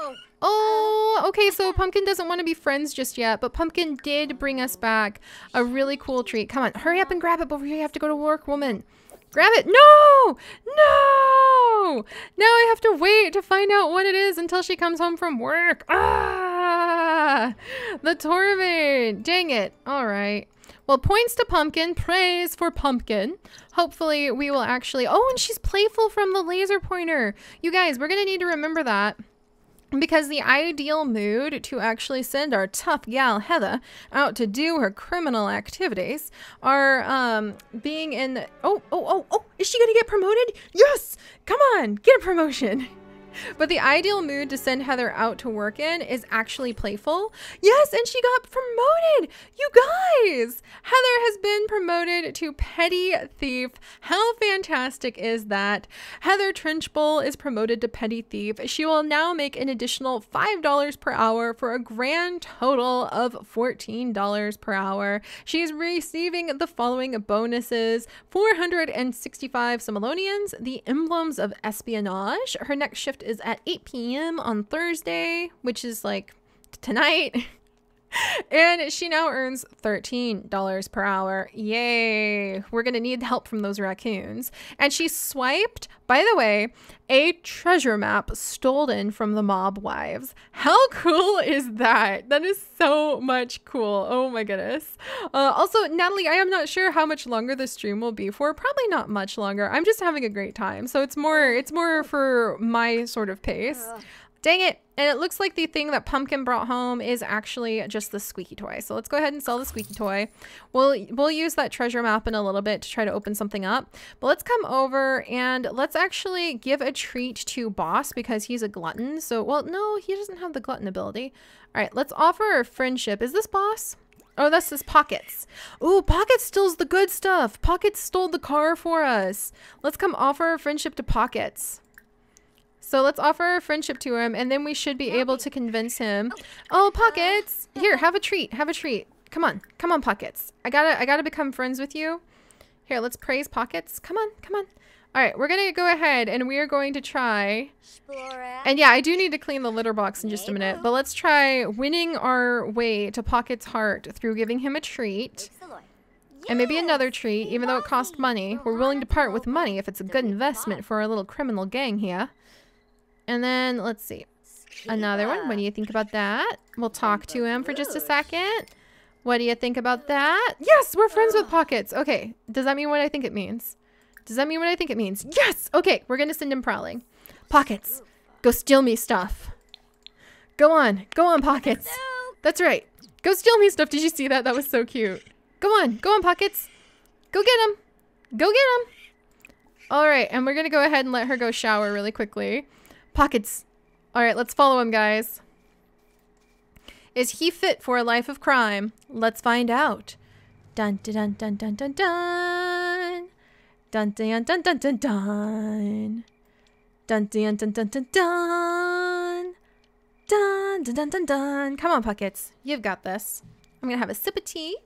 Speaker 2: Oh, okay, so Pumpkin doesn't want to be friends just yet, but Pumpkin did bring us back a really cool treat. Come on, hurry up and grab it before you have to go to work, woman. Grab it. No! No! Now I have to wait to find out what it is until she comes home from work. Ah! The torment. Dang it. All right. Well, points to Pumpkin. Praise for Pumpkin. Hopefully we will actually... Oh, and she's playful from the laser pointer. You guys, we're going to need to remember that. Because the ideal mood to actually send our tough gal Heather out to do her criminal activities are um, being in... Oh, oh, oh, oh, is she going to get promoted? Yes! Come on, get a promotion. But the ideal mood to send Heather out to work in is actually playful. Yes, and she got promoted. You guys, Heather has been promoted to petty thief. How fantastic is that? Heather Trenchbull is promoted to petty thief. She will now make an additional five dollars per hour for a grand total of fourteen dollars per hour. She is receiving the following bonuses: four hundred sixty-five simoleons, the emblems of espionage. Her next shift is at eight p m on Thursday, which is like tonight. And she now earns thirteen dollars per hour. Yay. We're going to need help from those raccoons. And she swiped, by the way, a treasure map stolen from the mob wives. How cool is that? That is so much cool. Oh my goodness. Uh, also, Natalie, I am not sure how much longer the stream will be for. Probably not much longer. I'm just having a great time. So it's more, it's more for my sort of pace. Dang it. And it looks like the thing that Pumpkin brought home is actually just the squeaky toy. So let's go ahead and sell the squeaky toy. We'll, we'll use that treasure map in a little bit to try to open something up. But let's come over and let's actually give a treat to Boss because he's a glutton. So, well, no, he doesn't have the glutton ability. All right, let's offer a friendship. Is this Boss? Oh, that's his Pockets. Ooh, Pockets steals the good stuff. Pockets stole the car for us. Let's come offer a friendship to Pockets. So let's offer a friendship to him, and then we should be able to convince him. Oh, Pockets! Here, have a treat. Have a treat. Come on. Come on, Pockets. I gotta, I gotta become friends with you. Here, let's praise Pockets. Come on. Come on. All right, we're gonna go ahead, and we are going to try... And yeah, I do need to clean the litter box in just a minute, but let's try winning our way to Pockets' heart through giving him a treat. And maybe another treat, even though it cost money. We're willing to part with money if it's a good investment for our little criminal gang here. And then, let's see. Another one. What do you think about that? We'll talk to him for just a second. What do you think about that? Yes, we're friends with Pockets. Okay. Does that mean what I think it means? Does that mean what I think it means? Yes! Okay, we're going to send him prowling. Pockets, go steal me stuff. Go on. Go on, Pockets. That's right. Go steal me stuff. Did you see that? That was so cute. Go on. Go on, Pockets. Go get him. Go get him. All right, and we're going to go ahead and let her go shower really quickly. Pockets. All right, let's follow him, guys. Is he fit for a life of crime? Let's find out. Dun dun dun dun dun dun dun. Dun dun dun dun dun dun. Dun dun dun dun dun dun. Dun dun dun dun dun. Come on, Pockets. You've got this. I'm gonna have a sip of tea.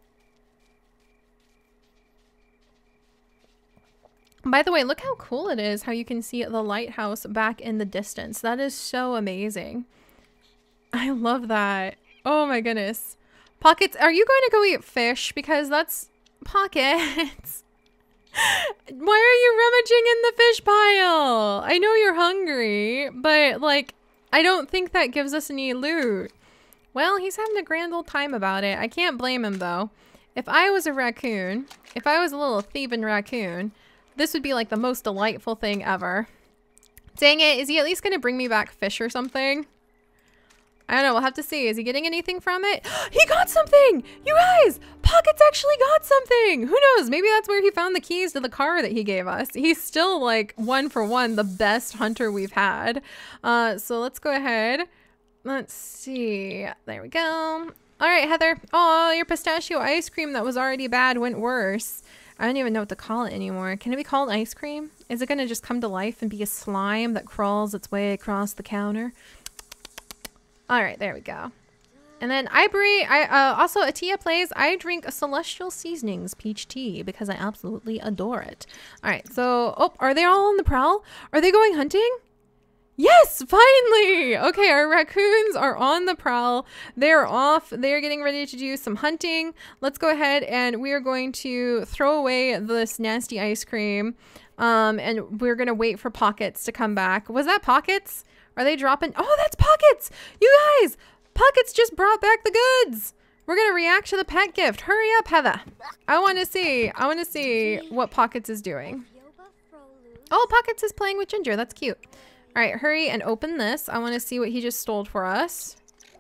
Speaker 2: By the way, look how cool it is how you can see the lighthouse back in the distance. That is so amazing. I love that. Oh my goodness. Pockets, are you going to go eat fish? Because that's... Pockets. Why are you rummaging in the fish pile? I know you're hungry, but like, I don't think that gives us any loot. Well, he's having a grand old time about it. I can't blame him though. If I was a raccoon, if I was a little thieving raccoon, this would be like the most delightful thing ever. Dang it, is he at least gonna bring me back fish or something? I don't know, we'll have to see. Is he getting anything from it? He got something! You guys! Pockets actually got something! Who knows? Maybe that's where he found the keys to the car that he gave us. He's still like one for one the best hunter we've had. Uh, so let's go ahead. let's see. There we go. All right, Heather. Oh, your pistachio ice cream that was already bad went worse. I don't even know what to call it anymore. Can it be called ice cream? Is it going to just come to life and be a slime that crawls its way across the counter? All right, there we go. And then Ivory, I uh, also Atia plays, I drink a Celestial Seasonings peach tea because I absolutely adore it. All right, so, oh, are they all on the prowl? Are they going hunting? Yes, finally! Okay, our raccoons are on the prowl. They're off. They're getting ready to do some hunting. Let's go ahead and we are going to throw away this nasty ice cream. Um, and we're going to wait for Pockets to come back. Was that Pockets? Are they dropping? Oh, that's Pockets! You guys! Pockets just brought back the goods! We're going to react to the pet gift. Hurry up, Heather. I want to see. I want to see what Pockets is doing. Oh, Pockets is playing with Ginger. That's cute. All right, hurry and open this. I want to see what he just stole for us.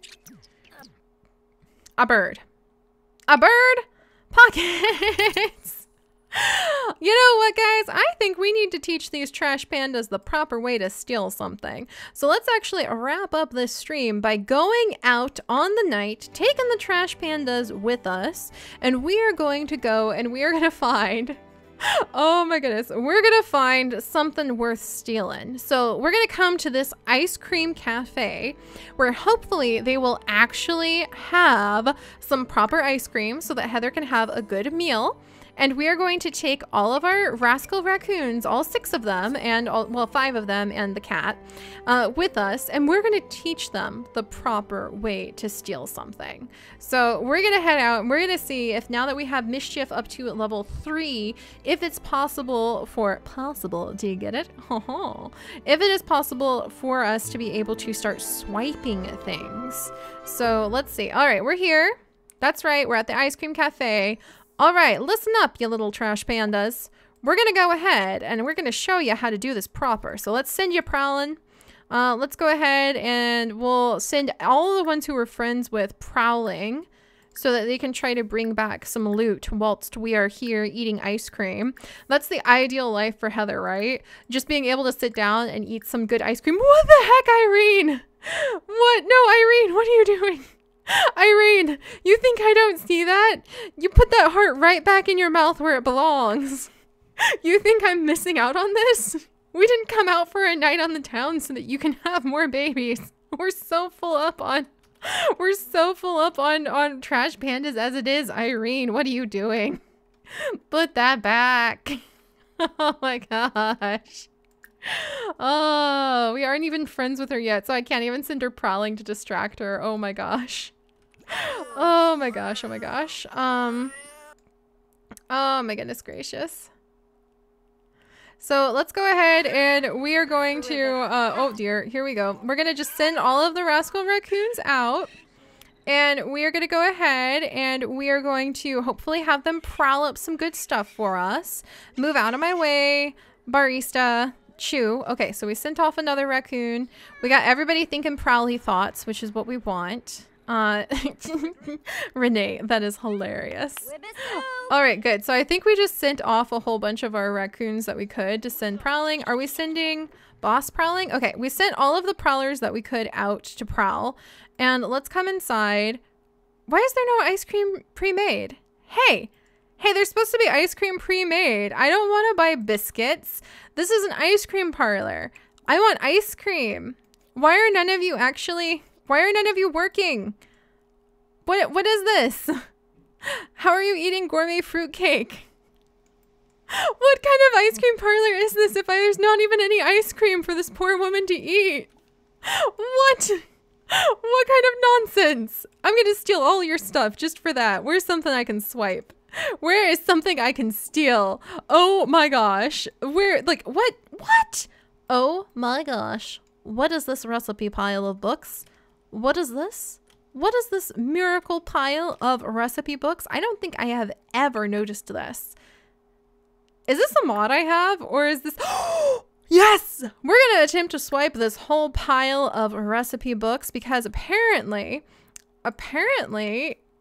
Speaker 2: A bird. A bird? Pockets! You know what, guys? I think we need to teach these trash pandas the proper way to steal something. So let's actually wrap up this stream by going out on the night, taking the trash pandas with us, and we are going to go and we are going to find... Oh my goodness, we're gonna find something worth stealing. So we're gonna come to this ice cream cafe where hopefully they will actually have some proper ice cream so that Heather can have a good meal. And we are going to take all of our Rascal raccoons, all six of them, and all, well, five of them and the cat, uh, with us. And we're going to teach them the proper way to steal something. So we're going to head out and we're going to see if now that we have mischief up to level three, if it's possible for, possible, do you get it? If it is possible for us to be able to start swiping things. So let's see. All right, we're here. That's right. We're at the ice cream cafe. All right, listen up, you little trash pandas. We're going to go ahead and we're going to show you how to do this proper. So let's send you prowling. Uh, let's go ahead and we'll send all the ones who we're friends with prowling so that they can try to bring back some loot whilst we are here eating ice cream. That's the ideal life for Heather, right? Just being able to sit down and eat some good ice cream. What the heck, Irene? What? No, Irene, what are you doing? Irene, you think I don't see that? You put that heart right back in your mouth where it belongs. You think I'm missing out on this? We didn't come out for a night on the town so that you can have more babies. We're so full up on, we're so full up on, on trash pandas as it is. Irene, what are you doing? Put that back. Oh my gosh. Oh, we aren't even friends with her yet, so I can't even send her prowling to distract her. Oh my gosh. Oh my gosh, oh my gosh. Um, oh my goodness gracious. So let's go ahead and we are going to, uh, oh dear, here we go. We're going to just send all of the Rascal raccoons out. And we are going to go ahead and we are going to hopefully have them prowl up some good stuff for us. Move out of my way, barista. Chew. Okay, so we sent off another raccoon. We got everybody thinking prowly thoughts, which is what we want. Uh, Renee, that is hilarious. All right, good. So I think we just sent off a whole bunch of our raccoons that we could to send prowling. Are we sending boss prowling? Okay, we sent all of the prowlers that we could out to prowl. And let's come inside. Why is there no ice cream pre-made? Hey, hey, there's supposed to be ice cream pre-made. I don't want to buy biscuits. This is an ice cream parlor. I want ice cream. Why are none of you actually, why are none of you working? What, what is this? How are you eating gourmet fruit cake? What kind of ice cream parlor is this if there's not even any ice cream for this poor woman to eat? What? What kind of nonsense? I'm going to steal all your stuff just for that. Where's something I can swipe? Where is something I can steal? Oh my gosh. Where, like, what? What? Oh my gosh. What is this recipe pile of books? What is this? What is this miracle pile of recipe books? I don't think I have ever noticed this. Is this a mod I have? Or is this... Yes! We're going to attempt to swipe this whole pile of recipe books because apparently, apparently...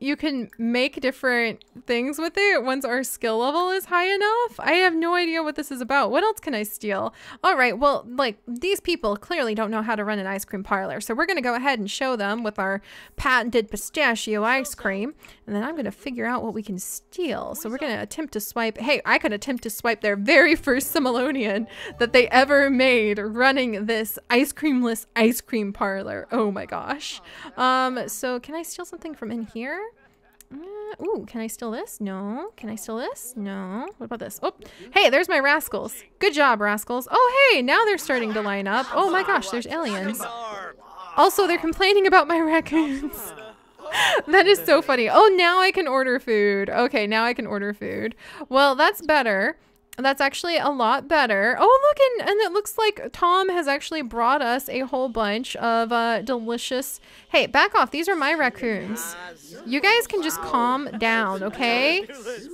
Speaker 2: you can make different things with it once our skill level is high enough. I have no idea what this is about. What else can I steal? All right, well, like these people clearly don't know how to run an ice cream parlor. So we're gonna go ahead and show them with our patented pistachio ice cream. And then I'm gonna figure out what we can steal. So we're gonna attempt to swipe. Hey, I could attempt to swipe their very first simoleon that they ever made running this ice creamless ice cream parlor. Oh my gosh. Um, so can I steal something from in here? Uh, ooh, can I steal this? No. Can I steal this? No. What about this? Oh, hey, there's my rascals. Good job, rascals. Oh, hey, now they're starting to line up. Oh my gosh, there's aliens. Also, they're complaining about my raccoons. That is so funny. Oh, now I can order food. Okay, now I can order food. Well, that's better. That's actually a lot better. Oh, look, and, and it looks like Tom has actually brought us a whole bunch of uh, delicious... Hey, back off. These are my raccoons. You guys can just calm down, okay?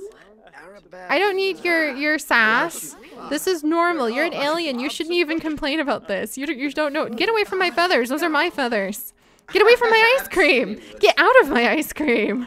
Speaker 2: I don't need your, your sass. This is normal. You're an alien. You shouldn't even complain about this. You, you don't know. Get away from my feathers. Those are my feathers. Get away from my ice cream. Get out of my ice cream.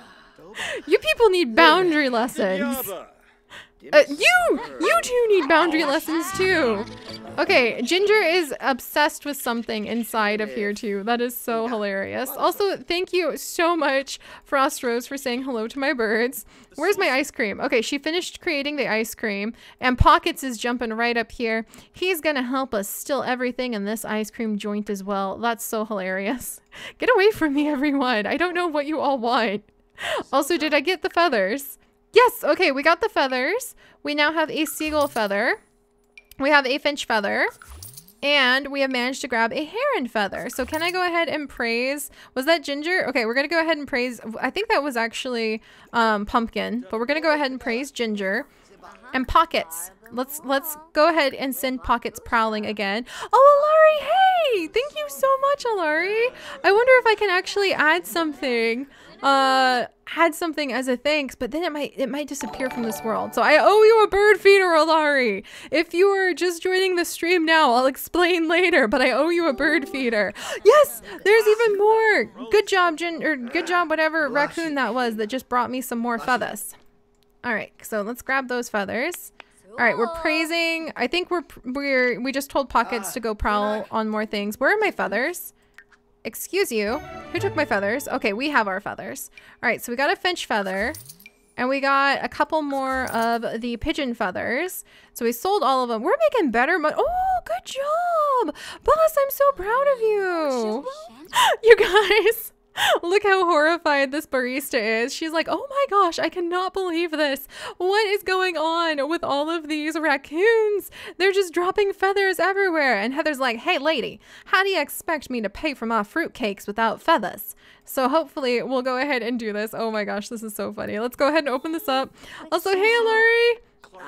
Speaker 2: You people need boundary lessons. Uh, you! You two need boundary lessons too! Okay, Ginger is obsessed with something inside of here too. That is so hilarious. Also, thank you so much, Frost Rose, for saying hello to my birds. Where's my ice cream? Okay, she finished creating the ice cream, and Pockets is jumping right up here. He's gonna help us steal everything in this ice cream joint as well. That's so hilarious. Get away from me, everyone. I don't know what you all want. Also, did I get the feathers? Yes, okay, we got the feathers. We now have a seagull feather. We have a finch feather. And we have managed to grab a heron feather. So can I go ahead and praise? Was that Ginger? Okay, we're going to go ahead and praise. I think that was actually um, Pumpkin. But we're going to go ahead and praise Ginger. And Pockets. Let's let's go ahead and send Pockets prowling again. Oh, Alari, hey! Thank you so much, Alari. I wonder if I can actually add something. Uh, add something as a thanks, but then it might it might disappear from this world. So I owe you a bird feeder, Alari. If you are just joining the stream now, I'll explain later, but I owe you a bird feeder. Yes, there's even more. Good job, Gin, or good job, whatever raccoon that was that just brought me some more feathers. All right, so let's grab those feathers. All right, we're praising. I think we're we're we just told Pockets to go prowl on more things. Where are my feathers? Excuse you. Who took my feathers? Okay, we have our feathers. All right, so we got a finch feather. And we got a couple more of the pigeon feathers. So we sold all of them. We're making better money. Oh, good job. Boss, I'm so proud of you. You guys, look how horrified this barista is. She's like, oh my gosh, I cannot believe this. What is going on with all of these raccoons? They're just dropping feathers everywhere. And Heather's like, hey lady, how do you expect me to pay for my fruitcakes without feathers? So hopefully we'll go ahead and do this. Oh my gosh, this is so funny. Let's go ahead and open this up. Also, hey Laurie.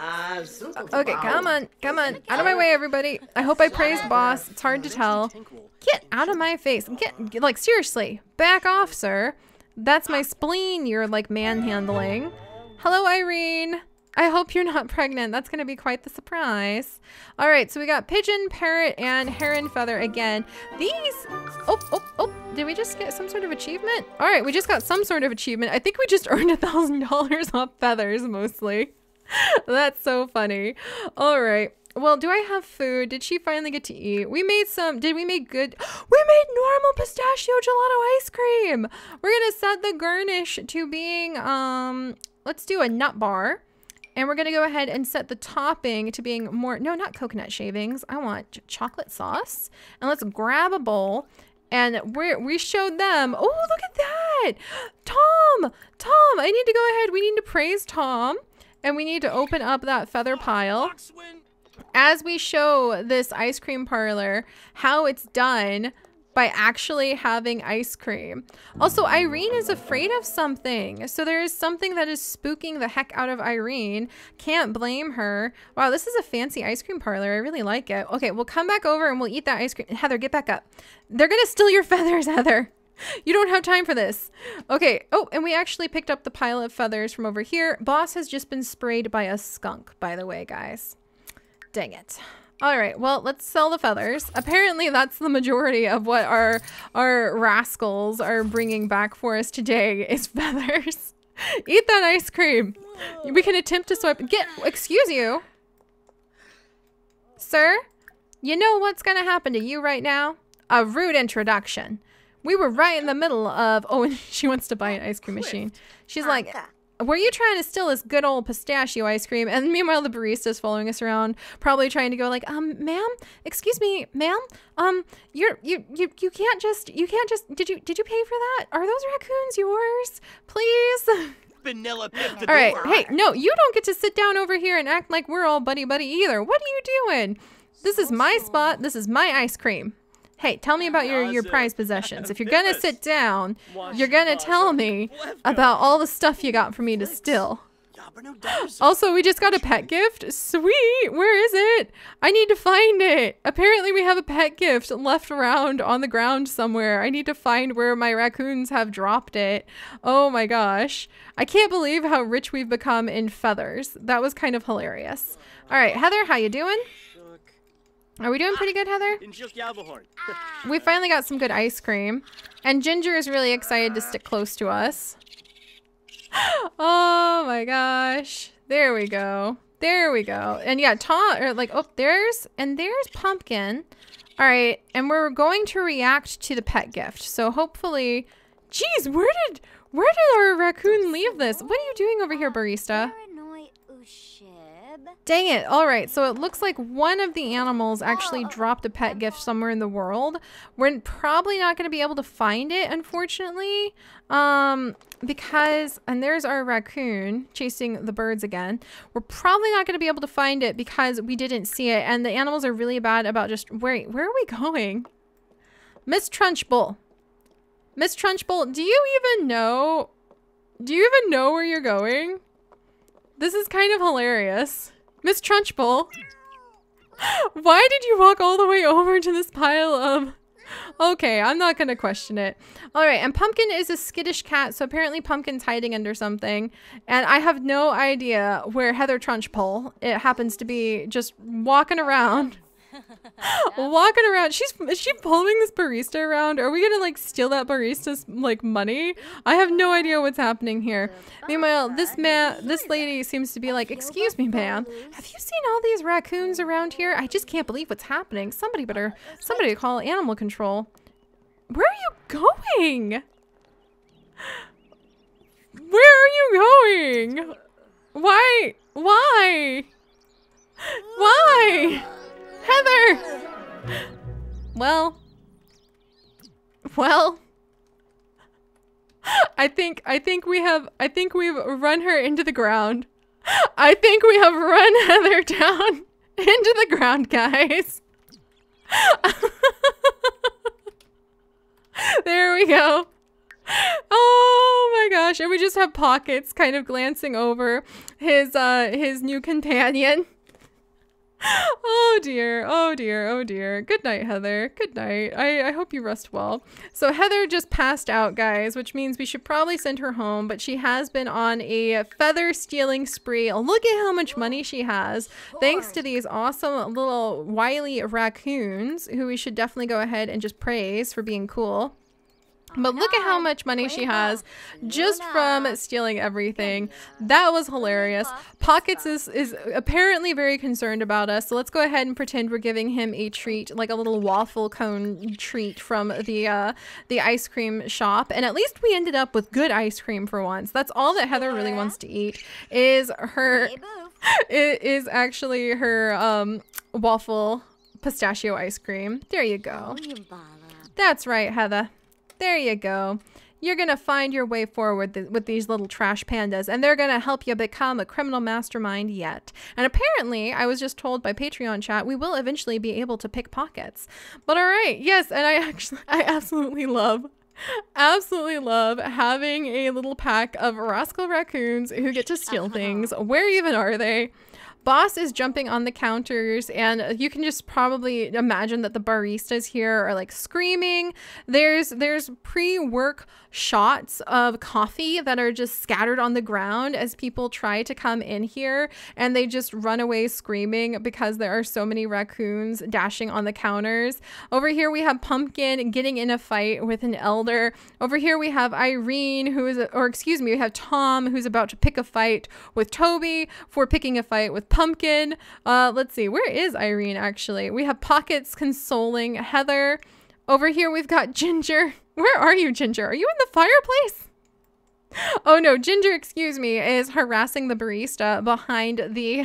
Speaker 2: Okay, come on, come on. Out of my way, everybody. I hope I praised boss. It's hard to tell. Get out of my face. Get, get like, seriously. Back off, sir. That's my spleen you're, like, manhandling. Hello, Irene. I hope you're not pregnant. That's going to be quite the surprise. All right, so we got pigeon, parrot, and heron feather again. These... Oh, oh, oh. Did we just get some sort of achievement? All right, we just got some sort of achievement. I think we just earned a thousand dollars off feathers, mostly. That's so funny. All right. Well, do I have food? Did she finally get to eat? We made some. Did we make good? We made normal pistachio gelato ice cream. We're going to set the garnish to being, um, let's do a nut bar. And we're going to go ahead and set the topping to being more, no, not coconut shavings. I want ch chocolate sauce. And let's grab a bowl. And we we showed them. Oh, look at that. Tom, Tom, I need to go ahead. We need to praise Tom. And we need to open up that feather pile as we show this ice cream parlor how it's done by actually having ice cream. Also, Irene is afraid of something. So there is something that is spooking the heck out of Irene. Can't blame her. Wow, this is a fancy ice cream parlor. I really like it. Okay, we'll come back over and we'll eat that ice cream. Heather, get back up. They're gonna steal your feathers, Heather. You don't have time for this. Okay. Oh, and we actually picked up the pile of feathers from over here. Boss has just been sprayed by a skunk, by the way, guys. Dang it. All right, well, let's sell the feathers. Apparently, that's the majority of what our our rascals are bringing back for us today is feathers. Eat that ice cream. We can attempt to swipe. Get, excuse you, sir. You know what's gonna happen to you right now? A rude introduction. We were right in the middle of. Oh, and she wants to buy an ice cream machine. She's like, were you trying to steal this good old pistachio ice cream? And meanwhile, the barista's following us around, probably trying to go like, um, ma'am, excuse me, ma'am, um, you're, you, you, you can't just, you can't just, did you, did you pay for that? Are those raccoons yours? Please?
Speaker 1: Vanilla pip the
Speaker 2: All right,
Speaker 1: door.
Speaker 2: hey, no, you don't get to sit down over here and act like we're all buddy-buddy either. What are you doing? This is my spot. This is my ice cream. Hey, tell me about your, your prized possessions. If you're gonna sit down, you're gonna tell me about all the stuff you got for me to steal. Also, we just got a pet gift. Sweet, where is it? I need to find it. Apparently we have a pet gift left around on the ground somewhere. I need to find where my raccoons have dropped it. Oh my gosh. I can't believe how rich we've become in feathers. That was kind of hilarious. All right, Heather, how you doing? Are we doing pretty good, Heather? We finally got some good ice cream. And Ginger is really excited to stick close to us. Oh my gosh. There we go. There we go. And yeah, Tom, or like, oh, there's, and there's Pumpkin. All right. And we're going to react to the pet gift. So hopefully, geez, where did, where did our raccoon leave this? What are you doing over here, barista? Dang it. All right. So it looks like one of the animals actually dropped a pet gift somewhere in the world. We're probably not going to be able to find it, unfortunately. Um, because, and there's our raccoon chasing the birds again. We're probably not going to be able to find it because we didn't see it. And the animals are really bad about just, wait, where are we going? Miss Trunchbull. Miss Trunchbull, do you even know, do you even know where you're going? This is kind of hilarious. Miss Trunchbull, why did you walk all the way over to this pile of... Okay, I'm not going to question it. All right, and Pumpkin is a skittish cat, so apparently Pumpkin's hiding under something. And I have no idea where Heather Trunchbull, it happens to be, just walking around. Walking around. She's is she following this barista around? Are we gonna like steal that barista's like money? I have no idea what's happening here. Meanwhile, this man, this lady seems to be like, excuse me, ma'am, have you seen all these raccoons around here? I just can't believe what's happening. Somebody better, somebody call animal control. Where are you going? Where are you going? Why? Why? Why? Heather! Well, well, I think, I think we have, I think we've run her into the ground. I think we have run Heather down into the ground, guys. There we go. Oh my gosh. And we just have Pockets kind of glancing over his, uh, his new companion. Oh dear, oh dear, oh dear. Good night, Heather. Good night. I, I hope you rest well. So Heather just passed out, guys, which means we should probably send her home, but she has been on a feather stealing spree. Look at how much money she has, thanks to these awesome little wily raccoons, who we should definitely go ahead and just praise for being cool. But look at how much money she has just from stealing everything. That was hilarious. Pockets is, is apparently very concerned about us. So let's go ahead and pretend we're giving him a treat, like a little waffle cone treat from the uh, the ice cream shop. And at least we ended up with good ice cream for once. That's all that Heather really wants to eat is her, it is actually her um, waffle pistachio ice cream. There you go. That's right, Heather. There you go. You're going to find your way forward th with these little trash pandas, and they're going to help you become a criminal mastermind yet. And apparently, I was just told by Patreon chat, we will eventually be able to pick pockets. But all right, yes, and I actually, I absolutely love, absolutely love having a little pack of Rascal raccoons who get to steal things. Where even are they? Boss is jumping on the counters, and you can just probably imagine that the baristas here are like screaming. There's there's pre-work shots of coffee that are just scattered on the ground as people try to come in here, and they just run away screaming because there are so many raccoons dashing on the counters. Over here we have Pumpkin getting in a fight with an elder. Over here we have Irene, who is, or excuse me, we have Tom, who's about to pick a fight with Toby for picking a fight with Pumpkin. Uh, let's see, where is Irene actually? We have Pockets consoling Heather. Over here we've got Ginger. Where are you, Ginger? Are you in the fireplace? Oh no, Ginger, excuse me, is harassing the barista behind the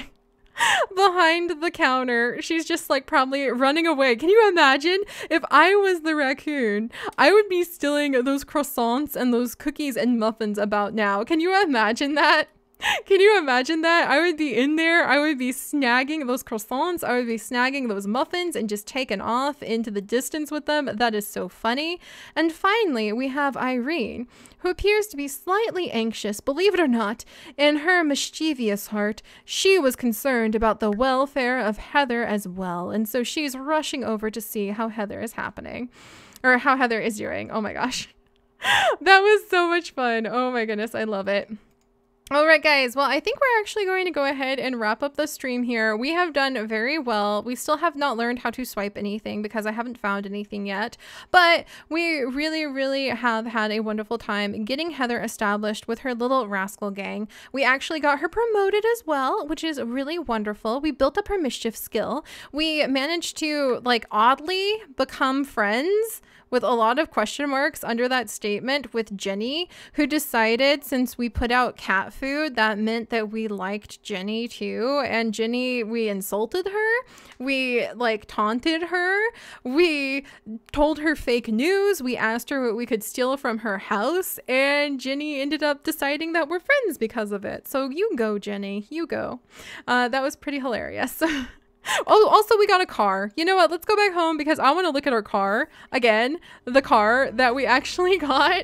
Speaker 2: behind the counter. She's just like probably running away. Can you imagine if I was the raccoon? I would be stealing those croissants and those cookies and muffins about now. Can you imagine that? Can you imagine that? I would be in there. I would be snagging those croissants. I would be snagging those muffins and just taking off into the distance with them. That is so funny. And finally, we have Irene, who appears to be slightly anxious. Believe it or not, in her mischievous heart, she was concerned about the welfare of Heather as well. And so she's rushing over to see how Heather is happening, or how Heather is doing. Oh my gosh. That was so much fun. Oh my goodness. I love it. All right, guys. Well, I think we're actually going to go ahead and wrap up the stream here. We have done very well. We still have not learned how to swipe anything because I haven't found anything yet. But we really, really have had a wonderful time getting Heather established with her little Rascal gang. We actually got her promoted as well, which is really wonderful. We built up her mischief skill. We managed to, like, oddly become friends with a lot of question marks under that statement with Jenny, who decided since we put out cat food, that meant that we liked Jenny too. And Jenny, we insulted her. We like taunted her. We told her fake news. We asked her what we could steal from her house. And Jenny ended up deciding that we're friends because of it. So you go, Jenny, you go. Uh, that was pretty hilarious. Oh, also we got a car. You know what? Let's go back home because I want to look at our car again. The car that we actually got.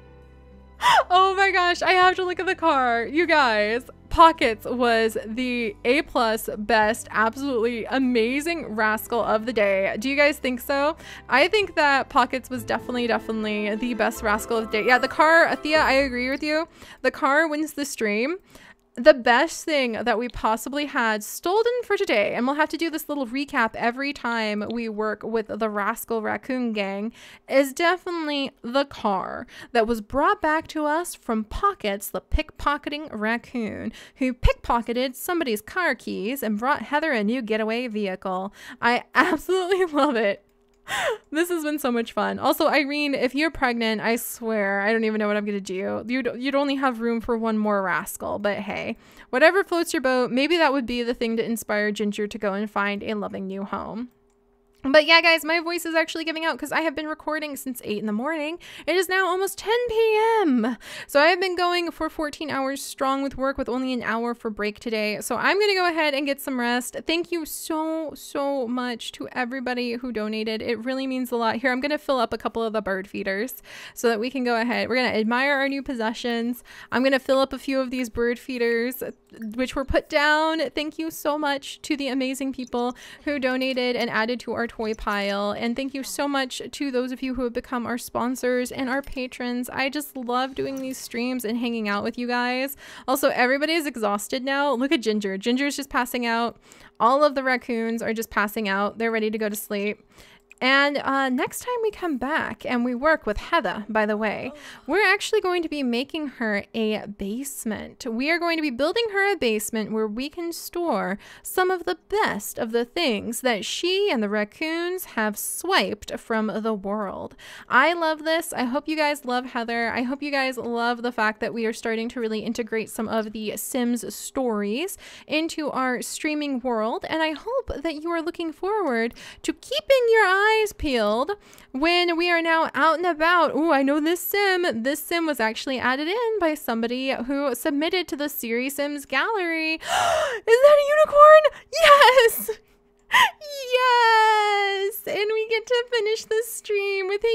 Speaker 2: Oh my gosh, I have to look at the car. You guys, Pockets was the A plus best, absolutely amazing Rascal of the day. Do you guys think so? I think that Pockets was definitely, definitely the best Rascal of the day. Yeah, the car, Thea, I agree with you. The car wins the stream. The best thing that we possibly had stolen for today, and we'll have to do this little recap every time we work with the Rascal Raccoon gang, is definitely the car that was brought back to us from Pockets, the pickpocketing raccoon, who pickpocketed somebody's car keys and brought Heather a new getaway vehicle. I absolutely love it. This has been so much fun. Also, Irene, if you're pregnant, I swear, I don't even know what I'm going to do. You'd, you'd only have room for one more Rascal, but hey, whatever floats your boat, maybe that would be the thing to inspire Ginger to go and find a loving new home. But yeah, guys, my voice is actually giving out because I have been recording since eight in the morning. It is now almost ten p m So I have been going for fourteen hours strong with work with only an hour for break today. So I'm going to go ahead and get some rest. Thank you so, so much to everybody who donated. It really means a lot. Here, I'm going to fill up a couple of the bird feeders so that we can go ahead. We're going to admire our new possessions. I'm going to fill up a few of these bird feeders, which were put down. Thank you so much to the amazing people who donated and added to our toy pile, and thank you so much to those of you who have become our sponsors and our patrons. I just love doing these streams and hanging out with you guys. Also, everybody is exhausted now. Look at Ginger. Ginger's just passing out. All of the raccoons are just passing out. They're ready to go to sleep. And uh, next time we come back and we work with Heather, by the way, we're actually going to be making her a basement. We are going to be building her a basement where we can store some of the best of the things that she and the raccoons have swiped from the world. I love this. I hope you guys love Heather. I hope you guys love the fact that we are starting to really integrate some of the Sims stories into our streaming world. And I hope that you are looking forward to keeping your eyes eyes peeled when we are now out and about. Oh, I know this sim. This sim was actually added in by somebody who submitted to the Seri Sims gallery. Is that a unicorn? Yes! Yes! And we get to finish the stream with a unicorn.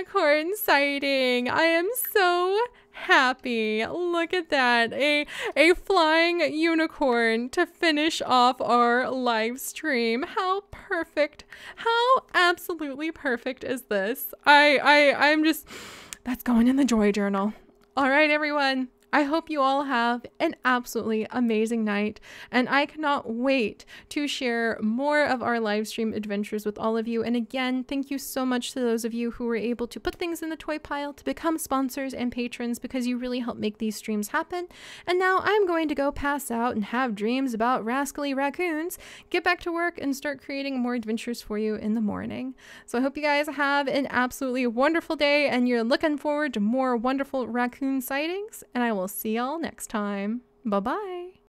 Speaker 2: unicorn sighting. I am so happy. Look at that. A, a flying unicorn to finish off our live stream. How perfect. How absolutely perfect is this? I, I, I'm just, that's going in the joy journal. All right, everyone. I hope you all have an absolutely amazing night, and I cannot wait to share more of our live stream adventures with all of you. And again, thank you so much to those of you who were able to put things in the toy pile to become sponsors and patrons, because you really help make these streams happen. And now I'm going to go pass out and have dreams about rascally raccoons, get back to work, and start creating more adventures for you in the morning. So I hope you guys have an absolutely wonderful day, and you're looking forward to more wonderful raccoon sightings, and I will see y'all next time. Bye bye.